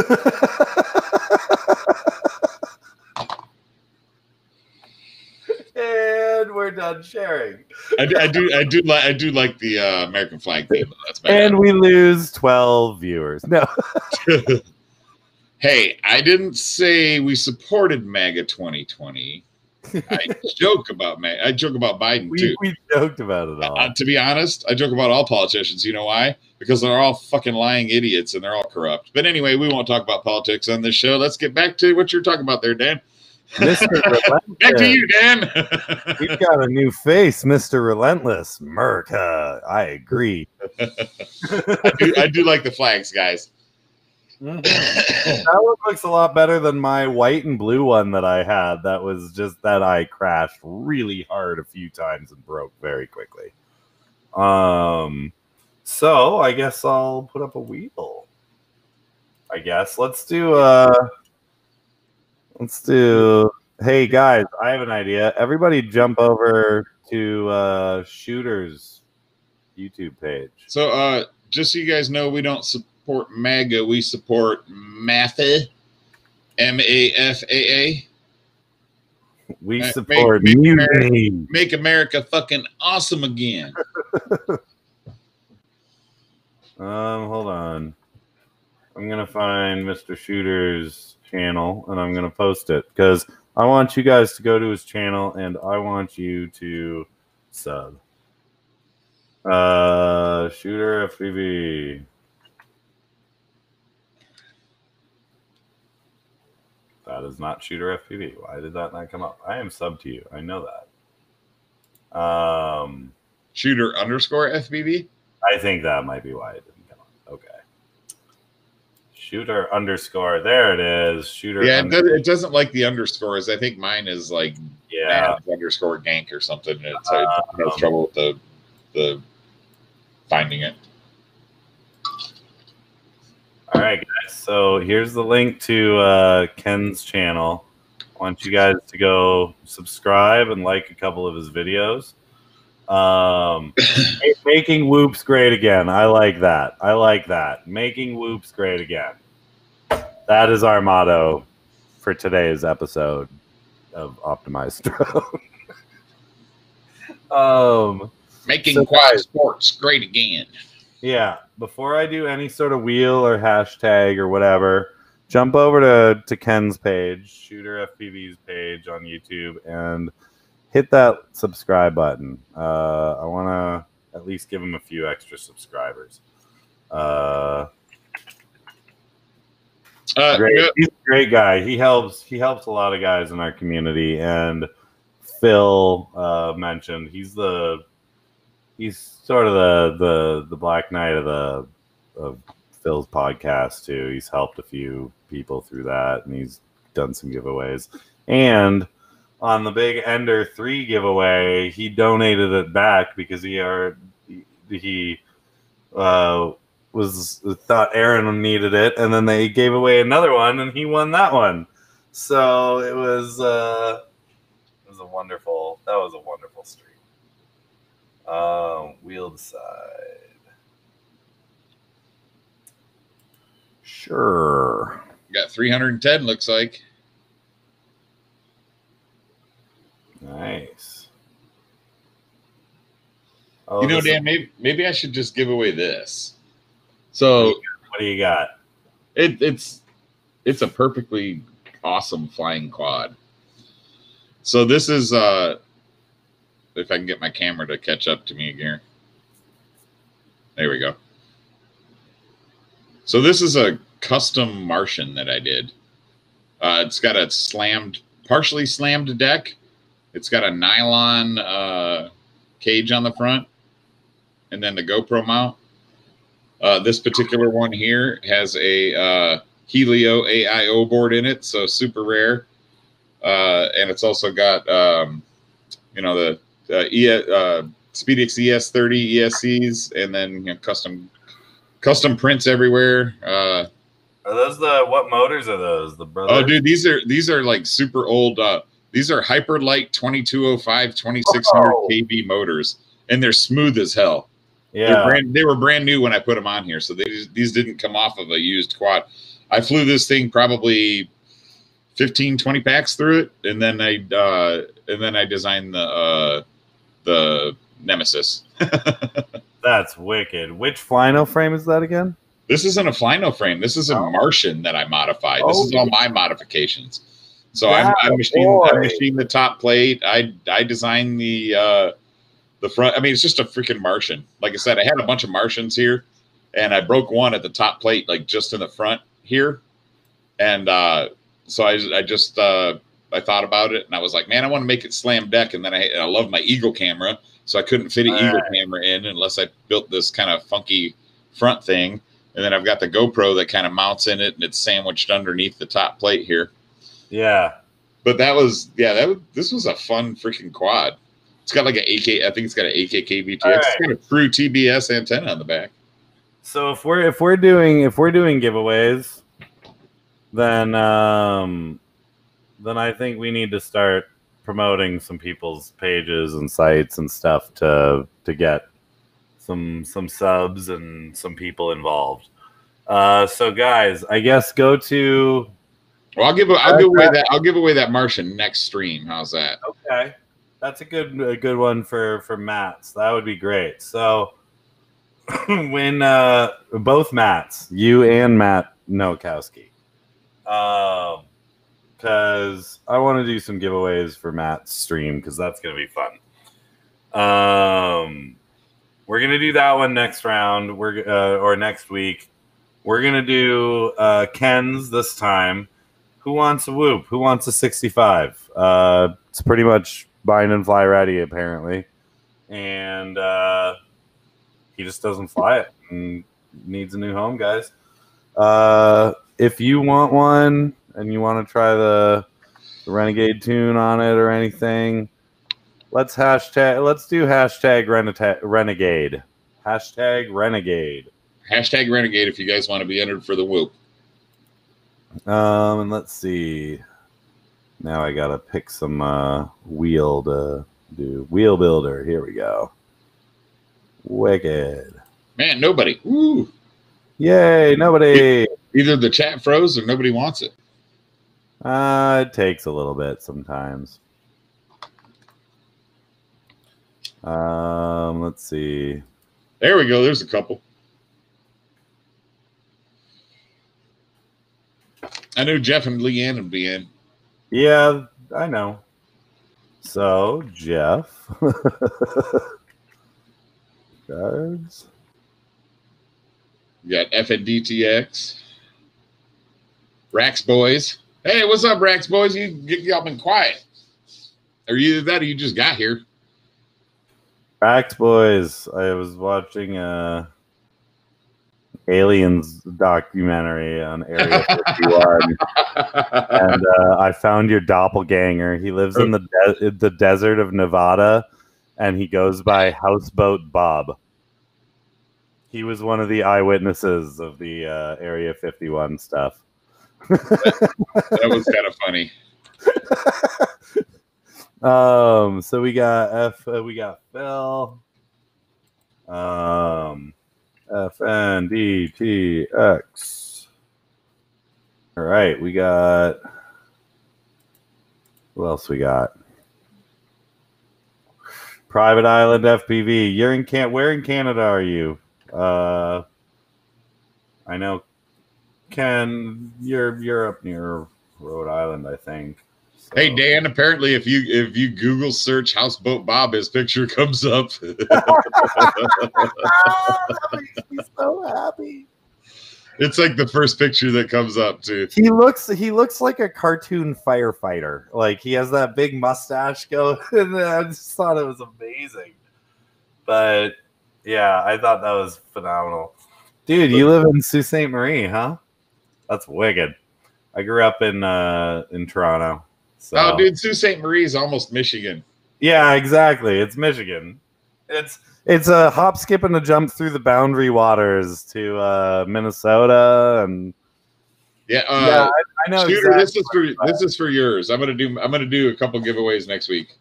And we're done sharing. I, I do, I do like, I do like the uh, American flag theme. That's bad. And we lose twelve viewers. No. Hey, I didn't say we supported MAGA twenty twenty. I joke about man. I joke about Biden we, too. We joked about it all. Uh, to be honest, I joke about all politicians. You know why? Because they're all fucking lying idiots and they're all corrupt. But anyway, we won't talk about politics on this show. Let's get back to what you're talking about there, Dan. Mister Relentless. Back to you, Dan. We've got a new face, Mister Relentless. Merca. I agree. I, do, I do like the flags, guys. Mm-hmm. That one looks a lot better than my white and blue one that I had. That was just that I crashed really hard a few times and broke very quickly. Um, so I guess I'll put up a wheel. I guess let's do. Uh, let's do. Hey guys, I have an idea. Everybody, jump over to uh, Shooter's YouTube page. So, uh, just so you guys know, we don't support MAGA. We support MAFA, M A F A A. We Uh, support make, make, mutiny. America, make America fucking awesome again. um, hold on. I'm gonna find Mister Shooter's channel and I'm gonna post it because I want you guys to go to his channel and I want you to sub. Uh, Shooter F P V. That is not Shooter F P V. Why did that not come up? I am sub to you. I know that. Um, Shooter underscore F B V. I think that might be why it didn't come up. Okay. Shooter underscore. There it is. Shooter. Yeah, it, under- does, it doesn't like the underscores. I think mine is like yeah underscore gank or something. It's, um, it has um, trouble with the the finding it. All right, guys. So here's the link to uh, Ken's channel. I want you guys to go subscribe and like a couple of his videos. Um, making whoops great again. I like that. I like that. Making whoops great again. That is our motto for today's episode of Optimized Drone. um, Making so quad guys, sports great again. Yeah. Before I do any sort of wheel or hashtag or whatever, jump over to, to Ken's page, Shooter F P V's page on YouTube, and hit that subscribe button. Uh, I want to at least give him a few extra subscribers. Uh, Uh, great. yeah. He's a great guy. He helps. He helps a lot of guys in our community. And Phil uh, mentioned he's the he's sort of the the the Black Knight of the of Phil's podcast too. He's helped a few people through that, and he's done some giveaways. And on the big Ender three giveaway, he donated it back because he are he uh, was thought Aaron needed it, and then they gave away another one, and he won that one. So it was uh, it was a wonderful that was a wonderful stream. Um, wheel side, sure. Got three hundred ten, looks like. Nice. Oh, You know, this is- Dan, maybe maybe I should just give away this. So what do you got? it, it's it's a perfectly awesome flying quad. So this is uh if I can get my camera to catch up to me here. There we go. So this is a custom Martian that I did. Uh, it's got a slammed, partially slammed deck. It's got a nylon uh, cage on the front, and then the GoPro mount. Uh, this particular one here has a uh, Helio A I O board in it, so super rare. Uh, and it's also got, um, you know, the uh, e uh, SpeedX E S thirty E S Cs, and then you know, custom custom prints everywhere. Uh, Are those the what motors are those? The brothers? oh, dude, these are these are like super old. Uh, these are Hyperlight twenty-two oh five twenty-six hundred Oh. K V motors, and they're smooth as hell. They're Yeah. brand, they were brand new when I put them on here, so they just, these didn't come off of a used quad. I flew this thing probably fifteen, twenty packs through it, and then I uh, and then I designed the uh, the Nemesis. That's wicked. Which Flyno frame is that again? This isn't a Flyno frame. This is a Oh. Martian that I modified. This Oh, is all my modifications. So I'm I'm machining I'm machining the top plate. I I designed the uh, the front. I mean, it's just a freaking Martian. Like I said, I had a bunch of Martians here, and I broke one at the top plate, like just in the front here. And uh, so I I just uh, I thought about it, and I was like, man, I want to make it slam deck. And then I and I love my Eagle camera, so I couldn't fit an All Eagle right. camera in unless I built this kind of funky front thing. And then I've got the GoPro that kind of mounts in it, and it's sandwiched underneath the top plate here. Yeah. But that was, yeah, that was, this was a fun freaking quad. It's got like an A K, I think it's got an A K K V T X. Right. It's got a true T B S antenna on the back. So if we're if we're doing if we're doing giveaways, then um, then I think we need to start promoting some people's pages and sites and stuff to to get some some subs and some people involved. Uh, so guys, I guess go to. Well, I'll give I'll give away that I'll give away that Martian next stream. How's that? Okay, that's a good a good one for for Matt's. That would be great. So when uh, both Matts, you and Matt Nowakowski, um, because I want to do some giveaways for Matt's stream because that's gonna be fun. Um. We're going to do that one next round We're uh, or next week. We're going to do uh, Ken's this time. Who wants a Whoop? Who wants a sixty-five? Uh, it's pretty much bind and fly ready, apparently. And uh, he just doesn't fly it and needs a new home, guys. Uh, if you want one and you want to try the, the Renegade tune on it or anything, Let's hashtag. Let's do hashtag Renata- Renegade. Hashtag Renegade. Hashtag Renegade if you guys want to be entered for the Whoop. Um, and let's see. Now I gotta pick some uh, wheel to do. Wheel builder. Here we go. Wicked. Man, nobody. Woo. Yay! Nobody. Either the chat froze or nobody wants it. Uh, it takes a little bit sometimes. Um, let's see. There we go. There's a couple. I knew Jeff and Leanne would be in. Yeah, I know. So, Jeff. Cards. You got F N D T X. Rax Boys. Hey, what's up, Rax Boys? You, y'all been quiet. Or either that or you just got here. Rax Boys. I was watching a Aliens documentary on Area fifty-one, and uh, I found your doppelganger. He lives in the de- the desert of Nevada, and he goes by Houseboat Bob. He was one of the eyewitnesses of the uh, Area fifty-one stuff. that, that was kind of funny. Um, so we got F, uh, we got Phil, um, F N D T X. All right, we got, who else we got? Private Island F P V. You're in Can. Where in Canada are you? Uh, I know, Ken. You're you're up near Rhode Island, I think. So. Hey Dan, apparently if you if you Google search Houseboat Bob, his picture comes up. That makes me so happy. It's like the first picture that comes up too. He looks he looks like a cartoon firefighter. Like he has that big mustache going, and I just thought it was amazing. But yeah, I thought that was phenomenal. Dude, you live in Sault Ste. Marie, huh? That's wicked. I grew up in uh in Toronto. So. Oh, dude, Sault Ste. Marie is almost Michigan. Yeah, exactly. It's Michigan. It's it's a hop, skip, and a jump through the boundary waters to uh, Minnesota, and yeah, uh, yeah, I, I know. Shooter, exactly this is for this is for yours. I'm gonna do I'm gonna do a couple giveaways next week.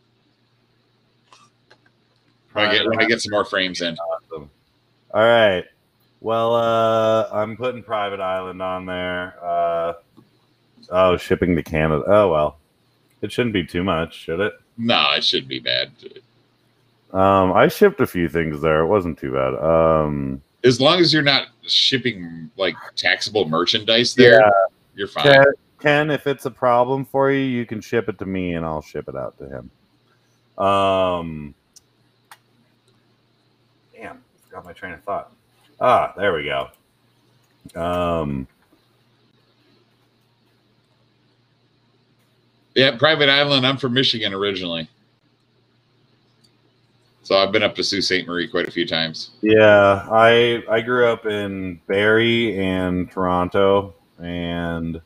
When I get when I get some more frames in. Awesome. All right. Well, uh, I'm putting Private Island on there. Uh, oh, shipping to Canada. Oh well. It shouldn't be too much, should it? No, it shouldn't be bad. Um, I shipped a few things there. It wasn't too bad. Um, as long as you're not shipping like taxable merchandise there, yeah. you're fine. Ted, Ken, if it's a problem for you, you can ship it to me and I'll ship it out to him. Um, damn, forgot my train of thought. Ah, there we go. Um, yeah, Private Island. I'm from Michigan originally, so I've been up to Sault Ste. Marie quite a few times. Yeah, I I grew up in Barrie and Toronto, and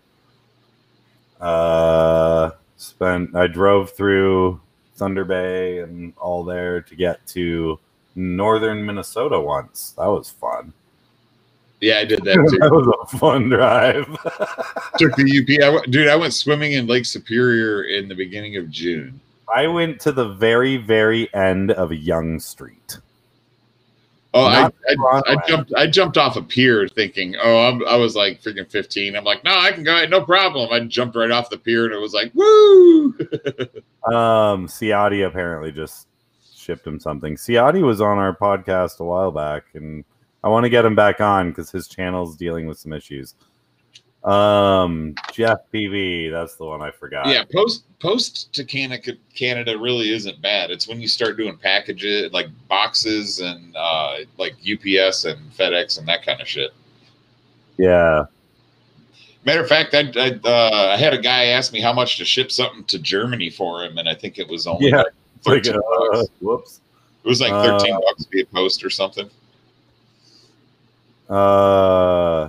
uh, spent. I drove through Thunder Bay and all there to get to northern Minnesota once. That was fun. Yeah, I did that too. That was a fun drive. Took the U P. I, dude, I went swimming in Lake Superior in the beginning of June. I went to the very, very end of Yonge Street. Oh, I, I, I jumped. I jumped off a pier thinking, oh, I'm, I was like freaking fifteen. I'm like, no, I can go, no problem. I jumped right off the pier, and it was like, woo. um, Ciotti apparently just shipped him something. Ciotti was on our podcast a while back, and I want to get him back on because his channel's dealing with some issues. Um, Jeff P V, that's the one I forgot. Yeah, post post to Canada, Canada really isn't bad. It's when you start doing packages like boxes and uh, like U P S and FedEx and that kind of shit. Yeah. Matter of fact, I I, uh, I had a guy ask me how much to ship something to Germany for him, and I think it was only yeah. like thirteen like, uh, bucks. Whoops. It was like thirteen uh, bucks via post or something. Uh.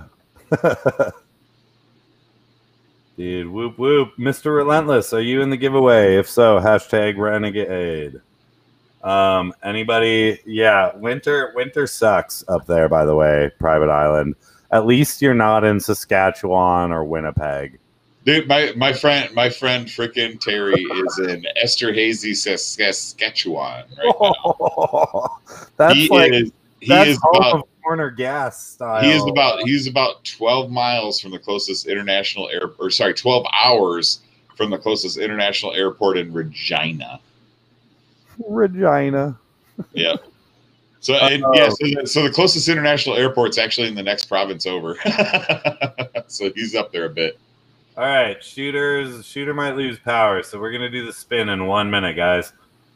Dude, whoop whoop. Mister Relentless, are you in the giveaway? If so, hashtag Renegade. Um, anybody? Yeah, winter winter sucks up there, by the way, Private Island. At least you're not in Saskatchewan or Winnipeg. Dude, my, my friend my friend frickin' Terry is in Esterhazy, Saskatchewan right now. That's he like is, he that's is home about, of Corner Gas style. He is about he's about twelve miles from the closest international air or sorry, twelve hours from the closest international airport in Regina. Regina. Yeah. So and, Uh-oh. yeah, so, so the closest international airport's actually in the next province over. So he's up there a bit. All right, shooters. Shooter might lose power, so we're gonna do the spin in one minute, guys.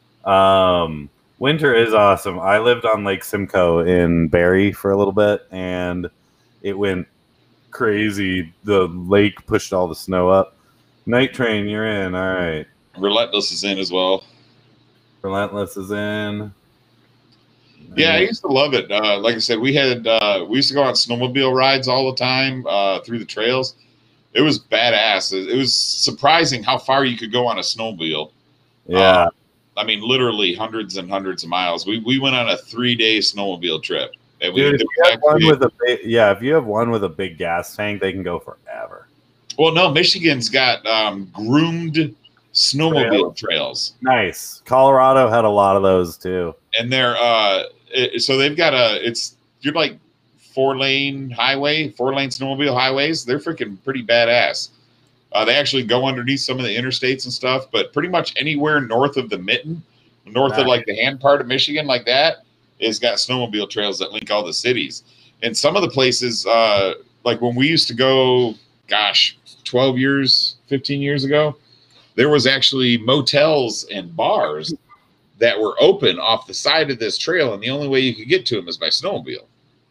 Um. Winter is awesome. I lived on Lake Simcoe in Barrie for a little bit, and it went crazy. The lake pushed all the snow up. Night Train, you're in. All right. Relentless is in as well. Relentless is in. Yeah, I used to love it. Uh, like I said, we had uh, we used to go on snowmobile rides all the time uh, through the trails. It was badass. It, it was surprising how far you could go on a snowmobile. Yeah. Uh, I mean, literally hundreds and hundreds of miles. We we went on a three day snowmobile trip. And we, Dude, if you have actually, one with a big, yeah, if you have one with a big gas tank, they can go forever. Well, no, Michigan's got um, groomed snowmobile trails. trails. Nice. Colorado had a lot of those too. And they're uh, it, so they've got a it's you're like four lane highway, four lane snowmobile highways. They're freaking pretty badass. Uh, they actually go underneath some of the interstates and stuff, but pretty much anywhere north of the Mitten, north nice. of like the hand part of Michigan, like that, is got snowmobile trails that link all the cities. And some of the places, uh, like when we used to go, gosh, twelve years, fifteen years ago, there was actually motels and bars that were open off the side of this trail, and the only way you could get to them is by snowmobile.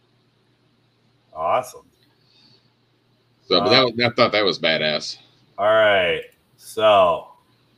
Awesome. So, but that, I thought that was badass. All right, so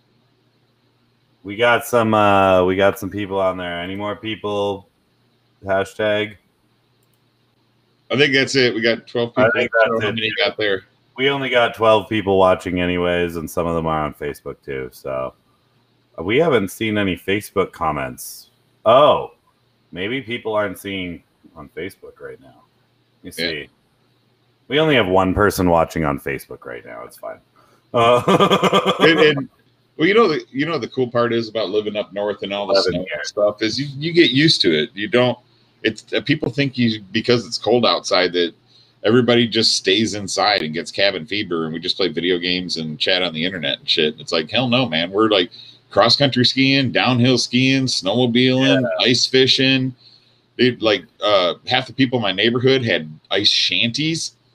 we got some uh, we got some people on there. Any more people? Hashtag. I think that's it. We got twelve people. I think that's How many got there? We only got twelve people watching, anyways, and some of them are on Facebook too. So we haven't seen any Facebook comments. Oh, maybe people aren't seeing on Facebook right now. Let me see. Yeah. We only have one person watching on Facebook right now. It's fine. Uh, and, and, well, you know the you know the cool part is about living up north and all the snow and stuff is you, you get used to it. You don't. It's uh, people think you because it's cold outside that everybody just stays inside and gets cabin fever and we just play video games and chat on the internet and shit. It's like hell no, man. We're like cross country skiing, downhill skiing, snowmobiling, yeah. ice fishing. They like uh, half the people in my neighborhood had ice shanties.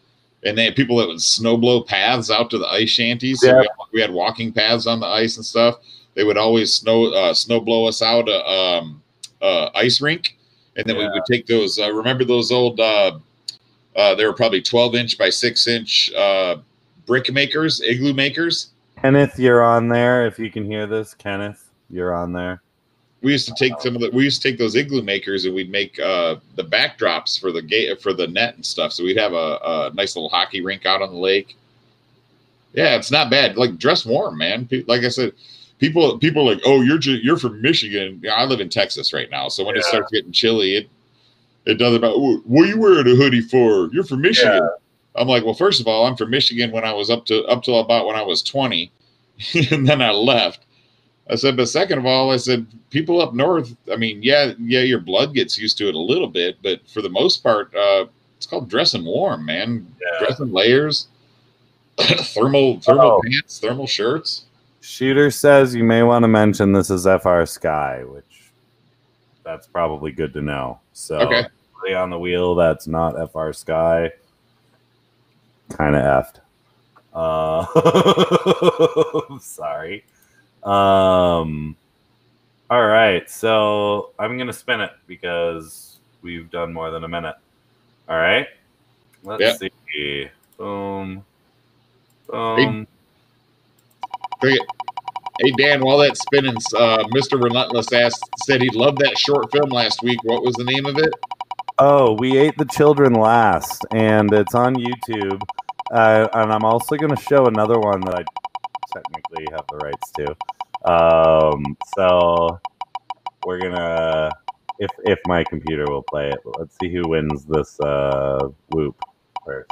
and they had people that would snow blow paths out to the ice shanties. So Yeah. we, had, we had walking paths on the ice and stuff. They would always snow uh, snow blow us out a um, uh, ice rink, and then Yeah. we would take those. Uh, remember those old? Uh, uh, they were probably twelve inch by six inch uh, brick makers, igloo makers. Kenneth, you're on there. If you can hear this, Kenneth, you're on there. We used to take some of the. We used to take those igloo makers and we'd make uh, the backdrops for the gate for the net and stuff. So we'd have a, a nice little hockey rink out on the lake. Yeah, it's not bad. Like dress warm, man. Like I said. People, people are like, oh, you're just, you're from Michigan. Yeah, I live in Texas right now, so when yeah. it starts getting chilly, it it doesn't matter. What are you wearing a hoodie for? You're from Michigan. Yeah. I'm like, well, first of all, I'm from Michigan when I was up to up till about when I was twenty, and then I left. I said, but second of all, I said, people up north. I mean, yeah, yeah, your blood gets used to it a little bit, but for the most part, uh, it's called dressing warm, man. Yeah. Dressing layers, thermal thermal oh. pants, thermal shirts. Shooter says you may want to mention this is F R Sky, which that's probably good to know. So okay. on the wheel, that's not F R Sky. Kind of effed. Uh, sorry. Um. All right, so I'm gonna spin it because we've done more than a minute. All right. Let's yep. see. Boom. Boom. Hey. Hey, hey, Dan, while that's spinning, uh, Mister Relentless asked, said he loved that short film last week. What was the name of it? Oh, We Ate the Children Last, and it's on YouTube. Uh, and I'm also going to show another one that I technically have the rights to. Um, so we're going to, if if my computer will play it, let's see who wins this uh, whoop first.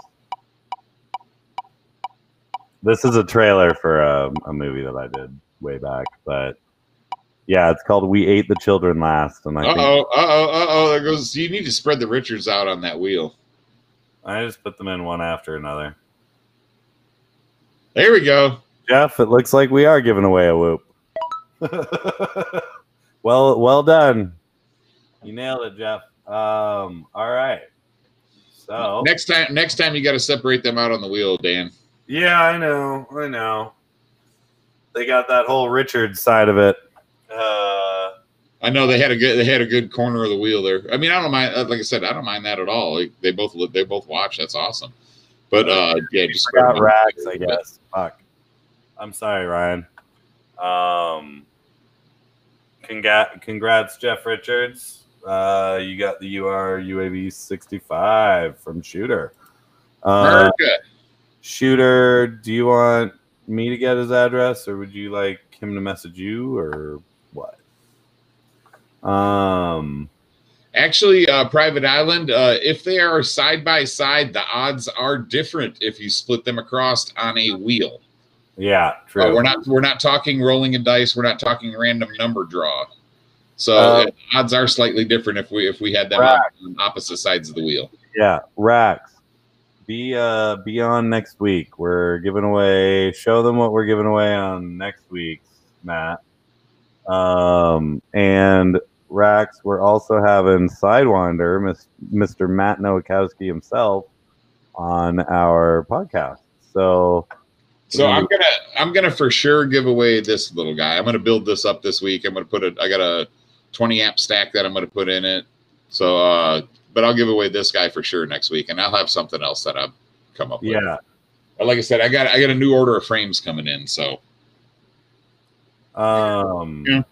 This is a trailer for a, a movie that I did way back, but yeah, it's called We Ate the Children Last. And I uh oh, uh oh, uh oh, there goes. You need to spread the Richards out on that wheel. I just put them in one after another. There we go, Jeff. It looks like we are giving away a whoop. well, well done. You nailed it, Jeff. Um, all right. So next time, next time you got to separate them out on the wheel, Dan. Yeah, I know. I know. They got that whole Richard side of it. Uh, I know they had a good they had a good corner of the wheel there. I mean, I don't mind. Like I said, I don't mind that at all. Like, they both they both watch. That's awesome. But uh, yeah, just got rags, I guess. Fuck. I'm sorry, Ryan. Um, congrats, congrats, Jeff Richards. Uh, you got the U R U A V sixty-five from Shooter. Uh, America. Shooter, do you want me to get his address, or would you like him to message you, or what? Um, actually, uh, Private Island, uh, if they are side by side, the odds are different if you split them across on a wheel. Yeah, true. Uh, we're not we're not talking rolling a dice. We're not talking random number draw. So uh, odds are slightly different if we if we had them on opposite sides of the wheel. Yeah, Rax. Be uh be on next week. We're giving away. Show them what we're giving away on next week's, Matt. Um and Rax, we're also having Sidewinder, Mister Matt Nowakowski himself, on our podcast. So, so I'm gonna I'm gonna for sure give away this little guy. I'm gonna build this up this week. I'm gonna put it. I got a twenty amp stack that I'm gonna put in it. So. uh But I'll give away this guy for sure next week, and I'll have something else that I've come up with. Yeah. But like I said, I got I got a new order of frames coming in, so. Um. Yeah.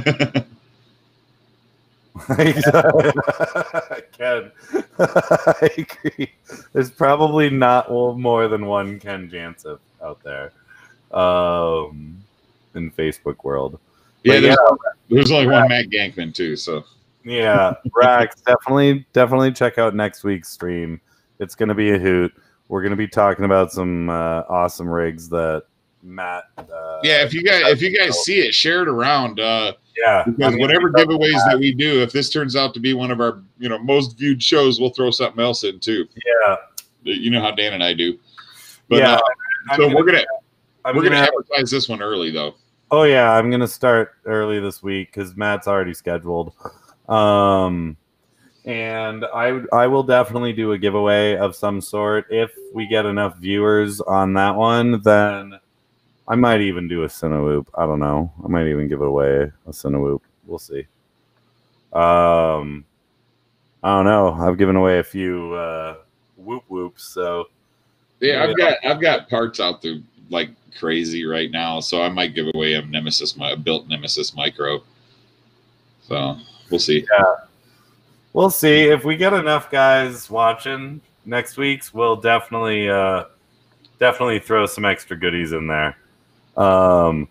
Ken, I agree. There's probably not more than one Ken Jansen out there, um, in Facebook world. Yeah, but there's, yeah, there's only one Matt Gankman too, so. Yeah, Rax, definitely, definitely check out next week's stream. It's going to be a hoot. We're going to be talking about some uh, awesome rigs that Matt. Uh, yeah, if you guys if you guys see it, share it around. Uh, yeah, because I mean, whatever giveaways that. that we do, if this turns out to be one of our you know most viewed shows, we'll throw something else in too. Yeah, you know how Dan and I do. But, yeah, uh, so gonna, we're gonna I'm we're gonna, gonna advertise this one early though. Oh yeah, I'm gonna start early this week because Matt's already scheduled. Um, And I would, I will definitely do a giveaway of some sort. If we get enough viewers on that one, then I might even do a Cinewoop. I don't know. I might even give it away a Cinewoop. We'll see. Um, I don't know. I've given away a few uh, whoop whoops, so yeah, I've got I've got parts out there like crazy right now, so I might give away a Nemesis, a built Nemesis Micro. So we'll see. Yeah. We'll see. If we get enough guys watching next week's, we'll definitely uh, definitely throw some extra goodies in there. Um,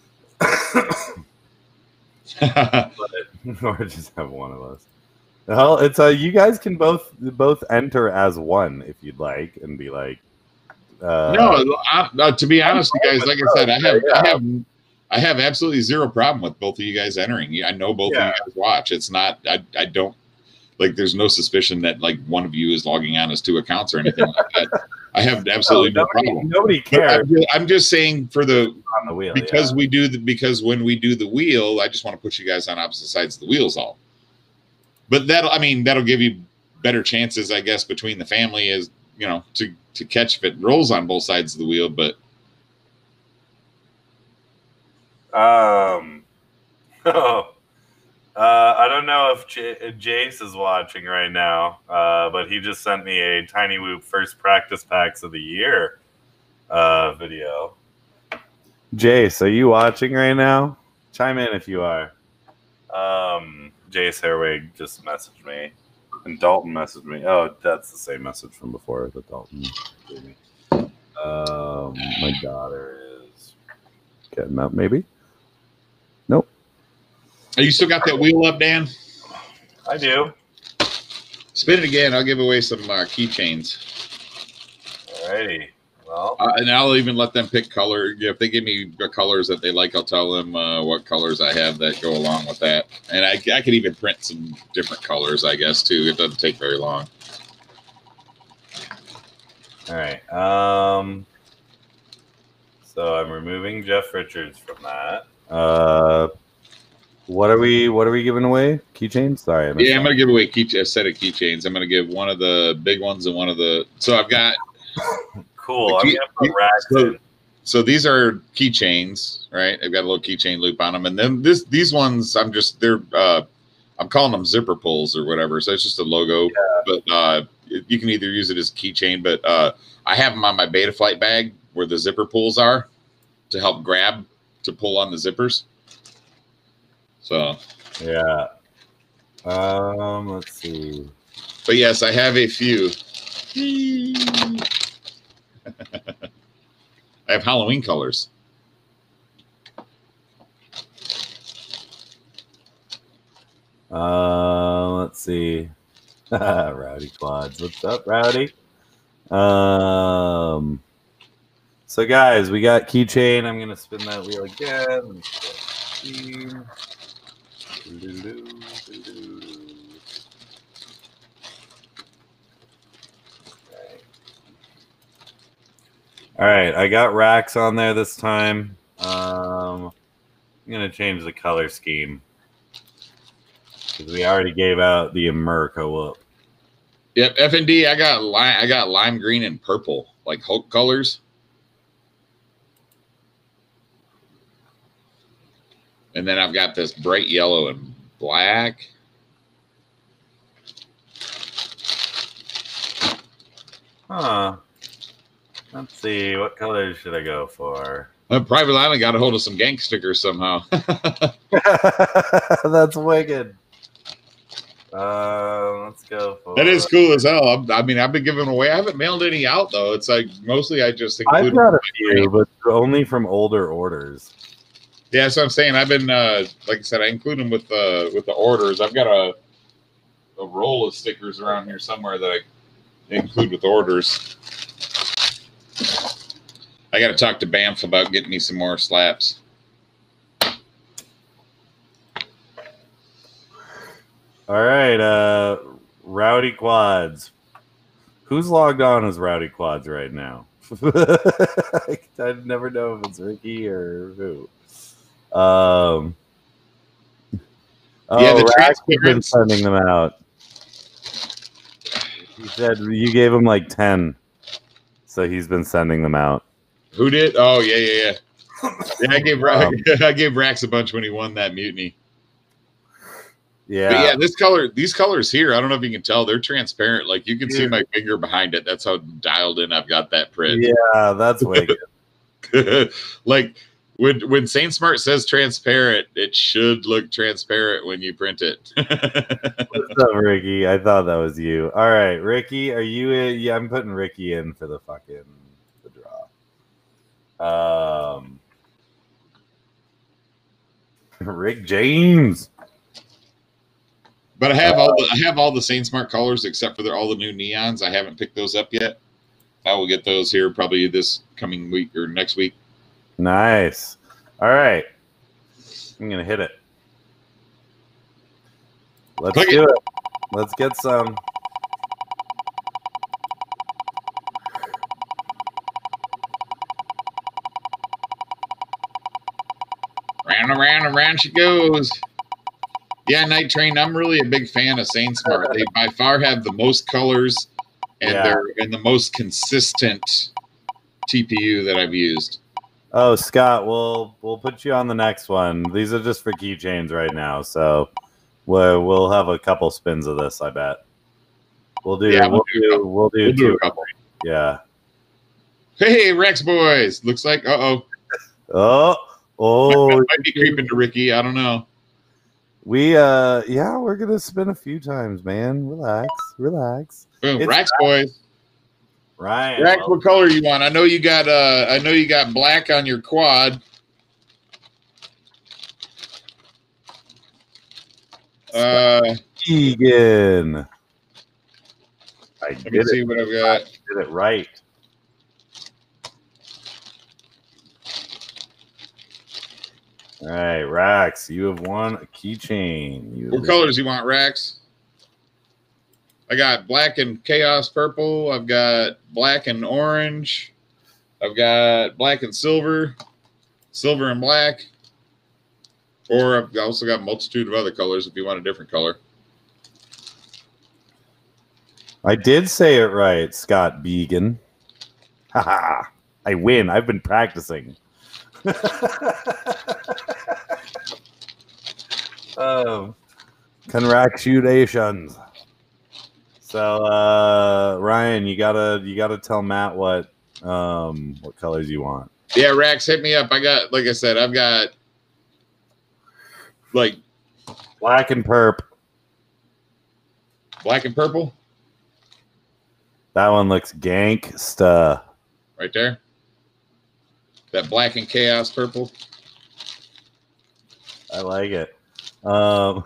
but, or just have one of us. Well, it's uh, you guys can both both enter as one if you'd like, and be like. Uh, no, I, no, to be honest, you guys, like I said, I have, yeah. I have, I have absolutely zero problem with both of you guys entering. I know both yeah. of you guys watch. It's not, I, I don't. Like, there's no suspicion that like one of you is logging on as two accounts or anything like that. I have absolutely no, nobody, no problem. Nobody cares. I'm just, I'm just saying for the, on the wheel because yeah. we do the because when we do the wheel, I just want to put you guys on opposite sides of the wheels all. But that'll, I mean, that'll give you better chances, I guess, between the family is you know to to catch if it rolls on both sides of the wheel. But um, oh. Uh, I don't know if J Jace is watching right now, uh, but he just sent me a Tiny Whoop first practice packs of the year uh, video. Jace, are you watching right now? Chime in if you are. Um, Jace Hairwig just messaged me, and Dalton messaged me. Oh, that's the same message from before that Dalton gave me. Um, my daughter is getting up, maybe. Nope. You still got that wheel up, Dan? I do. Spin it again. I'll give away some uh, keychains. Alrighty. Well, uh, and I'll even let them pick color. If they give me the colors that they like, I'll tell them uh, what colors I have that go along with that. And I, I could even print some different colors, I guess, too. It doesn't take very long. All right. Um. So I'm removing Jeff Richards from that. Uh. What are we? What are we giving away? Keychains? Sorry. I yeah, I'm gonna give away key, a set of keychains. I'm gonna give one of the big ones and one of the. So I've got. Cool. Key, I'm gonna put racks so, in. So these are keychains, right? They've got a little keychain loop on them, and then this these ones I'm just they're uh, I'm calling them zipper pulls or whatever. So it's just a logo, yeah. but uh, you can either use it as a keychain. But uh, I have them on my Beta Flight bag where the zipper pulls are to help grab to pull on the zippers. So yeah. Um, let's see. But yes, I have a few. I have Halloween colors. Uh, let's see. Rowdy Quads. What's up, Rowdy? Um, so guys, we got keychain. I'm gonna spin that wheel again. All right, I got racks on there this time. Um, I'm gonna change the color scheme because we already gave out the America whoop. Yep, F and D. I got lime. I got lime green and purple, like Hulk colors. And then I've got this bright yellow and black. Huh. Let's see. What colors should I go for? Uh, Private Island got a hold of some gang stickers somehow. That's wicked. Uh, let's go for... That is cool as hell. I'm, I mean, I've been giving away. I haven't mailed any out, though. It's like mostly I just I've got a few, but only from older orders. Yeah, that's what I'm saying. I've been, uh, like I said, I include them with uh, with the orders. I've got a a roll of stickers around here somewhere that I include with orders. I got to talk to Banff about getting me some more slaps. All right, uh, Rowdy Quads. Who's logged on as Rowdy Quads right now? I never know if it's Ricky or who. Um, oh, yeah, the Rack's been sending them out. He said you gave him like ten, so he's been sending them out. Who did? Oh yeah, yeah, yeah. Yeah, I gave um, I gave Rax a bunch when he won that mutiny. Yeah, but yeah. This color, these colors here, I don't know if you can tell, they're transparent. Like you can yeah. see my finger behind it. That's how dialed in I've got that print. Yeah, that's way good. Like when when Saint Smart says transparent, it should look transparent when you print it. What's up, Ricky? I thought that was you. All right, Ricky, are you in? Yeah, I'm putting Ricky in for the fucking the draw. Um, Rick James. But I have all the I have all the Saint Smart colors except for the, all the new neons. I haven't picked those up yet. I will get those here probably this coming week or next week. Nice. All right. I'm gonna hit it. Let's Click do it. it. Let's get some. Round and round and round she goes. Yeah, Night Train. I'm really a big fan of Saint Smart. They by far have the most colors, and yeah. they're and the most consistent T P U that I've used. Oh, Scott, we'll we'll put you on the next one. These are just for keychains right now, so we'll we'll have a couple spins of this. I bet we'll do. Yeah, we'll, we'll do. We'll do, we'll do a couple. Yeah. Hey, Rex boys. Looks like. Uh oh. Oh. Oh. Might, might be creeping to Ricky. I don't know. We uh yeah, we're gonna spin a few times, man. Relax, relax. Boom, Rax boys. Right. Rax, well, what color you want? I know you got uh I know you got black on your quad. Uh Egan. I let did me it. see what I've got. I did it right. All right, Rax, you have won a keychain. What colors you want, Rax? I got black and chaos purple. I've got black and orange. I've got black and silver, silver and black. Or I've also got a multitude of other colors if you want a different color. I did say it right, Scott Began. Haha, I win. I've been practicing. um, congratulations. So, uh, Ryan, you gotta you gotta tell Matt what um what colors you want. Yeah, Rax, hit me up. I got, like I said, I've got like black and perp. Black and purple. That one looks gangsta. Right there. That black and chaos purple. I like it. Um,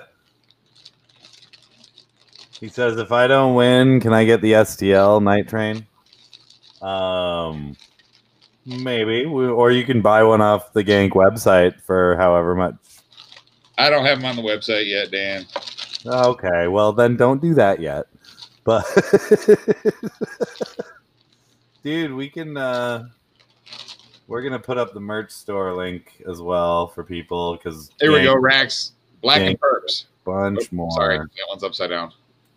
he says, if I don't win, can I get the S T L Night Train? Um, maybe. Or you can buy one off the Gank website for however much. I don't have them on the website yet, Dan. Okay, well, then don't do that yet. But, dude, we can... Uh, We're going to put up the merch store link as well for people because... There we go, Rax. Black and perps. Bunch oh, more. Sorry, that one's upside down.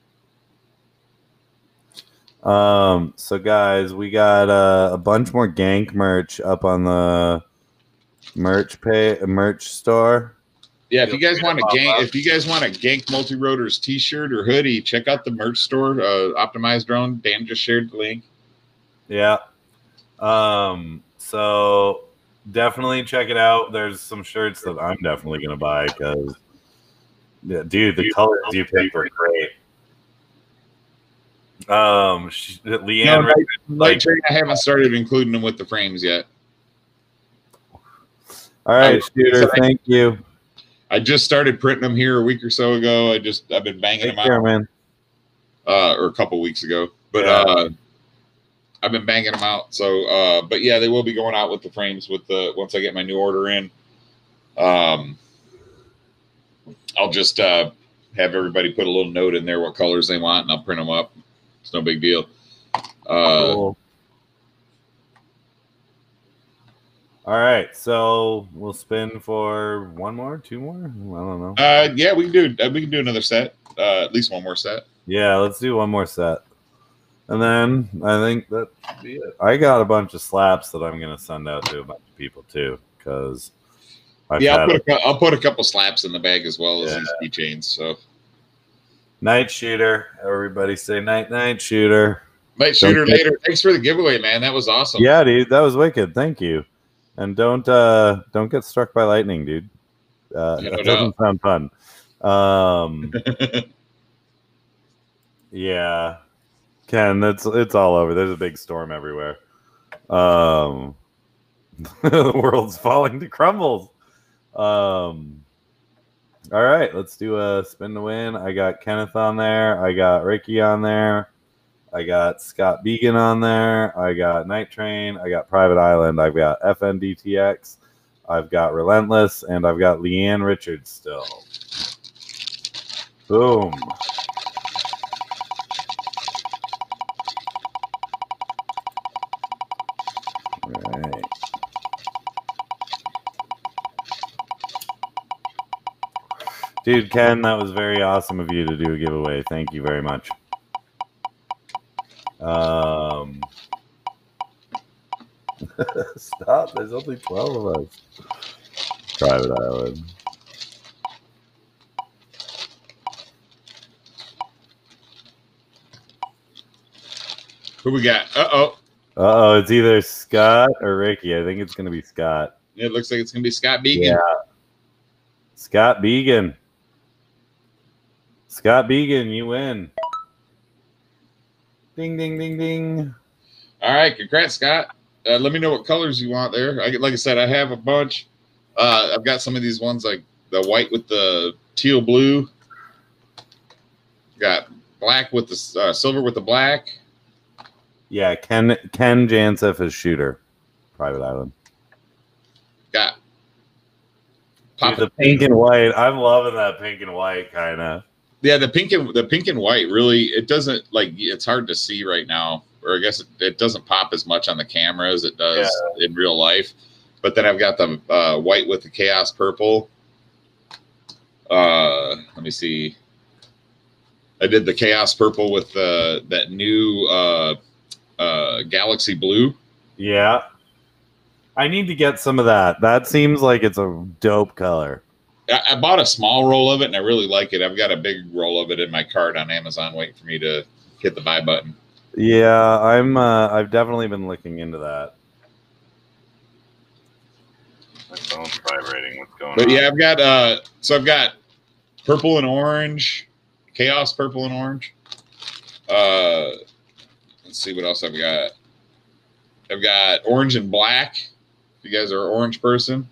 Um. So, guys, we got uh, a bunch more Gank merch up on the merch pay merch store. Yeah, if you guys want a Gank, if you guys want a Gank Multi-Rotors T-shirt or hoodie, check out the merch store. Uh, Optimized Drone. Dan just shared the link. Yeah. Um. So definitely check it out. There's some shirts that I'm definitely gonna buy because, yeah, dude, the colors you picked are great. Um, she, Leanne, no, Night Train, I haven't started including them with the frames yet. All right, Shooter, thank you. I just started printing them here a week or so ago. I just I've been banging Take them care, out, man. Uh, or a couple weeks ago, but yeah. uh. I've been banging them out. So, uh, but yeah, they will be going out with the frames with the, once I get my new order in. Um, I'll just, uh, have everybody put a little note in there what colors they want and I'll print them up. It's no big deal. Uh, cool. All right. So we'll spin for one more, two more. I don't know. Uh, yeah, we can do, we can do another set. Uh, at least one more set. Yeah, let's do one more set. And then I think that should be it. I got a bunch of slaps that I'm going to send out to a bunch of people too, because yeah, I'll put, a, I'll put a couple slaps in the bag as well as yeah. these keychains. So, night shooter, everybody say night night shooter. Night shooter don't later. Get... Thanks for the giveaway, man. That was awesome. Yeah, dude, that was wicked. Thank you. And don't uh don't get struck by lightning, dude. Uh, yeah, no that doesn't sound fun. Um, yeah. Ken, that's it's all over. There's a big storm everywhere. Um, the world's falling to crumbles. Um, all right, let's do a spin to win. I got Kenneth on there. I got Ricky on there. I got Scott Began on there. I got Night Train. I got Private Island. I've got F N D T X. I've got Relentless, and I've got Leanne Richards still. Boom. Right. Dude, Ken, that was very awesome of you to do a giveaway. Thank you very much. Um, stop. There's only twelve of us. Private Island. Who we got? Uh-oh. Uh-oh, it's either Scott or Ricky. I think it's going to be Scott. It looks like it's going to be Scott Began. Yeah. Scott Began. Scott Began, you win. Ding, ding, ding, ding. All right, congrats, Scott. Uh, let me know what colors you want there. I, like I said, I have a bunch. Uh, I've got some of these ones like the white with the teal blue. Got black with the uh, silver with the black. Yeah, Ken Ken Janseth is shooter. Private Island. Got Dude, the pink and white. I'm loving that pink and white kind of. Yeah, the pink and the pink and white really, it doesn't like it's hard to see right now, or I guess it, it doesn't pop as much on the camera as it does yeah. in real life. But then I've got the uh, white with the chaos purple. Uh, let me see. I did the chaos purple with uh, that new uh, uh, galaxy blue. Yeah. I need to get some of that. That seems like it's a dope color. I, I bought a small roll of it, and I really like it. I've got a big roll of it in my cart on Amazon waiting for me to hit the buy button. Yeah, I'm. Uh, I've definitely been looking into that. My phone's vibrating. What's going but on? But yeah, I've got. Uh, so I've got purple and orange, chaos purple and orange. Uh, let's see what else I've got. I've got orange and black. If you guys are an orange person.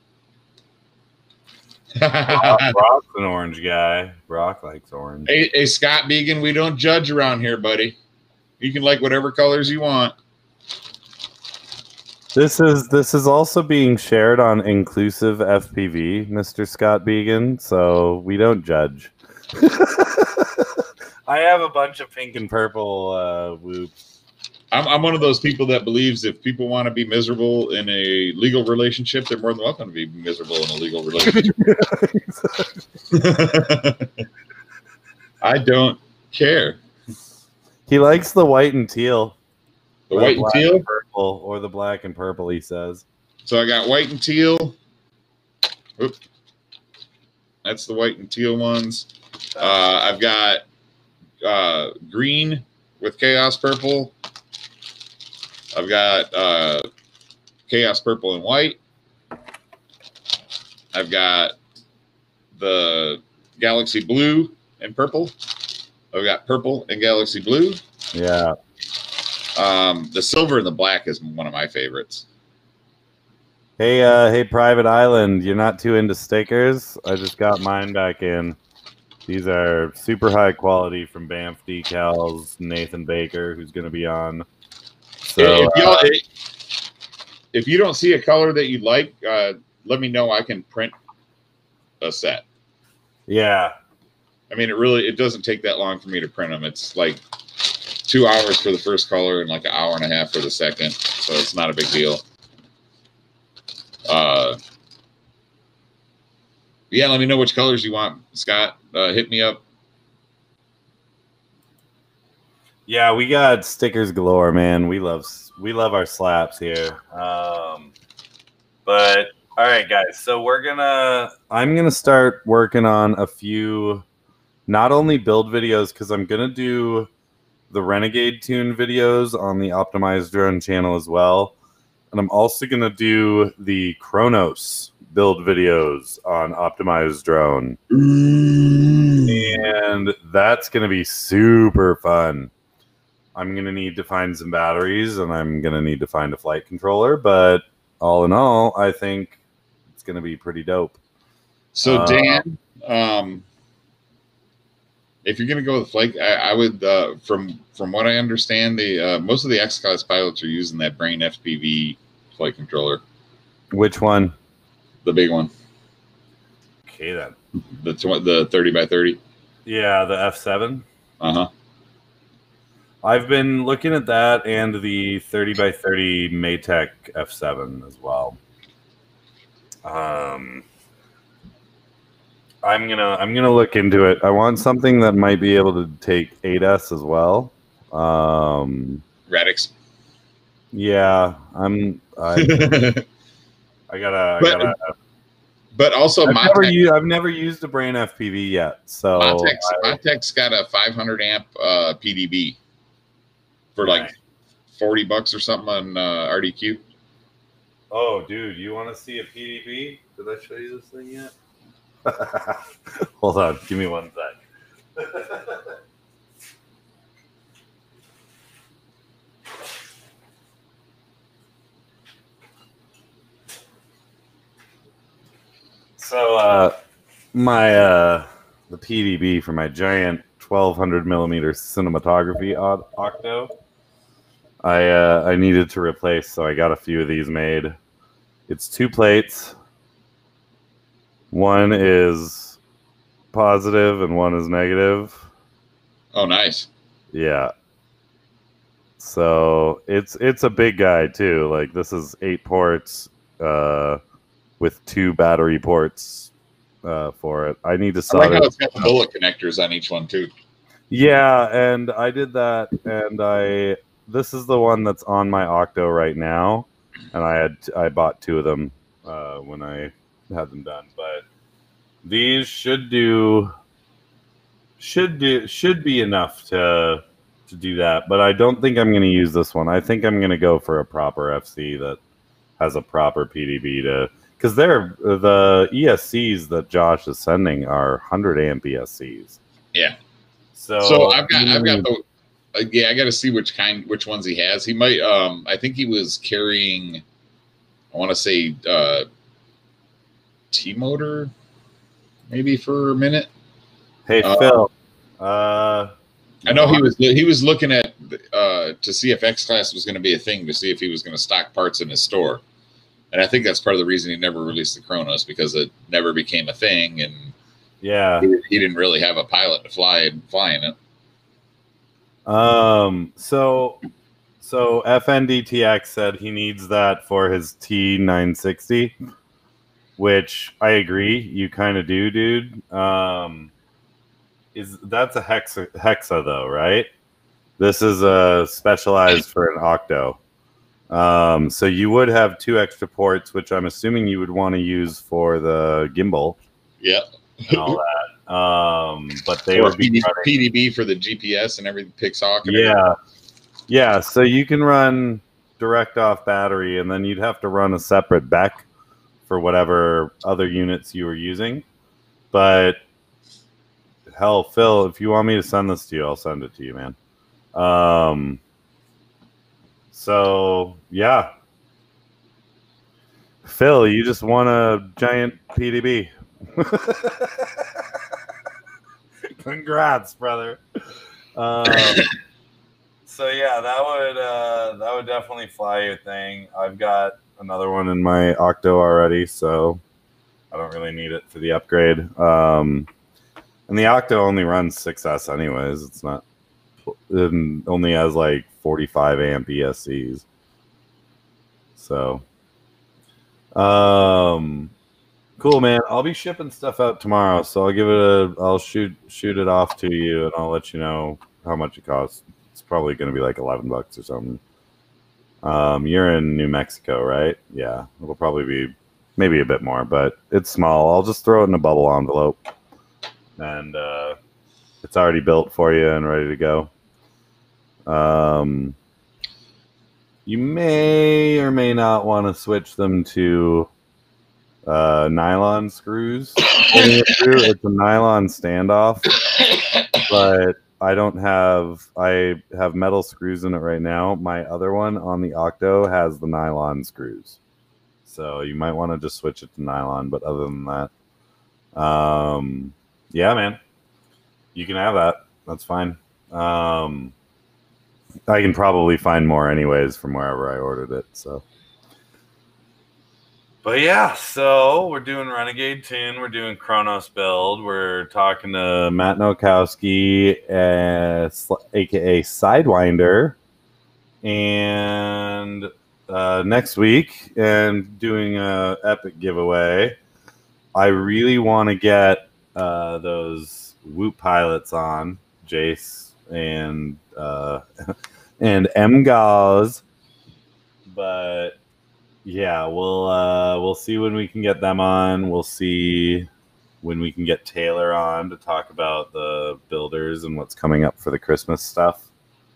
Brock, Brock's an orange guy. Brock likes orange. Hey, hey, Scott Began, we don't judge around here, buddy. You can like whatever colors you want. This is this is also being shared on Inclusive F P V, Mister Scott Began, so we don't judge. I have a bunch of pink and purple uh, whoops. I'm, I'm one of those people that believes if people want to be miserable in a legal relationship, they're more than welcome to be miserable in a legal relationship. I don't care. He likes the white and teal. The white and teal? And purple, or the black and purple, he says. So I got white and teal. Oop. That's the white and teal ones. Uh, I've got uh, green with chaos purple. I've got uh, chaos purple and white. I've got the galaxy blue and purple. I've got purple and galaxy blue. Yeah. Um, the silver and the black is one of my favorites. Hey, uh, hey, Private Island, you're not too into stickers? I just got mine back in. These are super high quality from Banff Decals, Nathan Baker, who's going to be on. So, if, y'all, uh, if you don't see a color that you like, uh, let me know. I can print a set. Yeah. I mean, it really, it doesn't take that long for me to print them. It's like two hours for the first color and like an hour and a half for the second. So it's not a big deal. Uh, yeah, let me know which colors you want, Scott. Uh, hit me up. Yeah, we got stickers galore, man. We love we love our slaps here. Um, but all right, guys. So we're gonna I'm gonna start working on a few, not only build videos, because I'm gonna do the Renegade tune videos on the Optimized Drone channel as well, and I'm also gonna do the Chronos build videos on Optimized Drone, and that's gonna be super fun. I'm going to need to find some batteries, and I'm going to need to find a flight controller. But all in all, I think it's going to be pretty dope. So, Dan, uh, um, if you're going to go with flight, I, I would, uh, from from what I understand, the uh, most of the X-Class pilots are using that Brain F P V flight controller. Which one? The big one. Okay, then. The the thirty by thirty. Yeah, the F seven. Uh huh. I've been looking at that and the thirty by thirty Maytech F seven as well. Um, I'm gonna I'm gonna look into it. I want something that might be able to take eight S as well. Um, Radix. Yeah, I'm. I, I gotta. I but, gotta. But also, I've Motec, never, used, I've never used a Brain F P V yet. So Motec's, I, Motec's got a five hundred amp uh, P D B for like right. forty bucks or something on uh, R D Q. Oh, dude, you want to see a P D B? Did I show you this thing yet? Hold on, give me one sec. So, uh, my uh, the P D B for my giant twelve hundred millimeter cinematography octo, I uh, I needed to replace, so I got a few of these made. It's two plates. One is positive and one is negative. Oh, nice. Yeah. So it's it's a big guy too. Like this is eight ports. Uh, with two battery ports uh, for it. I need to solder. I like how it's got the bullet connectors on each one too. Yeah, and I did that, and I this is the one that's on my Octo right now, and I had I bought two of them uh, when I had them done. But these should do should do should be enough to to do that. But I don't think I'm going to use this one. I think I'm going to go for a proper F C that has a proper P D B to. Because they're the E S Cs that Josh is sending are one hundred amp E S Cs. Yeah. So, so I've got I've got the uh, yeah I got to see which kind which ones he has. He might um I think he was carrying I want to say uh, T motor maybe for a minute. Hey uh, Phil. Uh, I know he was he was looking at uh, to see if X-Class was going to be a thing, to see if he was going to stock parts in his store. And I think that's part of the reason he never released the Chronos, because it never became a thing, and yeah, he, he didn't really have a pilot to fly fly in it. Um. So, so F N D T X said he needs that for his T nine sixty, which I agree. You kind of do, dude. Um, is that's a hexa hexa though, right? This is a specialized for an octo. Um, so you would have two extra ports, which I'm assuming you would want to use for the gimbal. Yeah. And all that. Um, but they or would be P D B for the G P S and everything, Pixhawk. And yeah. everything. Yeah. So you can run direct off battery, and then you'd have to run a separate B E C for whatever other units you were using. But hell, Phil, if you want me to send this to you, I'll send it to you, man. Um, So, yeah. Phil, you just won a giant P D B. Congrats, brother. Um, so, yeah, that would uh, that would definitely fly your thing. I've got another one in my Octo already, so I don't really need it for the upgrade. Um, and the Octo only runs six S anyways. It's not... It only has like forty-five amp E S Cs. So, um, cool, man. I'll be shipping stuff out tomorrow, so I'll give it a. I'll shoot shoot it off to you, and I'll let you know how much it costs. It's probably going to be like eleven bucks or something. Um, you're in New Mexico, right? Yeah, it'll probably be maybe a bit more, but it's small. I'll just throw it in a bubble envelope, and uh, it's already built for you and ready to go. Um, you may or may not want to switch them to uh, nylon screws. It's a nylon standoff, but I don't have, I have metal screws in it right now. My other one on the Octo has the nylon screws. So you might want to just switch it to nylon, but other than that, um, yeah, man, you can have that. That's fine. Um, I can probably find more anyways from wherever I ordered it. So, but yeah, so we're doing Renegade Tune. We're doing Chronos build. We're talking to Matt Nokowski, uh, aka Sidewinder, and uh, next week, and doing a epic giveaway. I really want to get uh, those Whoop pilots on, Jace and uh, and M Gauze, but yeah, we'll uh, we'll see when we can get them on. We'll see when we can get Taylor on to talk about the builders and what's coming up for the Christmas stuff.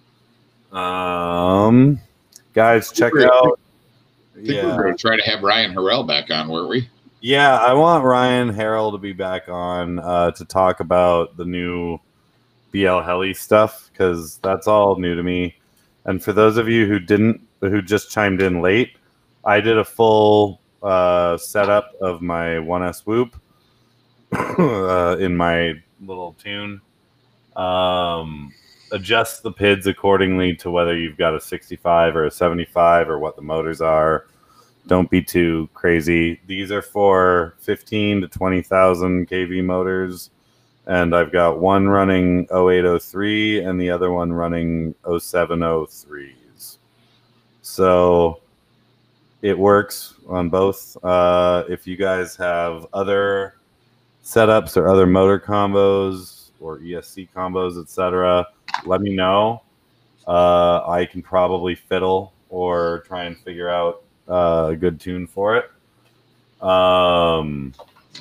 Um, guys, check we're, out. I think yeah. we're going to try to have Ryan Harrell back on, weren't we? Yeah, I want Ryan Harrell to be back on uh, to talk about the new B L Heli stuff, because that's all new to me. And for those of you who didn't, who just chimed in late, I did a full uh, setup of my one S Whoop uh, in my little tune. Um, adjust the P I Ds accordingly to whether you've got a sixty-five or a seventy-five or what the motors are. Don't be too crazy. These are for fifteen to twenty thousand K V motors. And I've got one running oh eight oh three and the other one running oh seven oh threes. So it works on both. Uh, if you guys have other setups or other motor combos or E S C combos, et cetera, let me know. Uh, I can probably fiddle or try and figure out uh, a good tune for it. Um,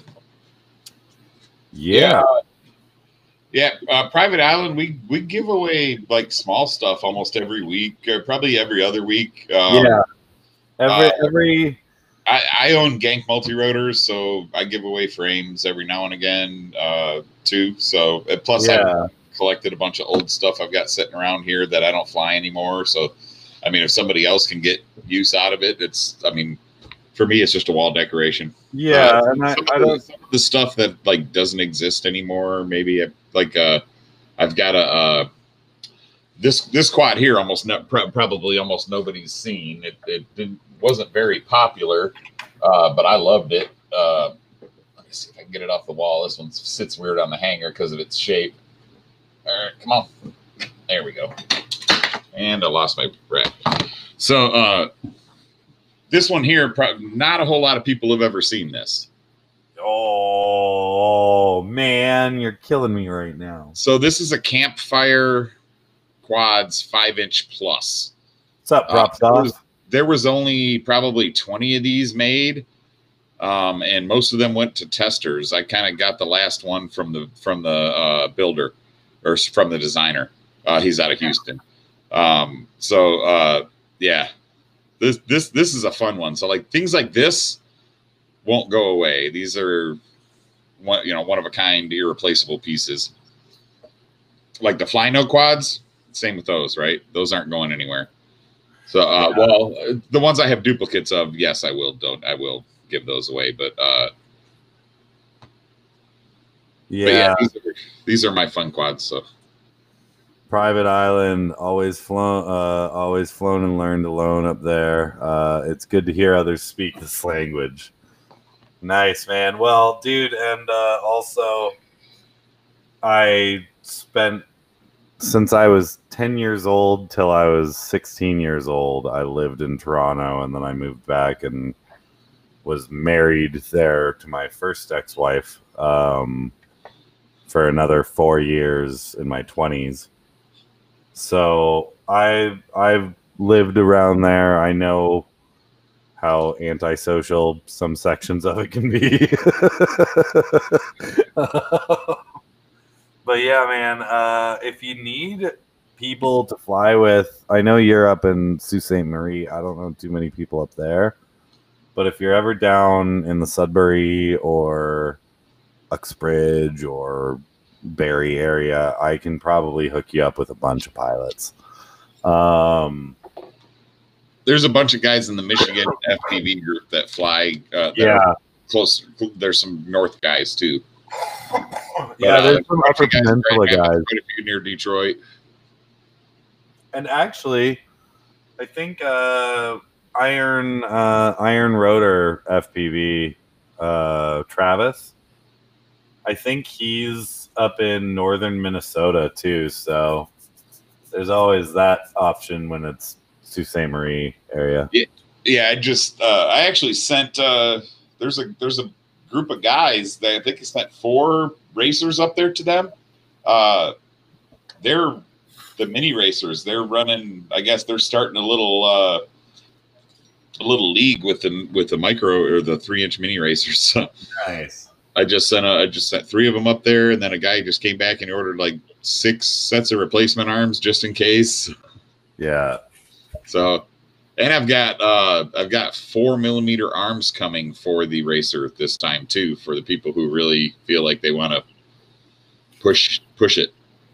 yeah. yeah. Yeah, uh, Private Island, we, we give away like small stuff almost every week, or probably every other week. Um, yeah, every uh, every. I, I own Gank multi-rotors, so I give away frames every now and again uh, too. So plus, yeah. I've collected a bunch of old stuff I've got sitting around here that I don't fly anymore. So, I mean, if somebody else can get use out of it, it's. I mean, for me, it's just a wall decoration. Yeah, uh, and I, some, I of the, don't. some of the stuff that like doesn't exist anymore. Maybe like uh, I've got a uh, this this quad here. Almost no, probably almost nobody's seen. It it didn't, wasn't very popular, uh, but I loved it. Uh, let me see if I can get it off the wall. This one sits weird on the hanger because of its shape. All right, come on. There we go. And I lost my breath. So. Uh, This one here, not a whole lot of people have ever seen this. Oh, man, you're killing me right now. So this is a Campfire Quads five inch plus. What's up, props uh, off? There was, there was only probably twenty of these made, um, and most of them went to testers. I kind of got the last one from the from the uh, builder, or from the designer. Uh, he's out of Houston. Um, so, uh, yeah. This this this is a fun one. So like things like this won't go away. These are one you know one of a kind, irreplaceable pieces. Like the Flyno quads, same with those, right? Those aren't going anywhere. So uh, yeah. well, the ones I have duplicates of, yes, I will don't I will give those away. But uh, yeah, but yeah these, are, these are my fun quads. So. Private Island, always flown, uh, always flown and learned alone up there. Uh, it's good to hear others speak this language. Nice, man. Well, dude, and uh, also, I spent since I was ten years old till I was sixteen years old. I lived in Toronto, and then I moved back and was married there to my first ex-wife um, for another four years in my twenties. So I I've lived around there. I know how antisocial some sections of it can be. But yeah, man, uh, if you need people to fly with, I know you're up in Sault Ste. Marie. I don't know too many people up there. But if you're ever down in the Sudbury or Uxbridge or Barrie area, I can probably hook you up with a bunch of pilots. Um, There's a bunch of guys in the Michigan F P V group that fly. Uh, that yeah, are close. There's some North guys too. yeah. But, uh, There's some Upper guys, Peninsula right, guys, quite a few near Detroit. and actually, I think uh, Iron uh, Iron Rotor F P V uh, Travis. I think he's up in northern Minnesota too. So there's always that option when it's Sault Ste. Marie area. Yeah, yeah. I just uh, I actually sent. Uh, there's a there's a group of guys that I think I sent four racers up there to them. Uh, they're the mini racers. They're running. I guess they're starting a little uh, a little league with the with the micro or the three inch mini racers. So Nice. I just sent a, I just sent three of them up there, and then a guy just came back and he ordered like six sets of replacement arms just in case. Yeah. So, and I've got uh, I've got four millimeter arms coming for the racer this time too, for the people who really feel like they want to push push it.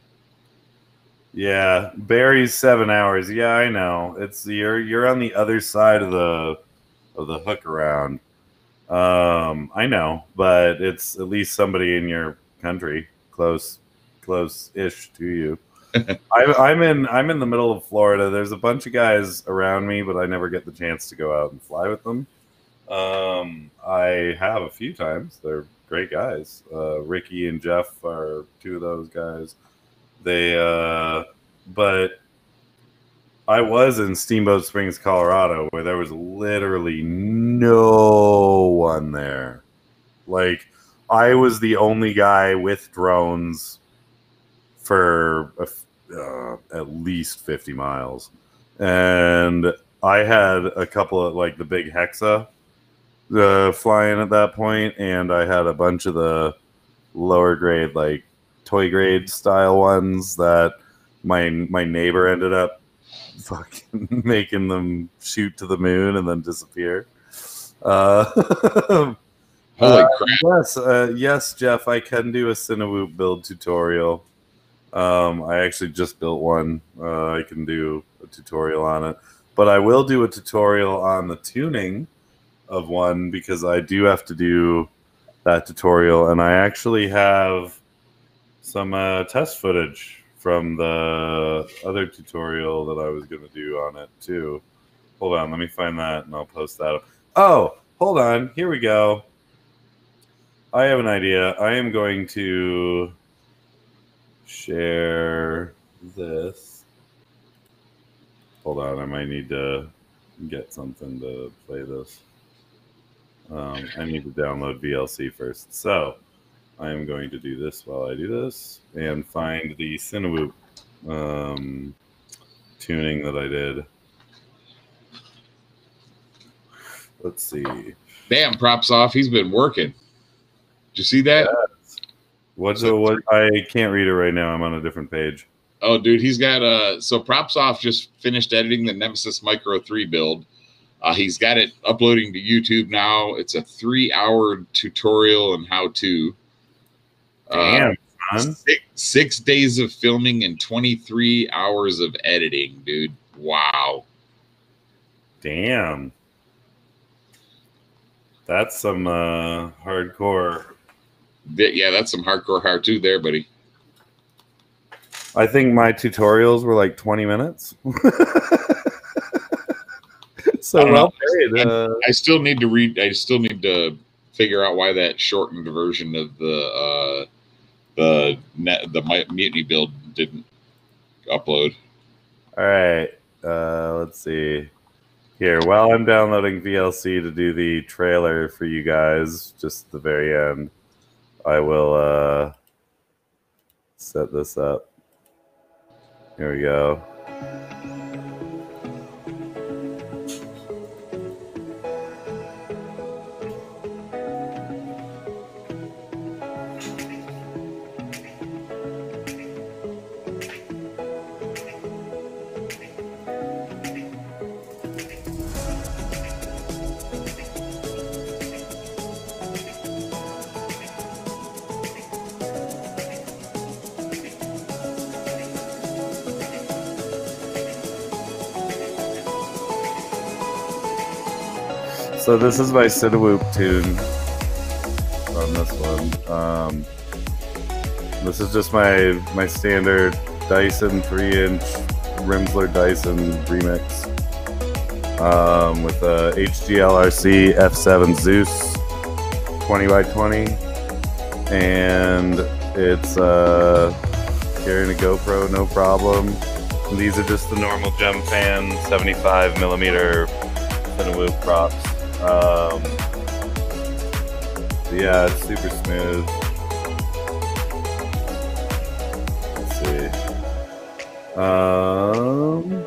Yeah, Barry's seven hours. Yeah, I know. It's you're you're on the other side of the of the hook around. Um, I know, but it's at least somebody in your country, close, close-ish to you. I, I'm in I'm in the middle of Florida. There's a bunch of guys around me, but I never get the chance to go out and fly with them. Um, I have a few times. They're great guys. Uh, Ricky and Jeff are two of those guys. They, uh, but I was in Steamboat Springs, Colorado, where there was literally no one there. Like, I was the only guy with drones for a, uh, at least fifty miles. And I had a couple of, like, the big Hexa uh, flying at that point, and I had a bunch of the lower grade, like, toy grade style ones that my my neighbor ended up fucking making them shoot to the moon and then disappear. Uh, Holy uh, crap! Yes, uh, yes, Jeff, I can do a Cinewoop build tutorial. Um, I actually just built one. Uh, I can do a tutorial on it, but I will do a tutorial on the tuning of one because I do have to do that tutorial, and I actually have some uh, test footage from the other tutorial that I was going to do on it too. Hold on, let me find that and I'll post that up. Oh, hold on. Here we go. I have an idea. I am going to share this. Hold on, I might need to get something to play this. Um, I need to download V L C first. So I am going to do this while I do this and find the Cinewoop um, tuning that I did. Let's see. Damn, props off. He's been working. Did you see that? Yes. What's so, what? I can't read it right now. I'm on a different page. Oh, dude, he's got a. So props off just finished editing the Nemesis Micro three build. Uh, he's got it uploading to YouTube now. It's a three-hour tutorial and how-to. Damn, uh, son. Six, six days of filming and twenty-three hours of editing, dude. Wow. Damn. That's some uh, hardcore. Yeah, that's some hardcore how-to there, buddy. I think my tutorials were like twenty minutes. So well played. Uh, I, I still need to read. I still need to figure out why that shortened version of the uh, the net, the mutiny build didn't upload. All right. Uh, let's see. Here, while I'm downloading V L C to do the trailer for you guys, just at the very end, I will uh, set this up. Here we go. So this is my Cinewhoop tune on this one. Um, this is just my my standard Dyson three inch Rimsler Dyson remix um, with a H G L R C F seven Zeus twenty by twenty, and it's uh, carrying a GoPro, no problem. And these are just the normal Gem Fan seventy-five millimeter Cinewhoop props. Um, yeah, it's super smooth. Let's see. Um,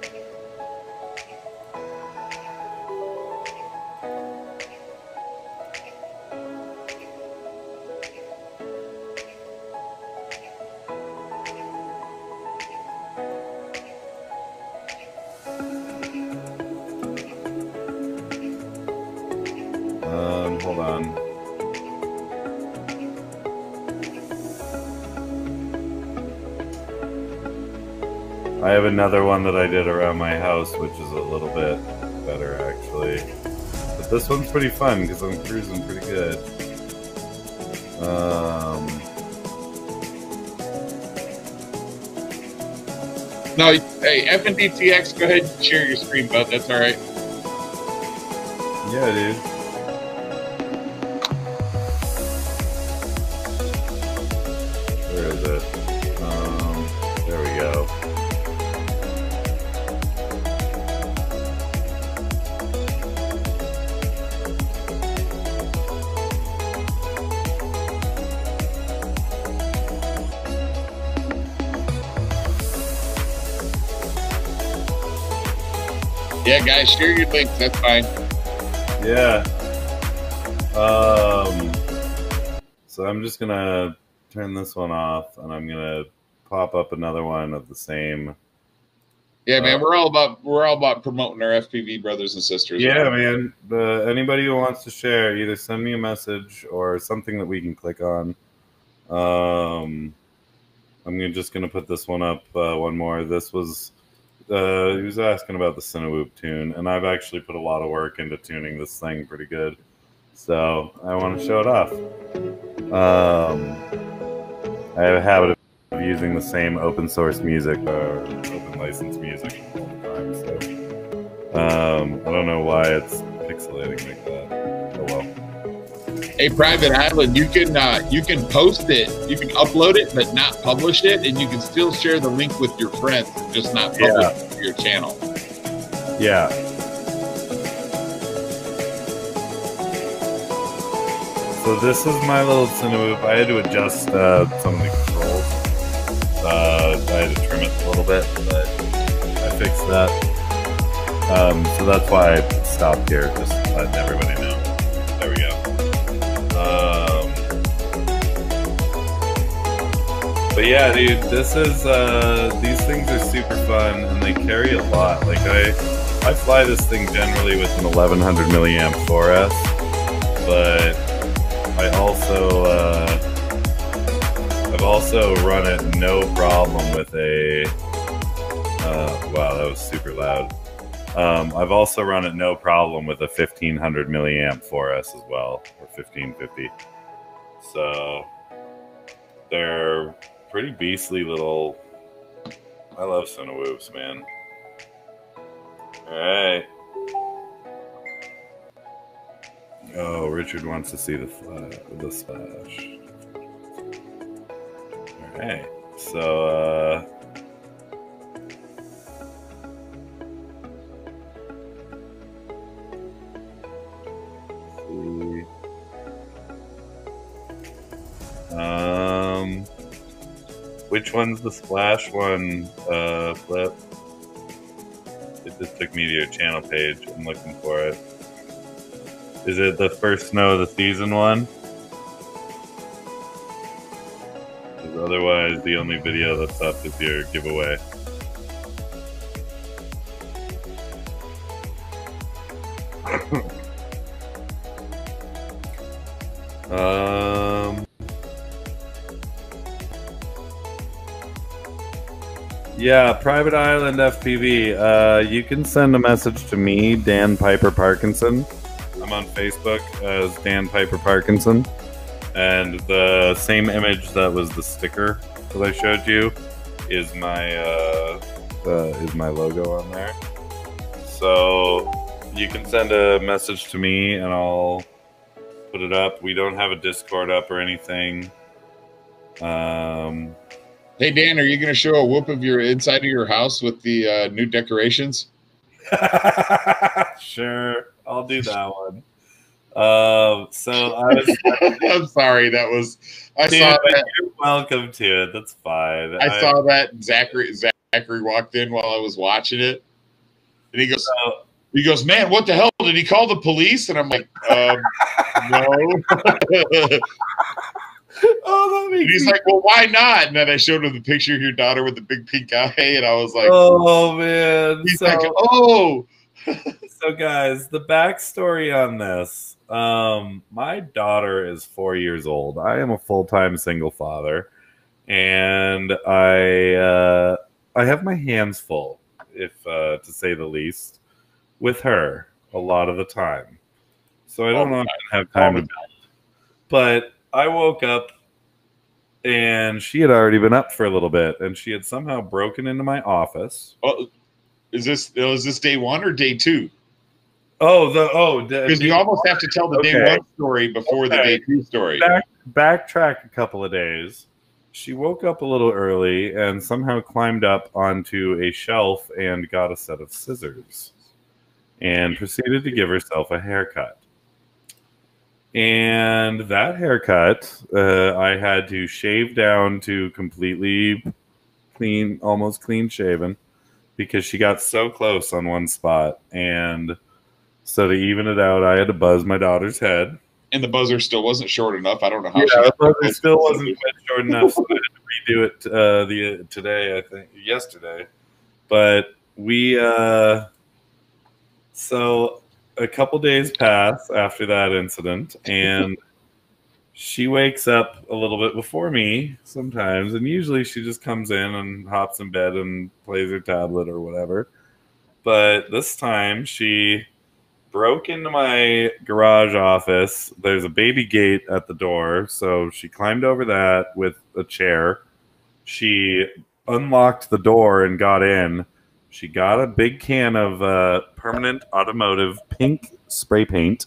Um, hold on. I have another one that I did around my house, which is a little bit better, actually. But this one's pretty fun because I'm cruising pretty good. Um, No, hey, F N D T X, go ahead and share your screen, bud. That's all right. yeah, dude. Where is it? Um, there we go. Yeah, guys, share your links. That's fine. Yeah. Um, so I'm just gonna turn this one off, and I'm gonna pop up another one of the same. Yeah, man, Uh, we're all about we're all about promoting our F P V brothers and sisters. Yeah, right? man. The, anybody who wants to share, either send me a message or something that we can click on. Um, I'm gonna, just gonna put this one up. Uh, one more. This was. Uh, he was asking about the Cinewhoop tune, and I've actually put a lot of work into tuning this thing pretty good. So I want to show it off. Um, I have a habit of using the same open source music or open license music all the time. So um, I don't know why it's pixelating like that. Oh well. Hey, Private Island, you can uh, you can post it, you can upload it, but not publish it, and you can still share the link with your friends, just not publish Yeah. it to your channel. Yeah. So this is my little Cinewhoop. I had to adjust uh, some of the controls. Uh, I had to trim it a little bit, but I fixed that. Um, so that's why I stopped here, just letting everybody know. There we go. Um, but yeah, dude, this is uh, these things are super fun, and they carry a lot. Like I, I fly this thing generally with an eleven hundred milliamp four S, but I also uh, I've also run it no problem with a. Uh, wow, that was super loud. Um, I've also run it no problem with a fifteen hundred milliamp four S as well, or fifteen fifty. So they're pretty beastly little. I love Cinewhoops, man. All right. Oh, Richard wants to see the flash, the splash. All right. So. Uh, Um, Which one's the splash one, uh, Flip? It just took me to your channel page. I'm looking for it. Is it the first snow of the season one? Because otherwise, the only video that's up is your giveaway. um... Yeah, Private Island F P V. Uh, you can send a message to me, Dan Piper Parkinson. I'm on Facebook as Dan Piper Parkinson. And the same image that was the sticker that I showed you is my uh, uh, is my logo on there. So you can send a message to me and I'll put it up. We don't have a Discord up or anything. Um... Hey, Dan, are you going to show a whoop of your inside of your house with the uh, new decorations? Sure, I'll do that one. Um, so I was. I'm sorry, that was. I Dude, saw that. You're welcome to it. That's fine. I, I saw that Zachary Zachary walked in while I was watching it, and he goes, so, he goes, man, what the hell? Did he call the police? And I'm like, um, no. Oh, that and he's me... like, well, why not? And then I showed him the picture of your daughter with the big pink eye, and I was like, oh man. He's so, like, oh. So guys, the backstory on this. Um, my daughter is four years old. I am a full-time single father, and I uh, I have my hands full, if uh, to say the least, with her a lot of the time. So I don't know if I have time to build. But I woke up and she had already been up for a little bit, and she had somehow broken into my office. Oh, is this is this day one or day two? Oh, the oh, because you almost have to tell the okay. day one story before okay. the day two story. Back, backtrack a couple of days. She woke up a little early and somehow climbed up onto a shelf and got a set of scissors and proceeded to give herself a haircut. And that haircut, uh, I had to shave down to completely clean, almost clean shaven, because she got so close on one spot. And so to even it out, I had to buzz my daughter's head. And the buzzer still wasn't short enough. I don't know how. Yeah, she the buzzer still wasn't quite short enough, so I had to redo it uh, the today. I think yesterday, but we. Uh, so. A couple days pass after that incident, and she wakes up a little bit before me sometimes, and usually she just comes in and hops in bed and plays her tablet or whatever. But this time she broke into my garage office. There's a baby gate at the door, so she climbed over that with a chair. She unlocked the door and got in. She got a big can of uh, permanent automotive pink spray paint.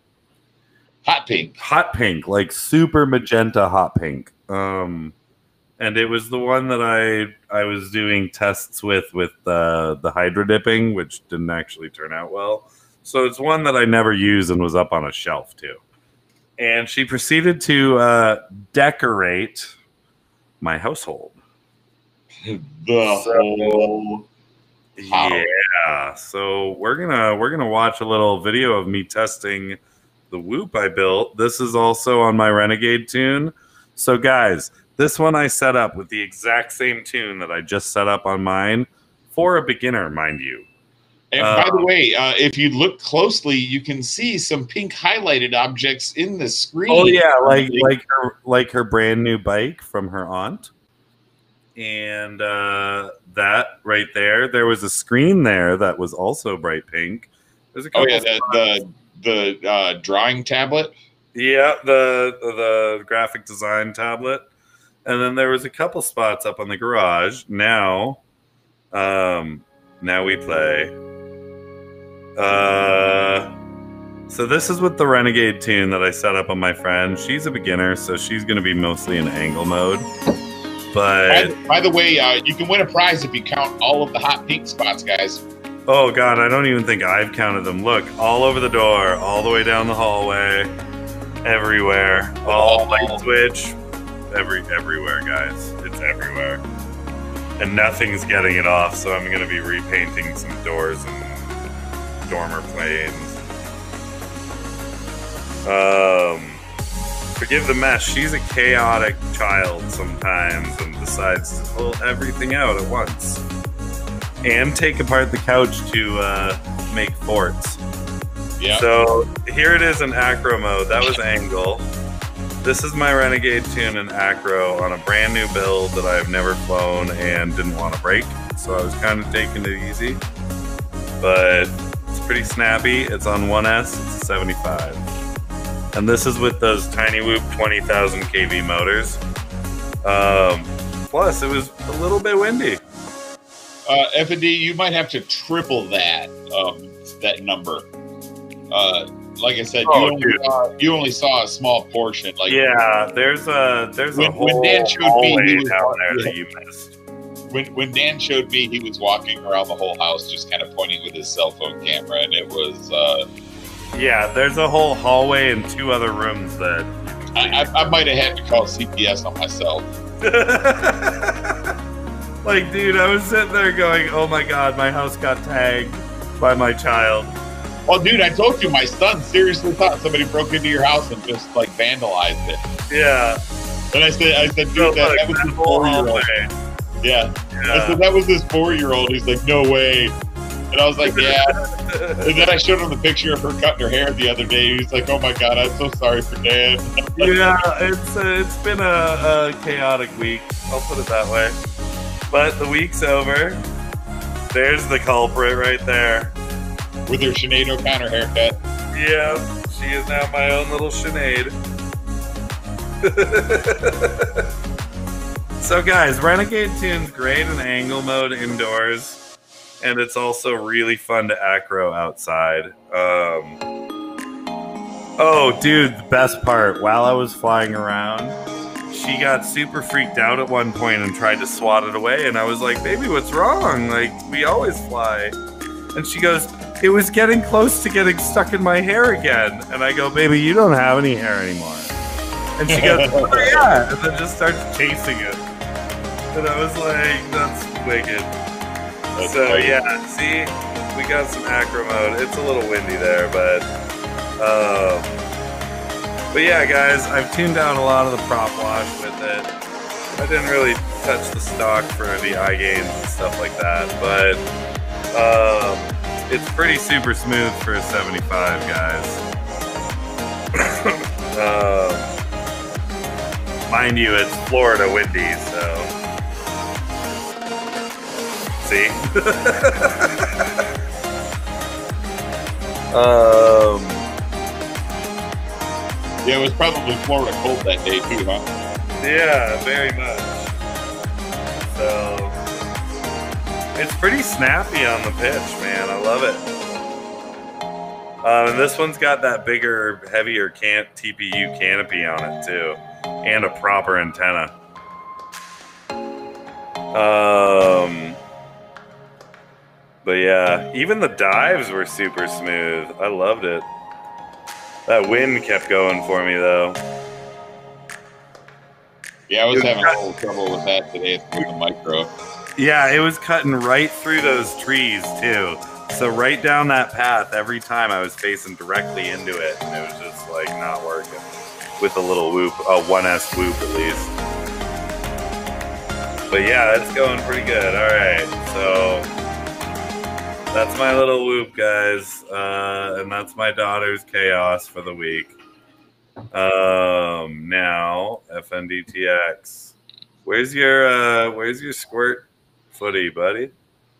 Hot pink. Hot pink, like super magenta hot pink. Um, and it was the one that I I was doing tests with with uh, the hydro dipping, which didn't actually turn out well. So it's one that I never used and was up on a shelf too. And she proceeded to uh, decorate my household. The so, whole... Yeah, so we're gonna we're gonna watch a little video of me testing the whoop I built. This is also on my Renegade tune. So guys, this one I set up with the exact same tune that I just set up on mine for a beginner, mind you. And uh, by the way, uh, if you look closely, you can see some pink highlighted objects in the screen. Oh yeah, like like her like her brand new bike from her aunt. And uh, that right there, there was a screen there that was also bright pink. There's a couple oh yeah, the the, the uh, drawing tablet. Yeah, the the graphic design tablet. And then there was a couple spots up on the garage. Now, um, now we play. Uh, so this is with the Renegade tune that I set up on my friend. She's a beginner, so she's going to be mostly in angle mode. But by, by the way, uh, you can win a prize if you count all of the hot pink spots, guys. Oh God, I don't even think I've counted them. Look, all over the door, all the way down the hallway, everywhere, all light switch, every everywhere, guys. It's everywhere. And nothing's getting it off, so I'm going to be repainting some doors and dormer planes. Um, forgive the mess. She's a chaotic child sometimes and decides to pull everything out at once. And take apart the couch to uh, make forts. Yeah. So here it is in acro mode. That was angle. This is my Renegade tune in acro on a brand new build that I've never flown and didn't want to break. So I was kind of taking it easy. But it's pretty snappy. It's on one S. It's a seventy-five. And this is with those Tiny Whoop twenty thousand K V motors. Um, plus, it was a little bit windy. Uh, F and D, you might have to triple that um, that number. Uh, like I said, Oh, you, only saw, you only saw a small portion. Like yeah, there's a there's when, a whole when Dan showed me, hallway he was, down there yeah. that you missed. When when Dan showed me, he was walking around the whole house, just kind of pointing with his cell phone camera, and it was. Uh, Yeah, there's a whole hallway and two other rooms that. I, I, I might have had to call C P S on myself. Like, dude, I was sitting there going, "Oh my god, my house got tagged by my child." Well, dude, I told you, my son seriously thought somebody broke into your house and just like vandalized it. Yeah. And I said, I said, dude, So, that, look, that was that this whole four-year-old. hallway. Yeah. Yeah. I said, that was this four-year-old. He's like, no way. And I was like, yeah. And then I showed him the picture of her cutting her hair the other day. He's like, oh my god, I'm so sorry for Dan. Yeah, it's uh, it's been a, a chaotic week. I'll put it that way. But the week's over. There's the culprit right there. With her Sinead O'Connor haircut. Yeah, she is now my own little Sinead. So guys, Renegade tune's great in angle mode indoors, and it's also really fun to acro outside. Um, oh, dude, the best part, while I was flying around, she got super freaked out at one point and tried to swat it away, and I was like, baby, what's wrong? Like, we always fly. And she goes, it was getting close to getting stuck in my hair again. And I go, baby, you don't have any hair anymore. And she goes, oh yeah, and then just starts chasing it. And I was like, that's wicked. That's so funny. yeah, see, we got some acro mode. It's a little windy there, but uh, but yeah, guys, I've tuned down a lot of the prop wash with it. I didn't really touch the stock for the eye gains and stuff like that, but um, it's pretty super smooth for a seventy-five, guys. uh, mind you, it's Florida windy, so. See? um, Yeah, it was probably Florida cold that day too, huh? yeah, very much. So, it's pretty snappy on the pitch, man. I love it. Um, and this one's got that bigger, heavier can- T P U canopy on it too, and a proper antenna. Um. But yeah, even the dives were super smooth. I loved it. That wind kept going for me, though. Yeah, I was having a little trouble with that today with the micro. Yeah, it was cutting right through those trees, too. So right down that path, every time I was facing directly into it, and it was just, like, not working. With a little whoop, a one S whoop at least. But yeah, it's going pretty good. All right, so... that's my little whoop, guys, uh, and that's my daughter's chaos for the week. Um, now, F N D T X, where's your uh, where's your squirt footy, buddy?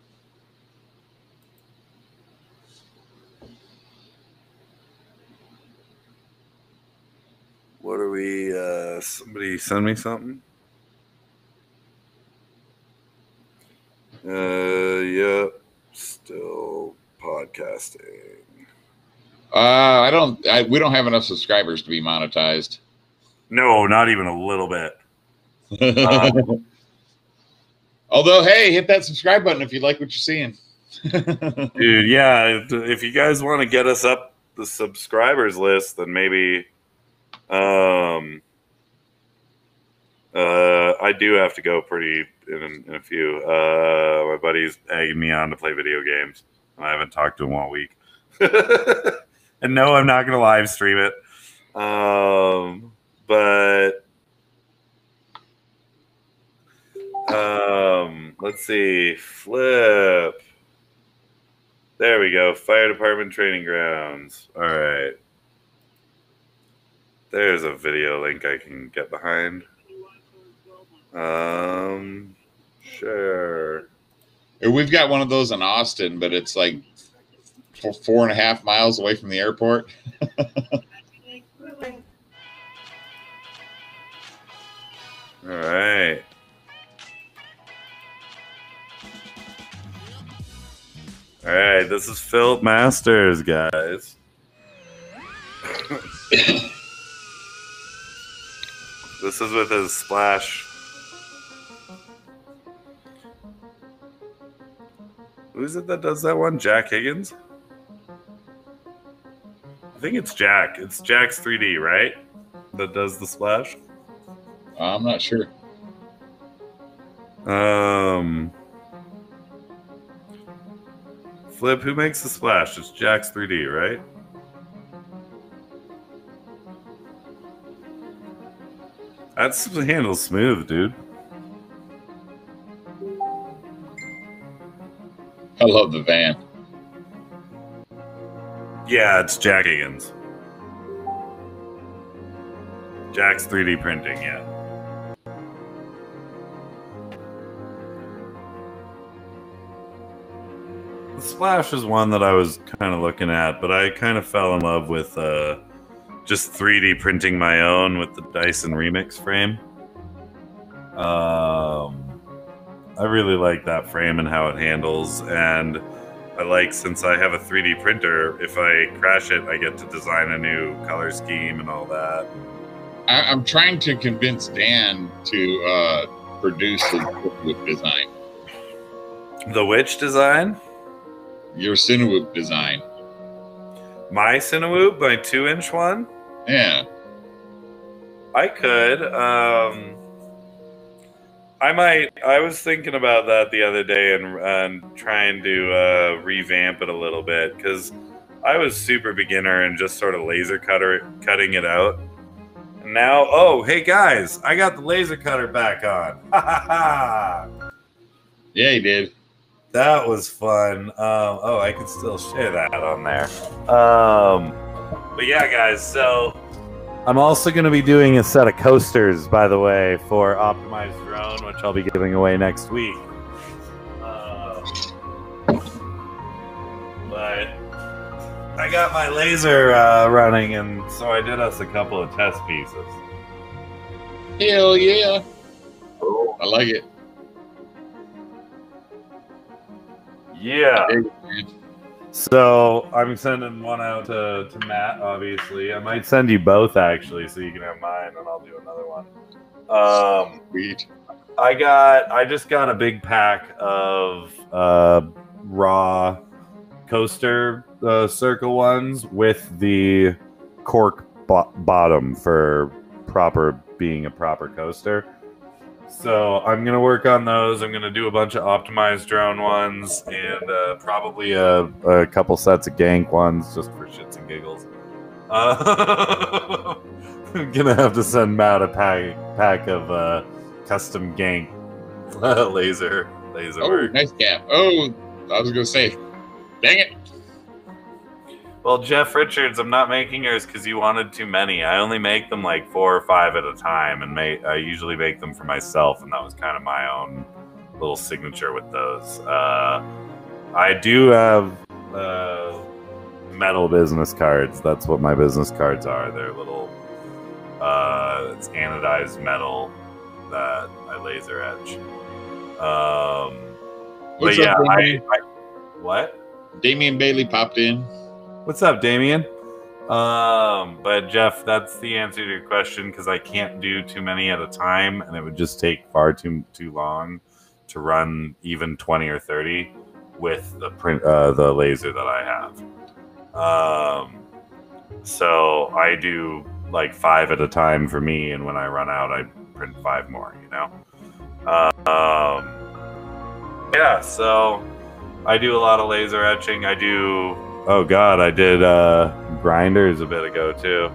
What are we? Uh, somebody send me something. Uh, yep. Still podcasting. Uh, I don't. I, we don't have enough subscribers to be monetized. No, not even a little bit. Um, Although, hey, hit that subscribe button if you like what you're seeing. dude, yeah. If, if you guys want to get us up the subscribers list, then maybe, um, Uh, I do have to go pretty in, in a few. Uh, my buddy's egging me on to play video games, and I haven't talked to him all week. And no, I'm not going to live stream it. Um, but um, let's see. Flip. There we go. Fire department training grounds. All right. There's a video link I can get behind. Um, sure. We've got one of those in Austin, but it's like four, four and a half miles away from the airport. All right. All right, this is Philip Masters, guys. This is with his splash. Who is it that does that one? Jack Higgins? I think it's Jack. It's Jack's three D, right? That does the splash? I'm not sure. Um, Flip, who makes the splash? It's Jack's three D, right? That's handles smooth, dude. I love the van. Yeah, it's Jack Higgins. Jack's three D printing, yeah. The Splash is one that I was kind of looking at, but I kind of fell in love with uh, just three D printing my own with the Dyson Remix frame. Um, I really like that frame and how it handles, and I like, since I have a three D printer, if I crash it, I get to design a new color scheme and all that. I, I'm trying to convince Dan to uh, produce the design. The which design? Your Cinewoop design. My Cinewoop, my two-inch one? Yeah. I could. Um, I might. I was thinking about that the other day and, and trying to uh, revamp it a little bit, because I was super beginner and just sort of laser cutter cutting it out. And now, oh, hey guys, I got the laser cutter back on. Ha ha ha! Yeah, he did. That was fun. Um, oh, I could still share that on there. Um, but yeah, guys, so I'm also going to be doing a set of coasters, by the way, for Optimized Drone, which I'll be giving away next week. Uh, but I got my laser uh, running, and so I did us a couple of test pieces. Hell yeah. I like it. Yeah. So I'm sending one out to, to Matt, obviously. I might send you both, actually, so you can have mine, and I'll do another one. Um, Sweet. I got, I just got a big pack of uh, raw coaster uh, circle ones with the cork bo bottom for proper being a proper coaster. So I'm going to work on those. I'm going to do a bunch of optimized drone ones and uh, probably a, a couple sets of gank ones just for shits and giggles. Uh, I'm going to have to send Matt a pack, pack of uh, custom gank laser, laser Oh, work. nice cap. Oh, I was going to say, dang it. Well, Jeff Richards, I'm not making yours because you wanted too many. I only make them like four or five at a time, and make, I usually make them for myself, and that was kind of my own little signature with those. Uh, I do have uh, metal business cards. That's what my business cards are. They're little, uh, it's anodized metal that I laser etch. Um, What's but yeah, up, I, I, what? Damian Bailey popped in. What's up, Damien? Um, but Jeff, that's the answer to your question, because I can't do too many at a time, and it would just take far too too long to run even twenty or thirty with the print uh, the laser that I have. Um, so I do like five at a time for me, and when I run out, I print five more, you know? Uh, um, yeah, so I do a lot of laser etching. I do, oh God, I did uh, grinders a bit ago too.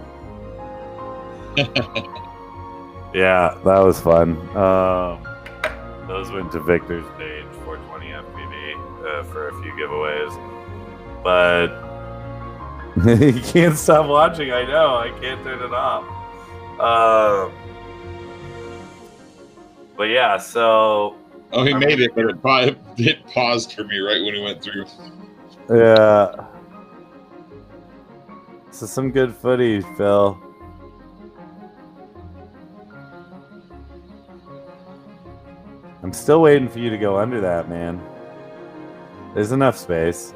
Yeah, that was fun. Um, those went to Victor's page, four twenty F P V, uh, for a few giveaways. But you can't stop watching. I know. I can't turn it off. Um, but yeah, so. Oh, he I'm made it, but it, pa- it paused for me right when he went through. Yeah. So some good footy, Phil. I'm still waiting for you to go under that, man. There's enough space.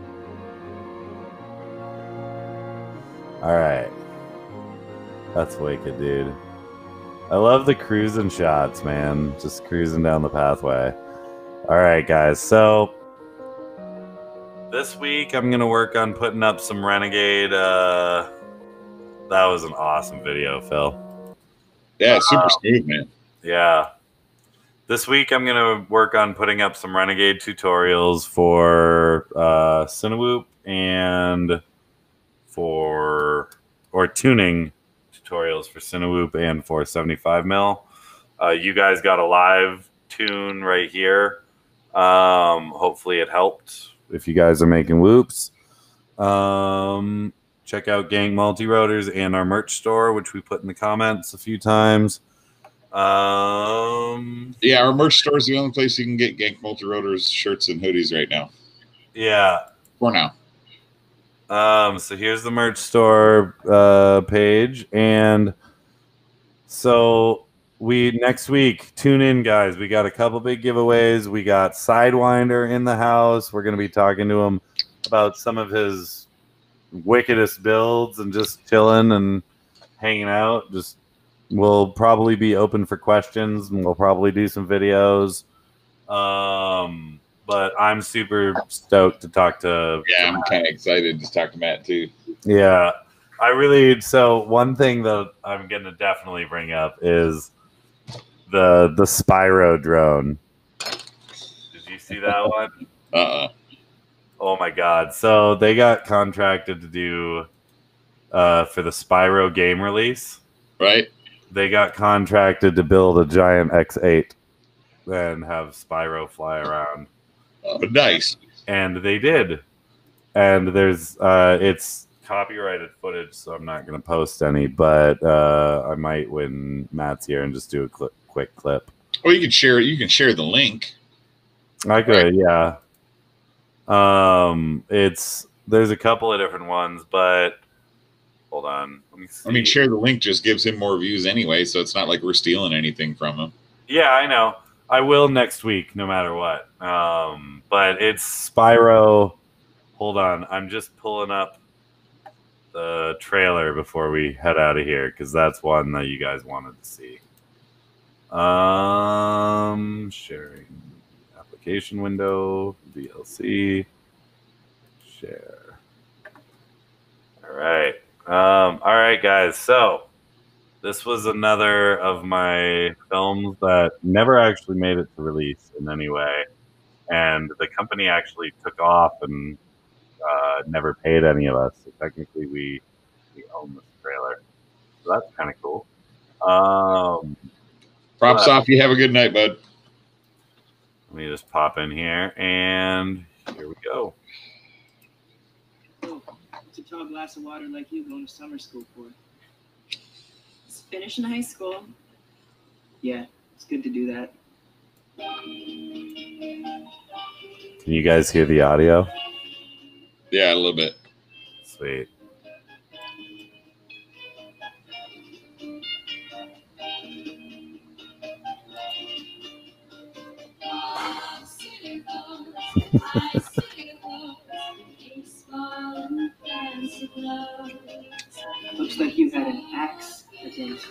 All right. That's wicked, dude. I love the cruising shots, man. Just cruising down the pathway. All right, guys. So this week I'm going to work on putting up some Renegade. Uh, that was an awesome video, Phil. Yeah, super uh, smooth, man. Yeah. This week I'm going to work on putting up some Renegade tutorials for uh, Cinewhoop and for, or tuning tutorials for Cinewhoop and for seventy-five mil. Uh, you guys got a live tune right here. Um, hopefully it helped if you guys are making whoops. Um, check out Gank Multi-Rotors and our merch store, which we put in the comments a few times. Um, yeah, our merch store is the only place you can get Gank Multi-Rotors shirts and hoodies right now. Yeah. For now. Um, so here's the merch store uh, page. And so we next week, tune in, guys. We got a couple big giveaways. We got Sidewinder in the house. We're going to be talking to him about some of his wickedest builds and just chilling and hanging out. Just we'll probably be open for questions and we'll probably do some videos. Um, but I'm super stoked to talk to. Yeah, to I'm kind of excited to talk to Matt too. Yeah, I really. So one thing that I'm going to definitely bring up is the the Spyro drone. Did you see that one? Uh-uh. Oh my God! So they got contracted to do uh, for the Spyro game release, right? They got contracted to build a giant X eight and have Spyro fly around. Oh, nice. And they did. And there's uh, it's copyrighted footage, so I'm not going to post any, but uh, I might when Matt's here and just do a cl- quick clip. Well, you can share it. You can share the link. I could, yeah. Um, it's there's a couple of different ones, but hold on. Let me see. I mean, share the link just gives him more views anyway, so it's not like we're stealing anything from him. Yeah, I know. I will next week, no matter what. Um, but it's Spyro. Hold on, I'm just pulling up the trailer before we head out of here because that's one that you guys wanted to see. Um, sharing application window, V L C, share. All right. Um, all right, guys. So this was another of my films that never actually made it to release in any way. And the company actually took off and uh, never paid any of us. So technically we, we own this trailer. So that's kind of cool. Um, Props off. You have a good night, bud. Let me just pop in here, and here we go. Oh, what's a tall glass of water like you going to summer school for? Just finishing high school. Yeah, it's good to do that. Can you guys hear the audio? Yeah, a little bit. Sweet. Looks like you had an axe against.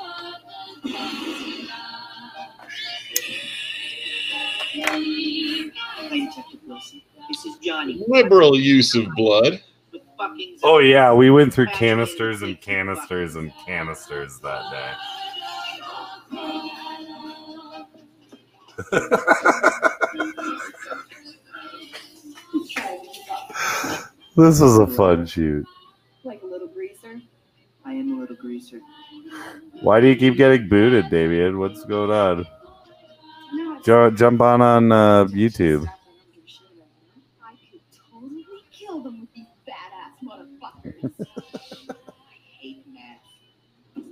Hey, Detective Wilson. This is Johnny. Liberal use of blood. Oh yeah, we went through canisters and canisters and canisters that day. This was a fun shoot. Like a little greaser. I am a little greaser. Why do you keep getting booted, Damien? What's going on? No, it's Jo- jump on on uh, YouTube. I could totally kill them with these badass motherfuckers. I hate math.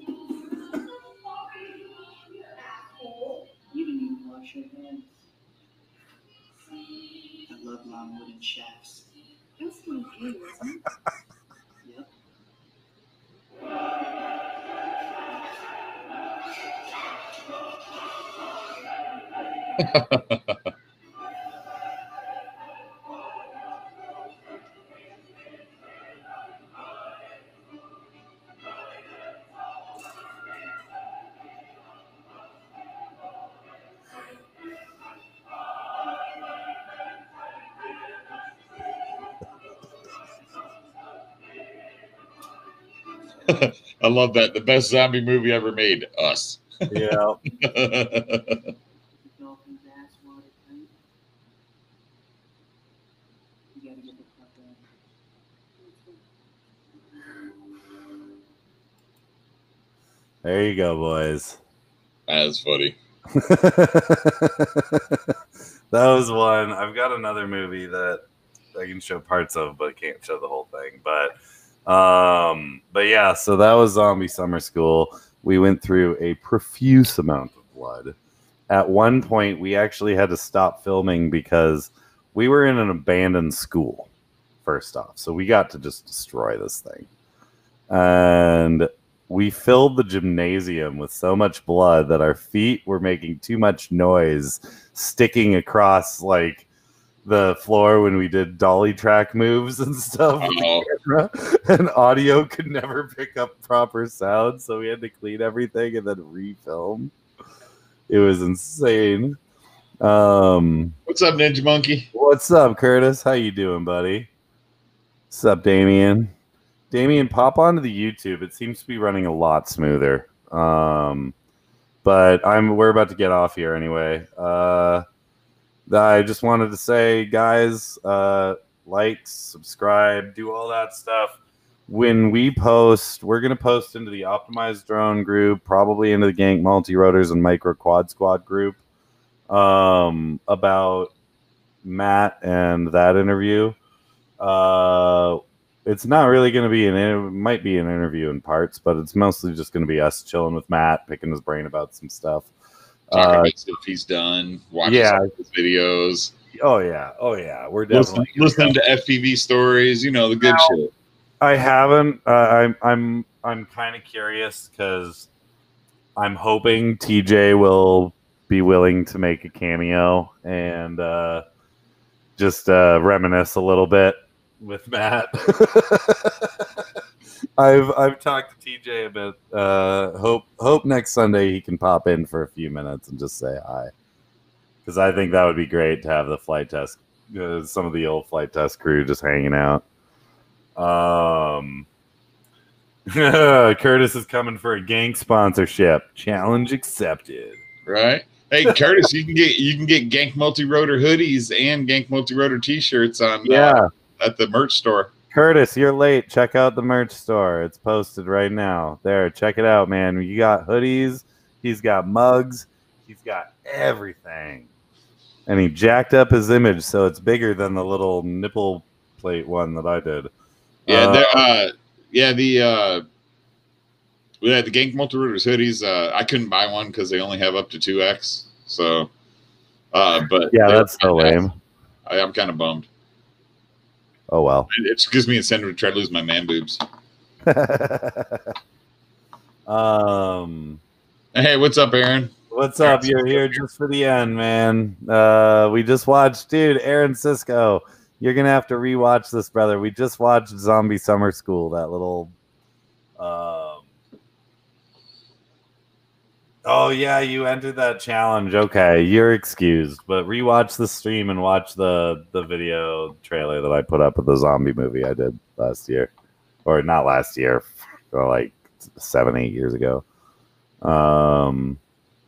You didn't even wash your hands. I love long wooden shafts. That's what you do, isn't it? Yep. I love that. The best zombie movie ever made. Us. Yeah. The dolphin's ass water tight. You gotta get the fuck out. There you go, boys. That's funny. That was one. I've got another movie that I can show parts of, but can't show the whole thing. But, um, but yeah. So that was Zombie Summer School. We went through a profuse amount of blood. At one point, we actually had to stop filming because we were in an abandoned school. First off, so we got to just destroy this thing, and we filled the gymnasium with so much blood that our feet were making too much noise sticking across like the floor when we did dolly track moves and stuff with the camera, and audio could never pick up proper sound, so we had to clean everything and then refilm. It was insane. Um, What's up, Ninja Monkey? what's up, Curtis? How you doing, buddy? What's up, Damien? Damien, pop onto the YouTube. It seems to be running a lot smoother. Um, but I'm we're about to get off here anyway. Uh, I just wanted to say, guys, uh, like, subscribe, do all that stuff. When we post, we're going to post into the Optimized Drone group, probably into the Gank Multi-Rotors and Micro Quad Squad group, um, about Matt and that interview. Uh, it's not really going to be an it might be an interview in parts, but it's mostly just going to be us chilling with Matt, picking his brain about some stuff. Talking Uh, about stuff he's done, watching yeah. some of his videos, oh yeah, oh yeah, we're listen, definitely listening to F P V stories, you know, the good Now- shit. I haven't. Uh, I'm I'm I'm kind of curious because I'm hoping T J will be willing to make a cameo and uh, just uh, reminisce a little bit with Matt. I've I've talked to T J a bit. Uh, hope hope next Sunday he can pop in for a few minutes and just say hi, because I think that would be great to have the flight test, uh, some of the old flight test crew just hanging out. Um, Curtis is coming for a Gank sponsorship. Challenge accepted. Right? Hey, Curtis, you can get you can get Gank Multi-Rotor hoodies and Gank Multi-Rotor t-shirts on Yeah. uh, at the merch store. Curtis, you're late. Check out the merch store. It's posted right now. There, check it out, man. You got hoodies. He's got mugs. He's got everything. And he jacked up his image so it's bigger than the little nipple plate one that I did. Yeah, Uh, they're, uh, yeah, the uh, yeah, the Gank Multi-Rotors hoodies. Uh, I couldn't buy one because they only have up to two X. So, uh, but yeah, they're that's so lame. I, I'm kind of bummed. Oh, well. It just gives me incentive to try to lose my man boobs. um, Hey, what's up, Aaron? what's up? You're here just for the end, man. Uh, we just watched, dude, Aaron Cisco. You're gonna have to rewatch this, brother. We just watched Zombie Summer School. That little. Um, oh yeah, you entered that challenge. Okay, you're excused. But rewatch the stream and watch the the video trailer that I put up of the zombie movie I did last year, or not last year, or like seven, eight years ago. Um,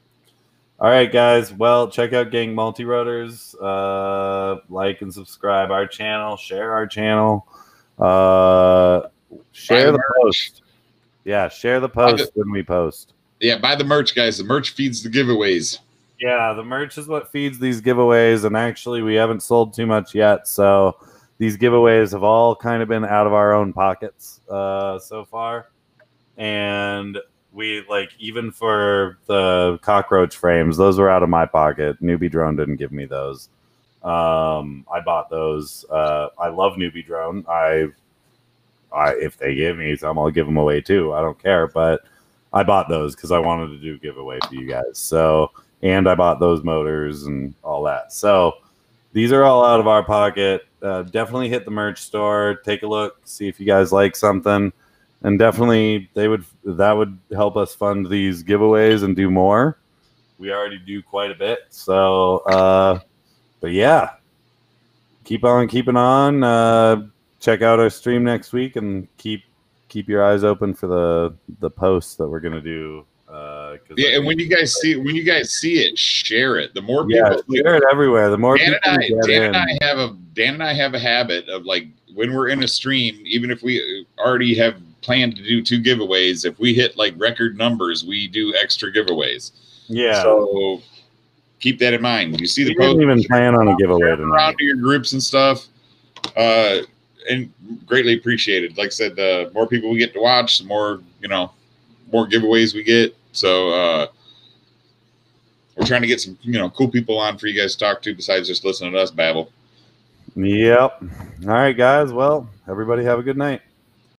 All right, guys. Well, check out Gang Multi-Rotors. Uh, like and subscribe our channel. Share our channel. Uh, share the the, merch. post. Yeah, share the post the- when we post. Yeah, buy the merch, guys. The merch feeds the giveaways. Yeah, the merch is what feeds these giveaways, and actually, we haven't sold too much yet, so these giveaways have all kind of been out of our own pockets uh, so far. And we, like, even for the cockroach frames, those were out of my pocket. Newbie Drone didn't give me those. Um, I bought those. Uh, I love Newbie Drone. I, I, if they give me some, I'll give them away too. I don't care, but I bought those because I wanted to do a giveaway for you guys. So, and I bought those motors and all that. So these are all out of our pocket. Uh, definitely hit the merch store. Take a look. See if you guys like something. And definitely they would that would help us fund these giveaways and do more. We already do quite a bit. So, uh, but yeah, keep on keeping on. Uh, check out our stream next week and keep keep your eyes open for the the posts that we're gonna do. Uh, yeah, and when you guys see when you guys see it, share it. The more yeah, people share it everywhere. The more Dan people and I, get Dan in. and I have a Dan and I have a habit of, like, when we're in a stream, even if we already have planned to do two giveaways, if we hit like record numbers, we do extra giveaways. Yeah. So keep that in mind. You see the We post, didn't even plan on a giveaway share it tonight. around to your groups and stuff. Uh, and greatly appreciated. Like I said, the more people we get to watch, the more, you know, more giveaways we get. So uh, we're trying to get some, you know, cool people on for you guys to talk to besides just listening to us babble. Yep. All right, guys. Well, everybody have a good night.